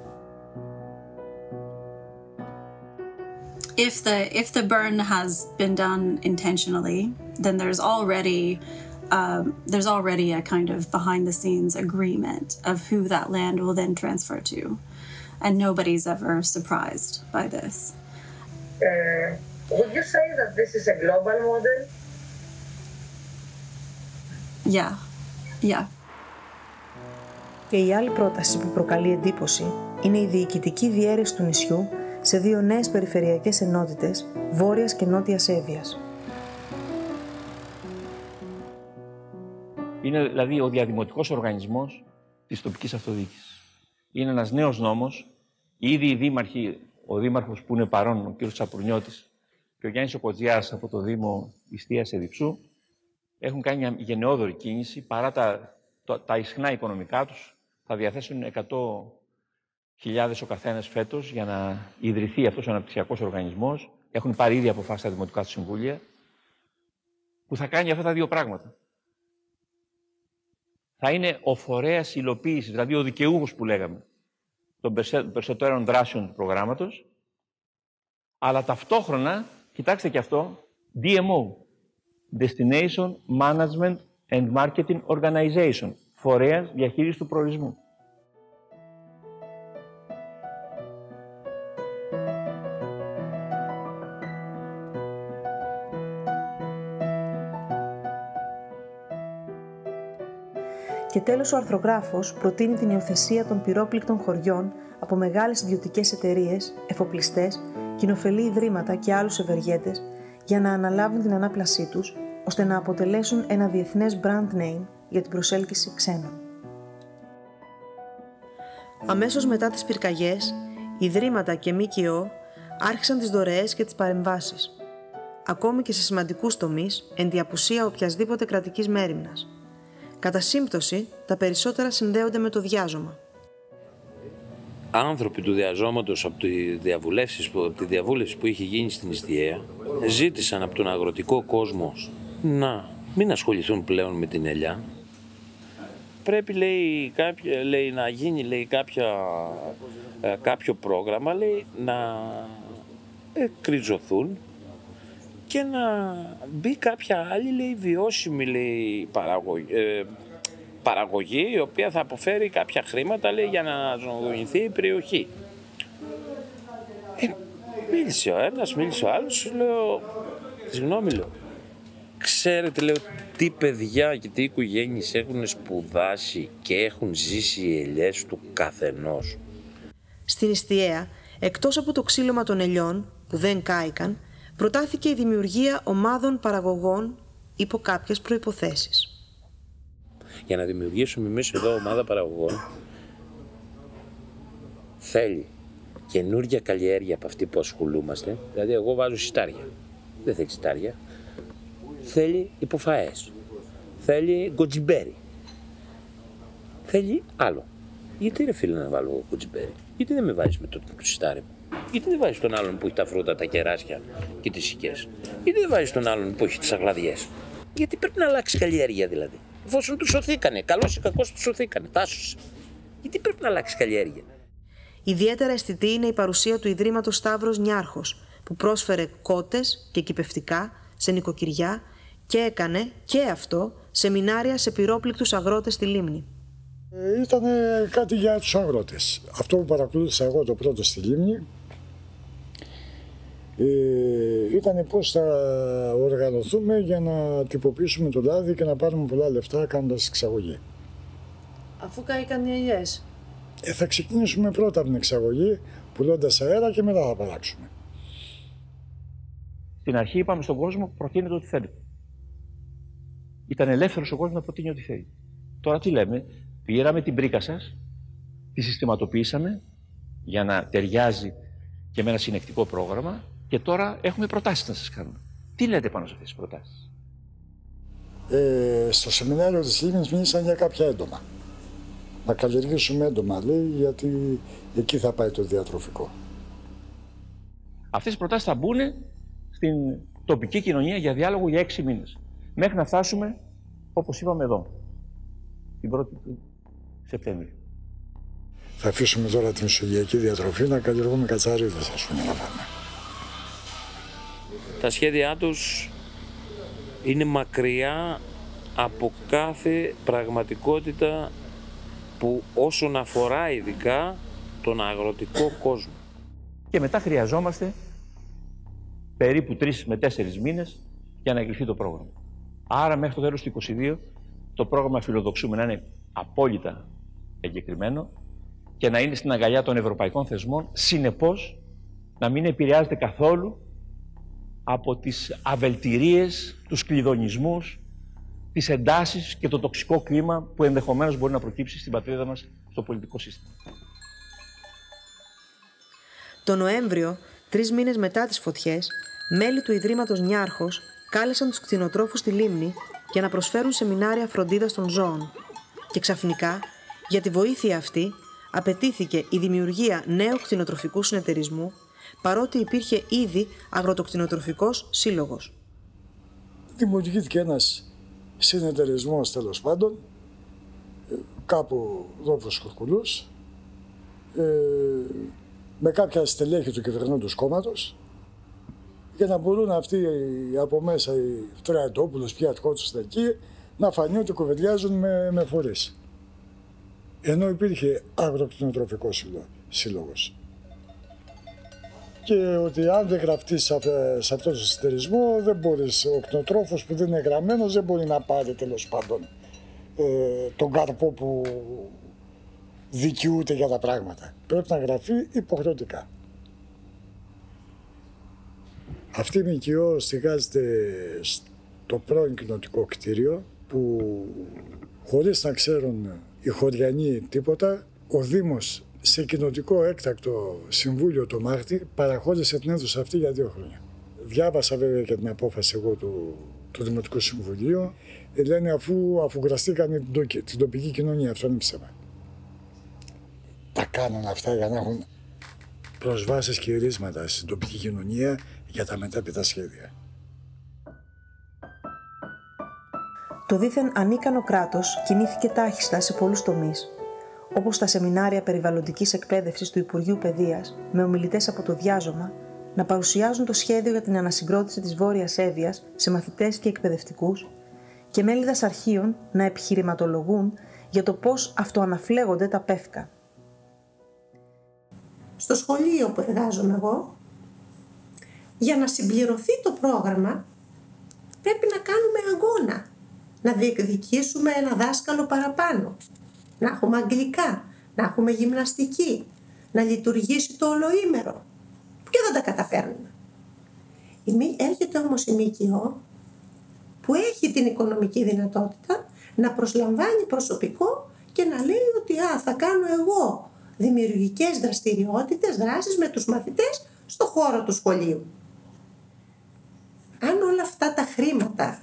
If the if the burn has been done intentionally, then there's already um, there's already a kind of behind the scenes agreement of who that land will then transfer to, and nobody's ever surprised by this.
Uh, would you say that this is a global model?
Yeah, yeah.
Και η άλλη πρόταση που προκαλεί εντύπωση είναι η διοικητική διαίρεση του νησιού σε δύο νέες περιφερειακές ενότητες, Βόρειας και Νότιας Εύβοιας.
Είναι δηλαδή ο διαδημοτικός οργανισμός της τοπικής αυτοδιοίκησης. Είναι ένας νέος νόμος. Ήδη οι δήμαρχοι, ο δήμαρχος που είναι παρόν, ο κ. Τσαπουρνιώτης και ο Γιάννης Οκοτζιάς από το Δήμο Ιστίας Εδιψού, έχουν κάνει μια γενναιόδορη κίνηση, παρά τα, το, τα ισχνά οικονομικά τους, θα διαθέσουν εκατό χιλιάδες ο καθένας φέτος για να ιδρυθεί αυτός ο αναπτυξιακός οργανισμός. Έχουν πάρει ήδη αποφάσεις στα δημοτικά του συμβούλια, που θα κάνει αυτά τα δύο πράγματα. Θα είναι ο φορέας υλοποίησης, δηλαδή ο δικαιούχος που λέγαμε, των περισσότερων δράσεων του προγράμματος, αλλά ταυτόχρονα, κοιτάξτε και αυτό, ντι εμ ο, Destination Management and Marketing Organization, φορέας διαχείρισης του προορισμού.
Και τέλος ο αρθρογράφος προτείνει την υιοθεσία των πυρόπληκτων χωριών από μεγάλες ιδιωτικές εταιρείες, εφοπλιστές, κοινοφελή ιδρύματα και άλλους ευεργέτες για να αναλάβουν την ανάπλασή τους, ώστε να αποτελέσουν ένα διεθνές brand name για την προσέλκυση ξένων. Αμέσως μετά τις πυρκαγιές, ιδρύματα και ΜΚΟ άρχισαν τις δωρεές και τις παρεμβάσεις, ακόμη και σε σημαντικούς τομείς, εν τη απουσία οποιασδήποτε κρατικής μέριμνας. Κατά σύμπτωση, τα περισσότερα συνδέονται με το διάζωμα.
Άνθρωποι του διαζώματος από τη, διαβουλεύσεις, από τη διαβούλευση που είχε γίνει στην Ιστιαία ζήτησαν από τον αγροτικό κόσμο να μην ασχοληθούν πλέον με την ελιά. Πρέπει, λέει, κάποια, λέει, να γίνει, λέει, κάποια, κάποιο πρόγραμμα, λέει, να εκκριζωθούν και να μπει κάποια άλλη, λέει, βιώσιμη, λέει, παραγωγή, ε, παραγωγή η οποία θα αποφέρει κάποια χρήματα, λέει, για να αναζωογονηθεί η περιοχή. Ε, μίλησε ο ένας, μίλησε ο άλλος, λέω, συγγνώμη, λέω, ξέρετε, λέω, τι παιδιά και τι οικογένειες έχουν σπουδάσει και έχουν ζήσει οι ελιές του καθενός.
Στην Ιστιαία, εκτός από το ξύλωμα των ελιών, που δεν κάηκαν, προτάθηκε η δημιουργία ομάδων παραγωγών υπό κάποιες προϋποθέσεις.
Για να δημιουργήσουμε εμείς εδώ ομάδα παραγωγών θέλει καινούργια καλλιέργεια από αυτή που ασχολούμαστε. Δηλαδή εγώ βάζω σιτάρια, δεν θέλει σιτάρια, θέλει υποφαές, θέλει γκοτζιμπέρι, θέλει άλλο. Γιατί ρε φίλε να βάλω εγώ γκοτζιμπέρι, γιατί δεν με βάζεις με το σιτάρι μου, γιατί δεν βάζεις τον άλλον που έχει τα φρούτα, τα κεράσια και τις σικές, γιατί δεν βάζεις τον άλλον που έχει τις αγλαδιές, γιατί πρέπει να αλλάξει καλλιέργεια δηλαδή. Εφόσον του σωθήκανε, καλώς ή κακώς του σωθήκανε, τάσωσε. Γιατί πρέπει να αλλάξει καλλιέργεια.
Ιδιαίτερα αισθητή είναι η παρουσία του Ιδρύματος Σταύρος Νιάρχος, που πρόσφερε κότες και κηπευτικά σε νοικοκυριά και έκανε και αυτό σεμινάρια σε πυρόπληκτους αγρότες στη Λίμνη.
Ήταν κάτι για τους αγρότες. Αυτό που παρακολούθησα εγώ το πρώτο στη Λίμνη ε, ήταν πώς θα οργανωθούμε για να τυποποιήσουμε το λάδι και να πάρουμε πολλά λεφτά κάνοντας εξαγωγή.
Αφού καήκαν οι ελιές.
Ε, θα ξεκινήσουμε πρώτα από την εξαγωγή, πουλώντας αέρα και μετά θα παράξουμε.
Στην αρχή είπαμε στον κόσμο προτείνετε ό,τι θέλετε. Ήταν ελεύθερος ο κόσμος να προτείνει ό,τι θέλει. Τώρα τι λέμε, πήραμε την πρίκα σας, τη συστηματοποιήσαμε για να ταιριάζει και με ένα συνεκτικό πρόγραμμα και τώρα έχουμε προτάσεις να σας κάνουμε. Τι λέτε πάνω σε αυτές τις προτάσεις?
Ε, στο σεμινάριο της Λίμνης μίλησαν για κάποια έντομα. Να καλλιεργήσουμε έντομα, λέει, γιατί εκεί θα πάει το διατροφικό.
Αυτές οι προτάσεις θα μπουν στην τοπική κοινωνία για διάλογο για έξι μήνες. Μέχρι να φτάσουμε, όπως είπαμε εδώ, την πρώτη του Σεπτέμβρη.
Θα αφήσουμε τώρα τη μεσογειακή διατροφή να καλλιεργούμε κατσαρίδες, ας πούμε, να φάμε.
Τα σχέδιά τους είναι μακριά από κάθε πραγματικότητα που όσον αφορά ειδικά τον αγροτικό κόσμο.
Και μετά χρειαζόμαστε περίπου τρεις με τέσσερις μήνες για να εγκριθεί το πρόγραμμα. Άρα μέχρι το τέλος του είκοσι δύο το πρόγραμμα φιλοδοξούμε να είναι απόλυτα εγκεκριμένο και να είναι στην αγκαλιά των ευρωπαϊκών θεσμών, συνεπώς να μην επηρεάζεται καθόλου από τις αβελτηρίες, τους κλειδονισμούς, τις εντάσεις και το τοξικό κλίμα που ενδεχομένως μπορεί να προκύψει στην πατρίδα μας στο πολιτικό σύστημα.
Το Νοέμβριο, τρεις μήνες μετά τις φωτιές, μέλη του Ιδρύματος Νιάρχος κάλεσαν τους κτηνοτρόφους στη Λίμνη για να προσφέρουν σεμινάρια φροντίδας των ζώων. Και ξαφνικά, για τη βοήθεια αυτή, απαιτήθηκε η δημιουργία νέου κτηνοτροφικού συνεταιρισμού, παρότι υπήρχε ήδη αγροτοκτηνοτροφικός σύλλογος.
Δημιουργήθηκε ένας συνεταιρισμός, τέλος πάντων, κάπου εδώ προς Κουρκουλούς, ε, με κάποια στελέχη του κυβερνώντος κόμματος, για να μπορούν αυτοί από μέσα οι Τραϊαντόπουλος, ποιοι αρχόντουσαν εκεί, να φανεί ότι κουβεντιάζουν με, με φορείς. Ενώ υπήρχε αγροκτηνοτροφικός σύλλογος. Και ότι αν δεν γραφτείς σε, σε αυτό το συνεταιρισμό, δεν μπορείς, ο κτηνοτρόφος που δεν είναι γραμμένος δεν μπορεί να πάρει τέλος πάντων ε, τον καρπό που δικαιούται για τα πράγματα. Πρέπει να γραφεί υποχρεωτικά. Αυτή η ΜΚΟ στηγάζεται στο πρώην κοινοτικό κτίριο που χωρίς να ξέρουν οι χωριανοί τίποτα, ο Δήμος σε κοινοτικό έκτακτο συμβούλιο το Μάρτι παραχώρησε την αίθουσα αυτή για δύο χρόνια. Διάβασα βέβαια και την απόφαση εγώ του, του Δημοτικού Συμβουλίου. Λένε αφού, αφού γραστήκαν την, την τοπική κοινωνία, αυτό είναι ψέμα. Τα κάνουν αυτά για να έχουν προσβάσεις και ρίσματα στην τοπική κοινωνία για τα μετέπειτα σχέδια.
Το δήθεν ανίκανο κράτος κινήθηκε τάχιστα σε πολλούς τομείς, όπως τα σεμινάρια περιβαλλοντικής εκπαίδευσης του Υπουργείου Παιδείας, με ομιλητές από το Διάζωμα, να παρουσιάζουν το σχέδιο για την ανασυγκρότηση της Βόρειας Εύβοιας σε μαθητές και εκπαιδευτικούς και μέληδας αρχείων να επιχειρηματολογούν για το πώς αυτοαναφλέγονται τα πεύκα.
Στο σχολείο που εργάζομαι εγώ, για να συμπληρωθεί το πρόγραμμα, πρέπει να κάνουμε αγώνα, να διεκδικήσουμε ένα δάσκαλο παραπάνω, να έχουμε αγγλικά, να έχουμε γυμναστική, να λειτουργήσει το ολοήμερο και δεν τα καταφέρνουμε. Έρχεται όμως η ΜΚΟ που έχει την οικονομική δυνατότητα να προσλαμβάνει προσωπικό και να λέει ότι α, θα κάνω εγώ δημιουργικές δραστηριότητες, δράσεις με τους μαθητές στο χώρο του σχολείου. Αν όλα αυτά τα χρήματα,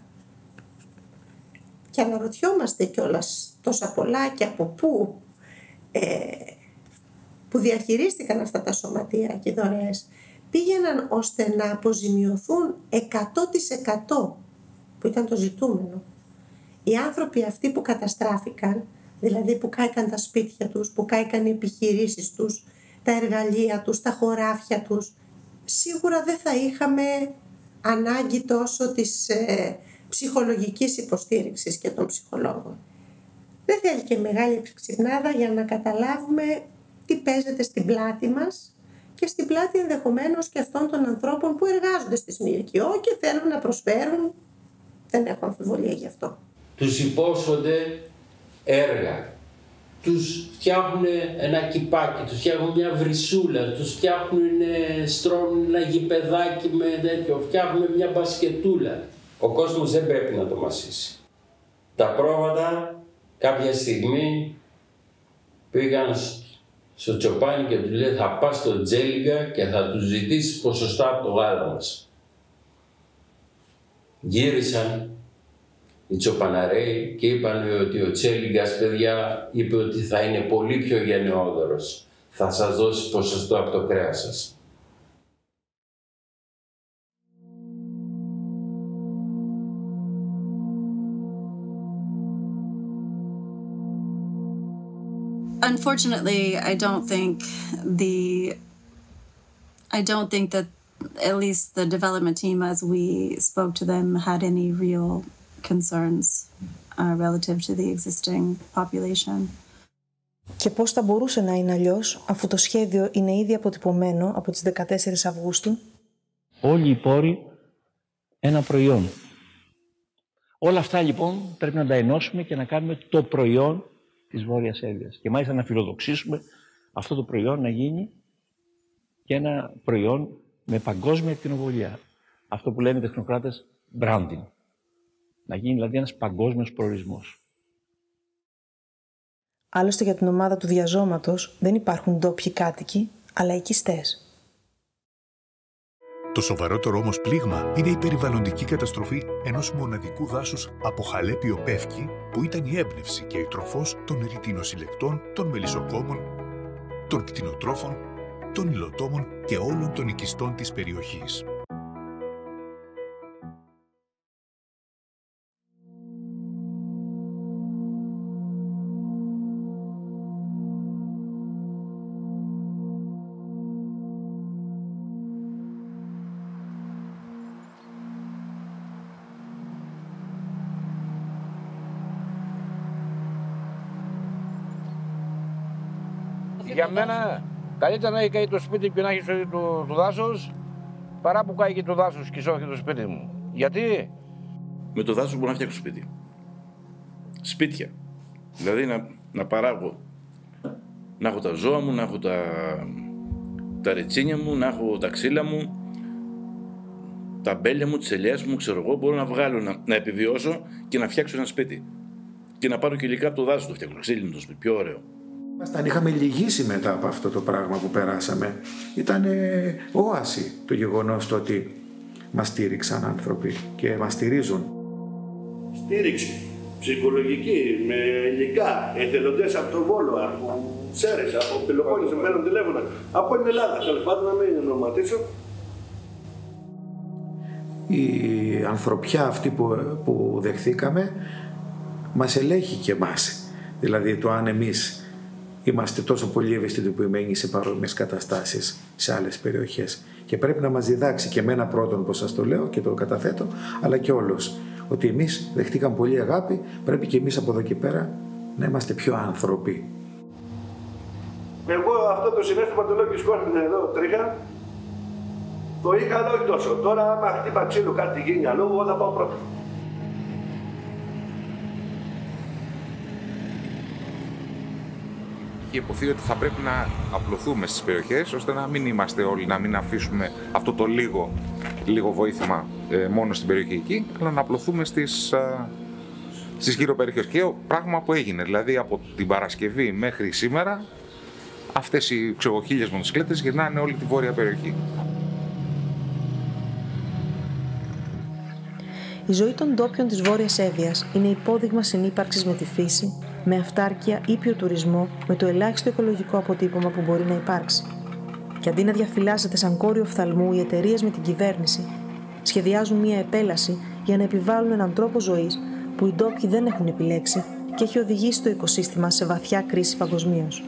και αναρωτιόμαστε κιόλας τόσα πολλά και από πού, ε, που διαχειρίστηκαν αυτά τα σωματεία και δωρεές, πήγαιναν ώστε να αποζημιωθούν εκατό τοις εκατό, που ήταν το ζητούμενο. Οι άνθρωποι αυτοί που καταστράφηκαν, δηλαδή που κάηκαν τα σπίτια τους, που κάηκαν οι επιχειρήσεις τους, τα εργαλεία τους, τα χωράφια τους, σίγουρα δεν θα είχαμε ανάγκη τόσο της ε, ψυχολογικής υποστήριξης και των ψυχολόγων. Δεν θέλει και μεγάλη ξυπνάδα για να καταλάβουμε τι παίζεται στην πλάτη μας και στην πλάτη ενδεχομένως και αυτών των ανθρώπων που εργάζονται στις ΜΚΟ και θέλουν να προσφέρουν. Δεν έχω αμφιβολία γι' αυτό.
Τους υπόσχονται έργα, τους φτιάχνουν ένα κυπάκι, τους φτιάχνουν μια βρυσούλα, τους φτιάχνουν, στρώνουν ένα γηπεδάκι με τέτοιο, φτιάχνουν μια μπασκετούλα. Ο κόσμος δεν πρέπει να το μασίσει. Τα πρόβατα κάποια στιγμή πήγαν στο Τσοπάνι και του λέει θα πας στο Τζέλιγκα και θα του ζητήσεις ποσοστά από το γάλα μας. Γύρισαν οι Τσοπαναρέοι και είπαν ότι ο Τσέλιγκας, παιδιά, είπε ότι θα είναι πολύ πιο γενναιόδωρος. Θα σας δώσει ποσοστό από το κρέας σας.
Unfortunately, I don't think the I don't think that at least the development team, as we spoke to them, had any real concerns uh, relative to the existing population.
Και πώς θα μπορούσε να είναι αλλιώς, αφού το σχέδιο είναι ήδη αποτυπωμένο από τις δεκατέσσερις Αυγούστου.
Όλοι οι πόροι ένα προϊόν. Όλα αυτά λοιπόν πρέπει να τα ενώσουμε και να κάνουμε το προϊόν της Βόρειας Σέρβιας. Και μάλιστα να φιλοδοξήσουμε αυτό το προϊόν να γίνει και ένα προϊόν με παγκόσμια ακτινοβολία. Αυτό που λένε οι τεχνοκράτες branding. Να γίνει δηλαδή ένας παγκόσμιος προορισμός.
Άλλωστε για την ομάδα του διαζώματος δεν υπάρχουν ντόπιοι κάτοικοι, αλλά οικιστές.
Το σοβαρότερο όμως πλήγμα είναι η περιβαλλοντική καταστροφή ενός μοναδικού δάσους από χαλέπιο πεύκι που ήταν η έμπνευση και η τροφός των ρητινοσυλλεκτών, των μελισσοκόμων, των κτηνοτρόφων, των υλοτόμων και όλων των οικιστών της περιοχής.
Για μένα, καλύτερα να έχει καεί το σπίτι και να έχει σωθεί του, του δάσους, παρά που καεί και το δάσος και σώθηκε το σπίτι μου. Γιατί?
Με το δάσος μπορώ να φτιάξω σπίτι. Σπίτια. Δηλαδή να, να παράγω. Να έχω τα ζώα μου, να έχω τα, τα ρετσίνια μου, να έχω τα ξύλα μου, τα μπέλια μου, τις ελιές μου, ξέρω εγώ. Μπορώ να βγάλω, να, να επιβιώσω και να φτιάξω ένα σπίτι. Και να πάρω και υλικά από το δάσος το φτιάξω. Ξύλινο το σπίτι, πιο ωραίο.
Ήμασταν, είχαμε λυγίσει μετά από αυτό το πράγμα που περάσαμε. Ήταν όαση το γεγονός το ότι μας στήριξαν άνθρωποι και μας στηρίζουν.
Στήριξη ψυχολογική, με υλικά, εθελοντές από τον Βόλο, από Σέρες, από Πελοπόννησο, με παίρνουν τηλέφωνα, από την Ελλάδα, τέλος πάντων να μην ονοματίσω.
Η ανθρωπιά αυτή που, που δεχθήκαμε μας ελέγχει και εμάς. Δηλαδή το αν εμείς είμαστε τόσο πολύ ευαισθητοποιημένοι σε παρόμοιες καταστάσεις σε άλλες περιοχές. Και πρέπει να μας διδάξει και εμένα πρώτον, πως σας το λέω και το καταθέτω, αλλά και όλους. Ότι εμείς δεχτήκαμε πολύ αγάπη, πρέπει και εμείς από εδώ και πέρα να είμαστε πιο άνθρωποι.
Εγώ αυτό το συνέστημα το λέω και σκόρπινα εδώ τρίχα. Το είχα, αλλά όχι τόσο. Τώρα, άμα χτύπα ξύλο κάτι γίνει αλλού, εγώ θα πάω πρώτο.
Έχει υποθεί ότι θα πρέπει να απλωθούμε στις περιοχές ώστε να μην είμαστε όλοι, να μην αφήσουμε αυτό το λίγο
λίγο βοήθημα ε, μόνο στην περιοχή εκεί, αλλά να απλωθούμε στις, α, στις γύρω περιοχές. Και πράγμα που έγινε, δηλαδή από την Παρασκευή μέχρι σήμερα, αυτές οι ξέρω, χίλιες μοτοσυκλέτες γυρνάνε όλη τη βόρεια περιοχή.
Η ζωή των ντόπιων της Βόρειας Εύβοιας είναι υπόδειγμα συνύπαρξης με τη φύση, με αυτάρκεια, ήπιο τουρισμό, με το ελάχιστο οικολογικό αποτύπωμα που μπορεί να υπάρξει. Και αντί να διαφυλάσσεται σαν κόριο οφθαλμού, οι εταιρείες με την κυβέρνηση σχεδιάζουν μια επέλαση για να επιβάλλουν έναν τρόπο ζωής που οι ντόπιοι δεν έχουν επιλέξει και έχει οδηγήσει το οικοσύστημα σε βαθιά κρίση παγκοσμίως.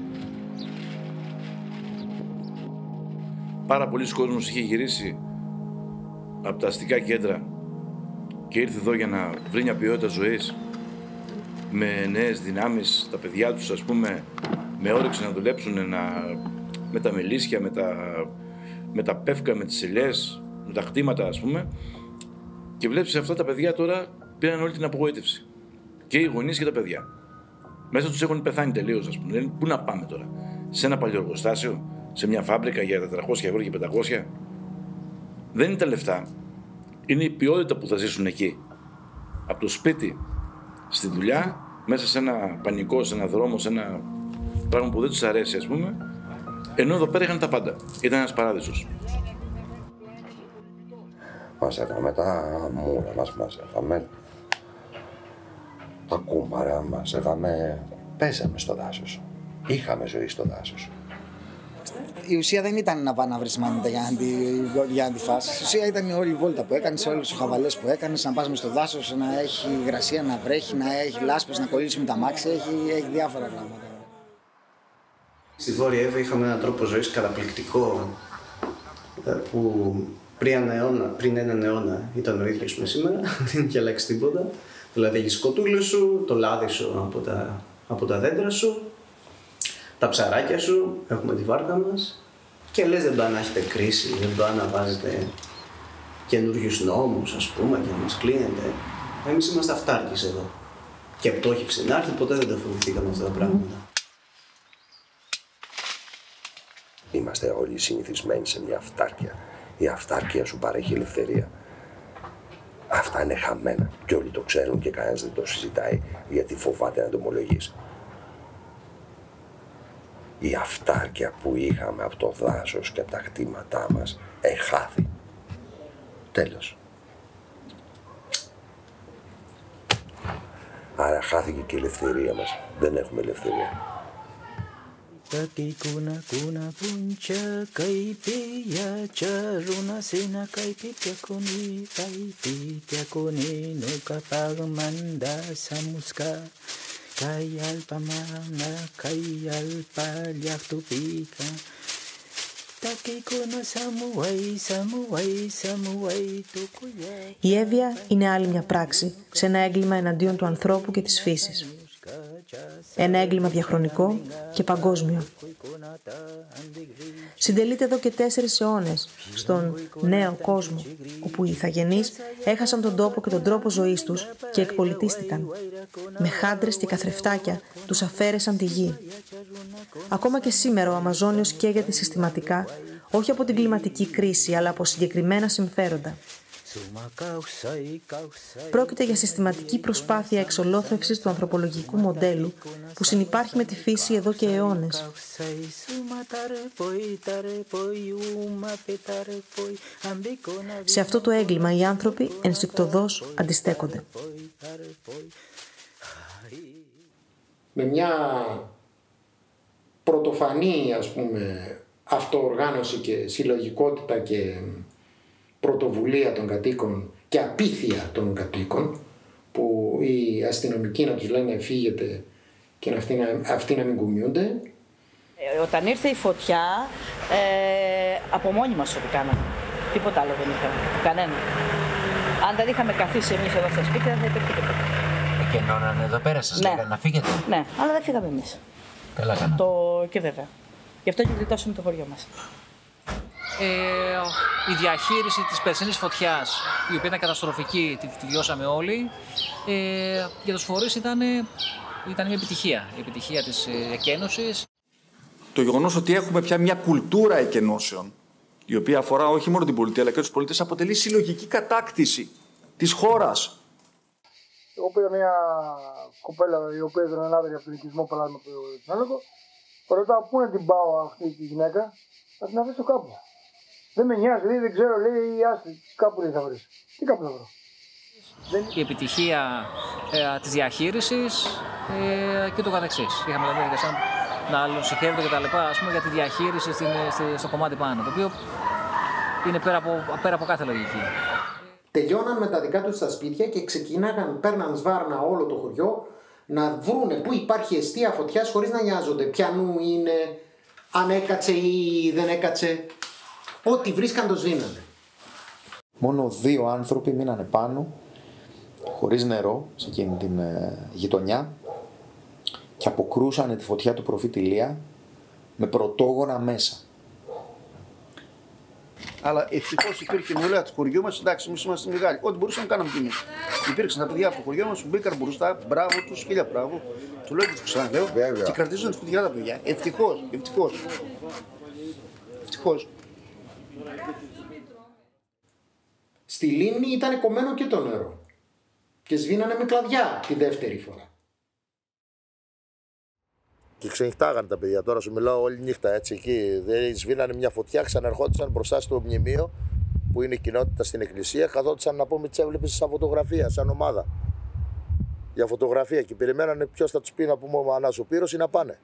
Πάρα πολλοί κόσμος είχε γυρίσει από τα αστικά κέντρα και ήρθε εδώ για να βρει μια ποιότητα ζωής με νέες δυνάμεις, τα παιδιά τους ας πούμε με όρεξη να δουλέψουν να... με τα μελίσια, με τα... με τα πεύκα, με τις ελιές, με τα κτήματα ας πούμε, και βλέπεις αυτά τα παιδιά τώρα πήραν όλη την απογοήτευση. Και οι γονείς και τα παιδιά. Μέσα τους έχουν πεθάνει τελείως ας πούμε. Λένε, πού να πάμε τώρα, σε ένα παλιό εργοστάσιο, σε μια φάμπρικα για τετρακόσια ευρώ και πεντακόσια. Δεν είναι τα λεφτά, είναι η ποιότητα που θα ζήσουν εκεί. Από το σπίτι στη δουλειά, μέσα σε ένα πανικό, σε ένα δρόμο, σε ένα πράγμα που δεν τους αρέσει ας πούμε. Ενώ εδώ πέρα είχαν τα πάντα. Ήταν ένας παράδεισος.
Μαζεύαμε τα μούρα μας, μαζεύαμε τα κούμπαρα, μαζεύαμε, παίζαμε στο δάσος. Είχαμε ζωή στο δάσος.
Η ουσία δεν ήταν να πάει να βρει μάνιτα για να, τη, για να τη φας. Η ουσία ήταν όλη η βόλτα που έκανες, όλες τις χαβαλές που έκανες, να πας μες στο δάσος, να έχει υγρασία, να βρέχει, να έχει λάσπες, να κολλήσει με τα μάξια, έχει, έχει διάφορα πράγματα.
Στη Βόρεια Εύβοια είχαμε έναν τρόπο ζωής καταπληκτικό που πριν έναν αιώνα, πριν έναν αιώνα ήταν ο ίδιος με σήμερα, δεν είχε αλλάξει τίποτα. Δηλαδή έχεις κοτούλες σου, το λάδι σου από τα, από τα δέντρα σου, τα ψαράκια σου, έχουμε τη βάρκα μας και λες δεν πάει να έχετε κρίση, δεν πάει να βάζετε καινούριους νόμους ας πούμε και να μας κλείνετε. Εμείς είμαστε αυτάρκεις εδώ και πτώχευση να έρθει, ποτέ δεν τα φοβηθήκαμε αυτά τα πράγματα.
Είμαστε όλοι συνηθισμένοι σε μια αυτάρκεια. Η αυτάρκεια σου παρέχει ελευθερία. Αυτά είναι χαμένα και όλοι το ξέρουν και κανένας δεν το συζητάει γιατί φοβάται να το ομολογήσει. Η αυτάρκεια που είχαμε από το δάσος και από τα κτήματά μας εχάθη. Τέλος. Άρα χάθηκε και η ελευθερία μας. Δεν έχουμε ελευθερία.
Taki kuna kuna puncha kai pi ya charuna sina kai pi ya kuni kai pi ya kuni no kapag manda samuska kai alpamana kai alpalyak tupika taki kuna samuai samuai samuai tukuya.
Η Εύβοια είναι άλλη μια πράξη σε ένα έγκλημα εναντίον του ανθρώπου και της φύσης. Ένα έγκλημα διαχρονικό και παγκόσμιο. Συντελείται εδώ και τέσσερις αιώνες στον νέο κόσμο, όπου οι ηθαγενείς έχασαν τον τόπο και τον τρόπο ζωής τους και εκπολιτίστηκαν. Με χάντρες και καθρεφτάκια τους αφαίρεσαν τη γη. Ακόμα και σήμερα ο Αμαζόνιος καίγεται συστηματικά, όχι από την κλιματική κρίση, αλλά από συγκεκριμένα συμφέροντα. Πρόκειται για συστηματική προσπάθεια εξολόθρευσης του ανθρωπολογικού μοντέλου που συνυπάρχει με τη φύση εδώ και αιώνες. Σε αυτό το έγκλημα οι άνθρωποι ενστικτωδώς αντιστέκονται.
Με μια πρωτοφανή, ας πούμε, αυτοοργάνωση και συλλογικότητα και πρωτοβουλία των κατοίκων και απίθεια των κατοίκων, που οι αστυνομικοί να τους λένε φύγετε και αυτοί να, αυτοί να μην κουμιούνται.
Ε, όταν ήρθε η φωτιά, ε, από μόνοι μας ό,τι κάναμε. Τίποτα άλλο δεν είχαμε. Κανένα. Αν δεν είχαμε καθίσει εμείς εδώ στα σπίτια, δεν θα υπήρχε τίποτα.
Εκενώνανε εδώ πέρα, σας
ναι.
λέγανε να φύγετε.
Ναι, αλλά δεν φύγαμε εμείς.
Καλά κάναμε.
Το... Και βέβαια. Γι' αυτό και γλιτώσαμε το χωριό μας.
Ε, η διαχείριση της περσινής φωτιάς, η οποία ήταν καταστροφική, τη, τη βιώσαμε όλοι, ε, για τους φορείς ήταν, ήταν μια επιτυχία, η επιτυχία της εκένωσης.
Το γεγονός ότι έχουμε πια μια κουλτούρα εκενώσεων
η οποία αφορά όχι μόνο την πολιτεία αλλά και τους πολίτες, αποτελεί συλλογική κατάκτηση της χώρας.
Εγώ πήρα μια κοπέλα η οποία ήταν ανάδερη από τον οικισμό παράδειγμα του Συνόλογο. Ρωτάω πού να την πάω αυτή τη γυναίκα, θα την αφήσω κάπου. Δεν με νοιάζει, λέει, δεν ξέρω, λέει, άστη, κάπου λέει θα βρεις. Τι κάπου θα βρω.
Η επιτυχία ε, της διαχείρισης ε, και το καθεξής. Είχαμε δηλαδή σαν να συγχαίρονται και τα λοιπά, ας πούμε, για τη διαχείριση στην, στη, στο κομμάτι πάνω, το οποίο είναι πέρα από, πέρα από κάθε λογική.
Τελειώναν με τα δικά τους στα σπίτια και ξεκινάγαν, παίρναν σβάρνα όλο το χωριό να βρούνε πού υπάρχει εστία φωτιάς χωρίς να νοιάζονται ποιανού είναι, αν έκατσε ή δεν έκατσε. Ό,τι βρίσκαν το σβήνανε.
Μόνο δύο άνθρωποι μείνανε πάνω, χωρίς νερό, σε εκείνη την ε, γειτονιά και αποκρούσανε τη φωτιά του προφήτη Ηλία με πρωτόγωνα μέσα.
Αλλά ευτυχώς υπήρχε νεολαία του χωριού μας, εντάξει, εμείς είμαστε μεγάλοι. Ό,τι μπορούσαμε να κάναμε κι εμείς. Υπήρξαν τα παιδιά από το χωριό μας που μπήκαν μπροστά, μπράβο τους, χίλια μπράβο. Του λέω και του ξαναλέω και κρατήσαν τις παιδιά τα παιδιά. Ευτυχώς, ευτυχώς. Ευτυχώς.
Στη λίμνη ήταν κομμένο και το νερό. Και σβήνανε με κλαδιά τη δεύτερη φορά.
Και ξενυχτάγανε τα παιδιά. Τώρα σου μιλάω όλη νύχτα έτσι εκεί. Δηλαδή σβήνανε μια φωτιά, ξαναρχόντουσαν μπροστά στο μνημείο που είναι η κοινότητα στην εκκλησία. Καθόντουσαν να πούμε τι έβλεπε σαν φωτογραφία, σαν ομάδα. Για φωτογραφία και περιμένανε ποιο θα του πει να πούμε ο Ανάς ο Πύρος ή να πάνε.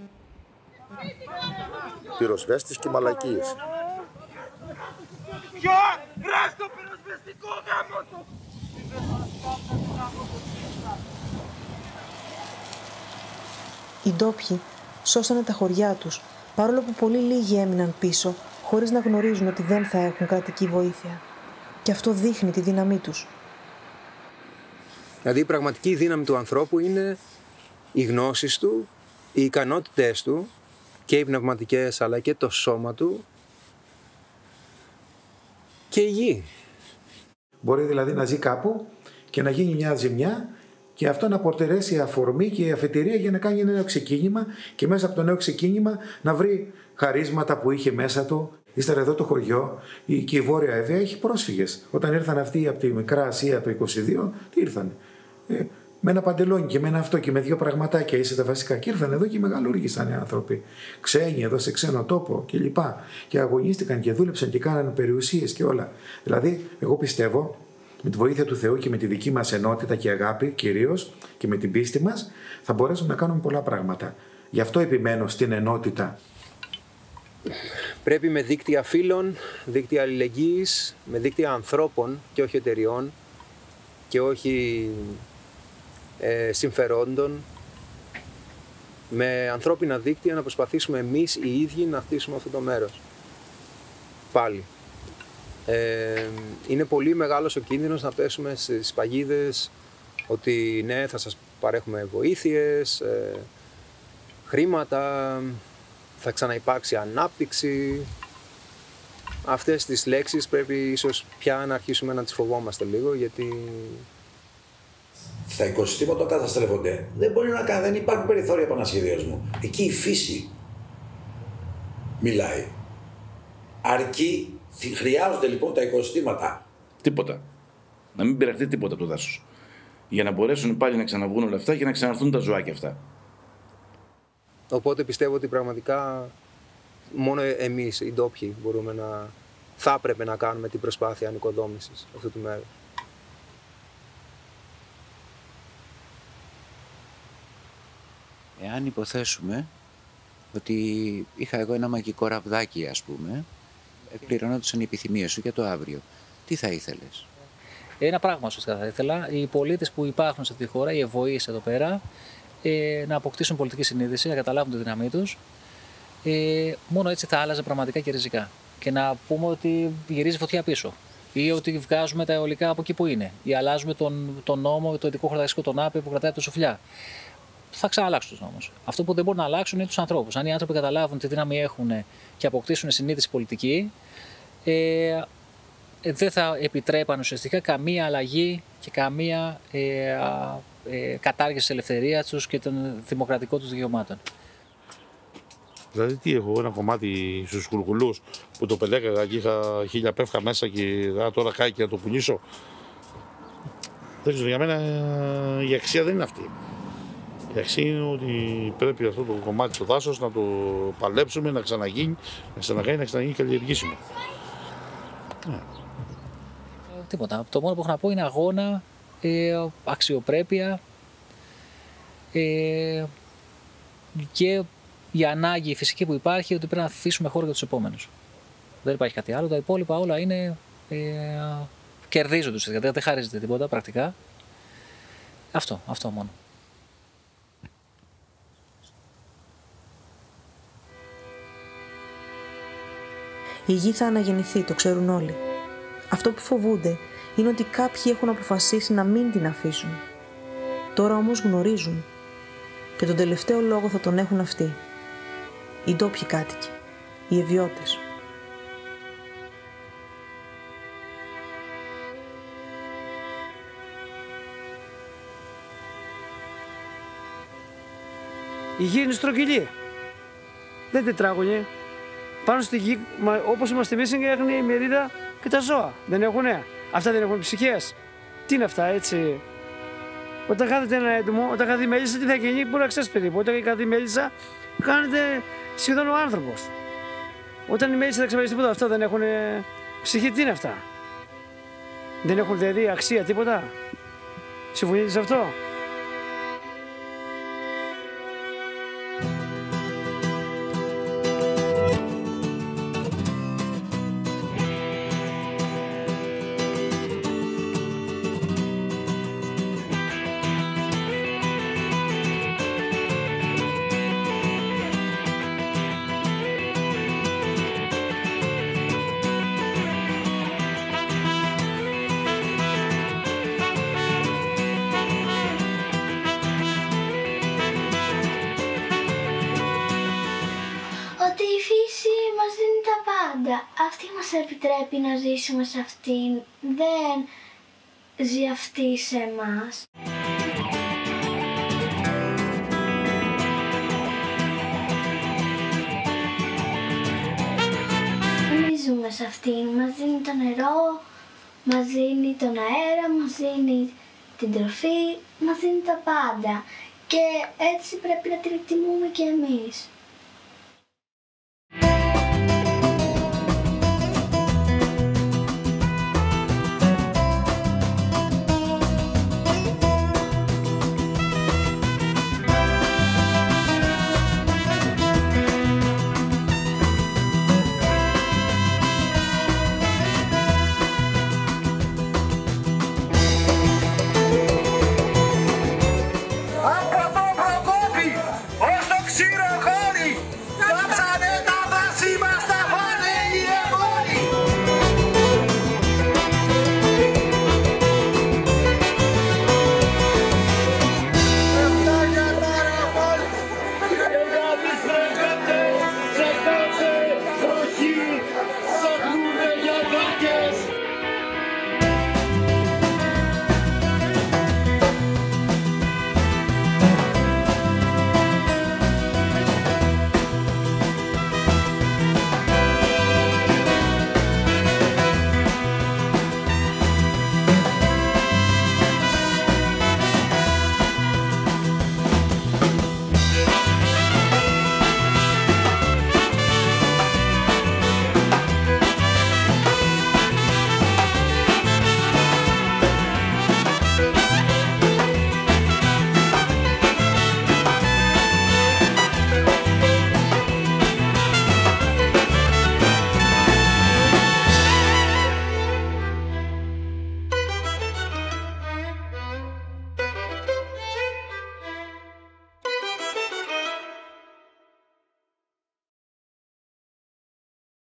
Πυροσβέστης και μαλακίες.
Ποιο γράφει το πυροσβεστικό γάμο του!
Οι ντόπιοι σώσανε τα χωριά τους, παρόλο που πολύ λίγοι έμειναν πίσω, χωρίς να γνωρίζουν ότι δεν θα έχουν κρατική βοήθεια. Και αυτό δείχνει τη δύναμή τους.
Δηλαδή η πραγματική δύναμη του ανθρώπου είναι οι γνώσεις του, οι ικανότητες του και οι πνευματικές αλλά και το σώμα του και η γη.
Μπορεί δηλαδή να ζει κάπου και να γίνει μια ζημιά και αυτό να αποτελέσει αφορμή και αφετηρία για να κάνει ένα νέο ξεκίνημα και μέσα από το νέο ξεκίνημα να βρει χαρίσματα που είχε μέσα του. Ύστερα εδώ το χωριό και η Βόρεια Εύβοια έχει πρόσφυγες. Όταν ήρθαν αυτοί από τη Μικρά Ασία το είκοσι δύο, τι ήρθαν. Ε, με ένα παντελόνι και με ένα αυτό και με δύο πραγματάκια είσαι τα βασικά. Και ήρθαν εδώ και μεγαλούργησαν οι άνθρωποι. Ξένοι εδώ σε ξένο τόπο κλπ. Και, και αγωνίστηκαν και δούλεψαν και κάνανε περιουσίες και όλα. Δηλαδή, εγώ πιστεύω με τη βοήθεια του Θεού και με τη δική μας ενότητα και αγάπη κυρίως και με την πίστη μας θα μπορέσουμε να κάνουμε πολλά πράγματα. Γι' αυτό επιμένω στην ενότητα.
Πρέπει με δίκτυα φίλων, δίκτυα αλληλεγγύης, με δίκτυα ανθρώπων και όχι εταιριών και όχι ε, συμφερόντων, με ανθρώπινα δίκτυα να προσπαθήσουμε εμείς οι ίδιοι να χτίσουμε αυτό το μέρος. Πάλι. Ε, είναι πολύ μεγάλος ο κίνδυνος να πέσουμε στις παγίδες ότι ναι, θα σας παρέχουμε βοήθειες, ε, χρήματα, θα ξαναυπάρξει ανάπτυξη. Αυτές τις λέξεις πρέπει ίσως πια να αρχίσουμε να τις φοβόμαστε λίγο, γιατί
τα οικοσυστήματα καταστρέφονται. Δεν μπορεί να κάνει, δεν υπάρχει περιθώρια επανασχεδιασμού. Εκεί η φύση μιλάει. Αρκεί, χρειάζονται λοιπόν τα οικοσυστήματα.
Τίποτα. Να μην πειραχτεί τίποτα από το δάσος. Για να μπορέσουν πάλι να ξαναβγούν όλα αυτά και να ξαναρθούν τα ζωάκια αυτά.
Οπότε πιστεύω ότι πραγματικά μόνο εμείς οι ντόπιοι μπορούμε να, θα έπρεπε να κάνουμε την προσπάθεια ανοικοδόμησης αυτού του μέρους.
Εάν υποθέσουμε ότι είχα εγώ ένα μαγικό ραβδάκι, ας πούμε, εκπληρώνονταν οι επιθυμίες σου για το αύριο, τι θα ήθελες?
Ένα πράγμα ουσιαστικά θα ήθελα. Οι πολίτες που υπάρχουν σε αυτή τη χώρα, οι ευωείς εδώ πέρα, ε, να αποκτήσουν πολιτική συνείδηση, να καταλάβουν τη δύναμή τους. Ε, μόνο έτσι θα άλλαζε πραγματικά και ριζικά. Και να πούμε ότι γυρίζει φωτιά πίσω. Ή ότι βγάζουμε τα αιωλικά από εκεί που είναι. Ή αλλάζουμε τον, τον νόμο, το ειδικό χωροταξικό, τον άπε που κρατάει το σουφλιά. Θα ξαναλλάξουν τους νόμους. Αυτό που δεν μπορούν να αλλάξουν είναι τους ανθρώπους. Αν οι άνθρωποι καταλάβουν τι δύναμη έχουν και αποκτήσουν συνείδηση πολιτική, ε, δεν θα επιτρέπαν ουσιαστικά καμία αλλαγή και καμία ε, ε, κατάργηση της ελευθερίας τους και των δημοκρατικών τους δικαιωμάτων.
Δηλαδή, τι έχω, ένα κομμάτι στους κουρκουλούς που το πελέκαγα και είχα χίλια πεύκα μέσα και α, τώρα κάει και να το πουλήσω. Δεν ξέρω, για μένα η αξία δεν είναι αυτή. Η αξία είναι ότι πρέπει αυτό το κομμάτι του δάσος να το παλέψουμε, να ξαναγίνει, να ξαναγίνει, να ξαναγίνει καλλιεργήσιμο.
Ε, τίποτα. Το μόνο που έχω να πω είναι αγώνα, ε, αξιοπρέπεια ε, και η ανάγκη φυσική που υπάρχει ότι πρέπει να αφήσουμε χώρο για τους επόμενους. Δεν υπάρχει κάτι άλλο. Τα υπόλοιπα όλα είναι ε, κερδίζονται ουσιαστικά. Δεν χαρίζεται τίποτα πρακτικά. Αυτό, αυτό μόνο.
Η γη θα αναγεννηθεί, το ξέρουν όλοι. Αυτό που φοβούνται είναι ότι κάποιοι έχουν αποφασίσει να μην την αφήσουν. Τώρα όμως γνωρίζουν και τον τελευταίο λόγο θα τον έχουν αυτοί. Οι ντόπιοι κάτοικοι, οι ευιώτες.
Η γη είναι στρογγυλή. Δεν τετράγωνη. Πάνω στη γη, όπως είμαστε εμείς, έχουν η μερίδα και τα ζώα. Δεν έχουνε. Αυτά δεν έχουν ψυχές. Τι είναι αυτά, έτσι. Όταν χάθετε ένα έντομο, όταν χαθεί μέλισσα, τι θα γίνει, μπορεί να ξέρεις περίπου. Όταν χαθεί μέλισσα, κάνετε σχεδόν ο άνθρωπος. Όταν η μέλισσα δεν ξεπεράσει τίποτα, αυτά δεν έχουν ψυχή, τι είναι αυτά. Δεν έχουν δηλαδή αξία τίποτα. Συμφωνείτε σε αυτό.
Αυτή μας επιτρέπει να ζήσουμε σε αυτήν, δεν ζει αυτή σε εμάς. Εμείς ζούμε σε αυτήν, μας δίνει το νερό, μας δίνει τον αέρα, μας δίνει την τροφή, μας δίνει τα πάντα και έτσι πρέπει να την εκτιμούμε και εμείς.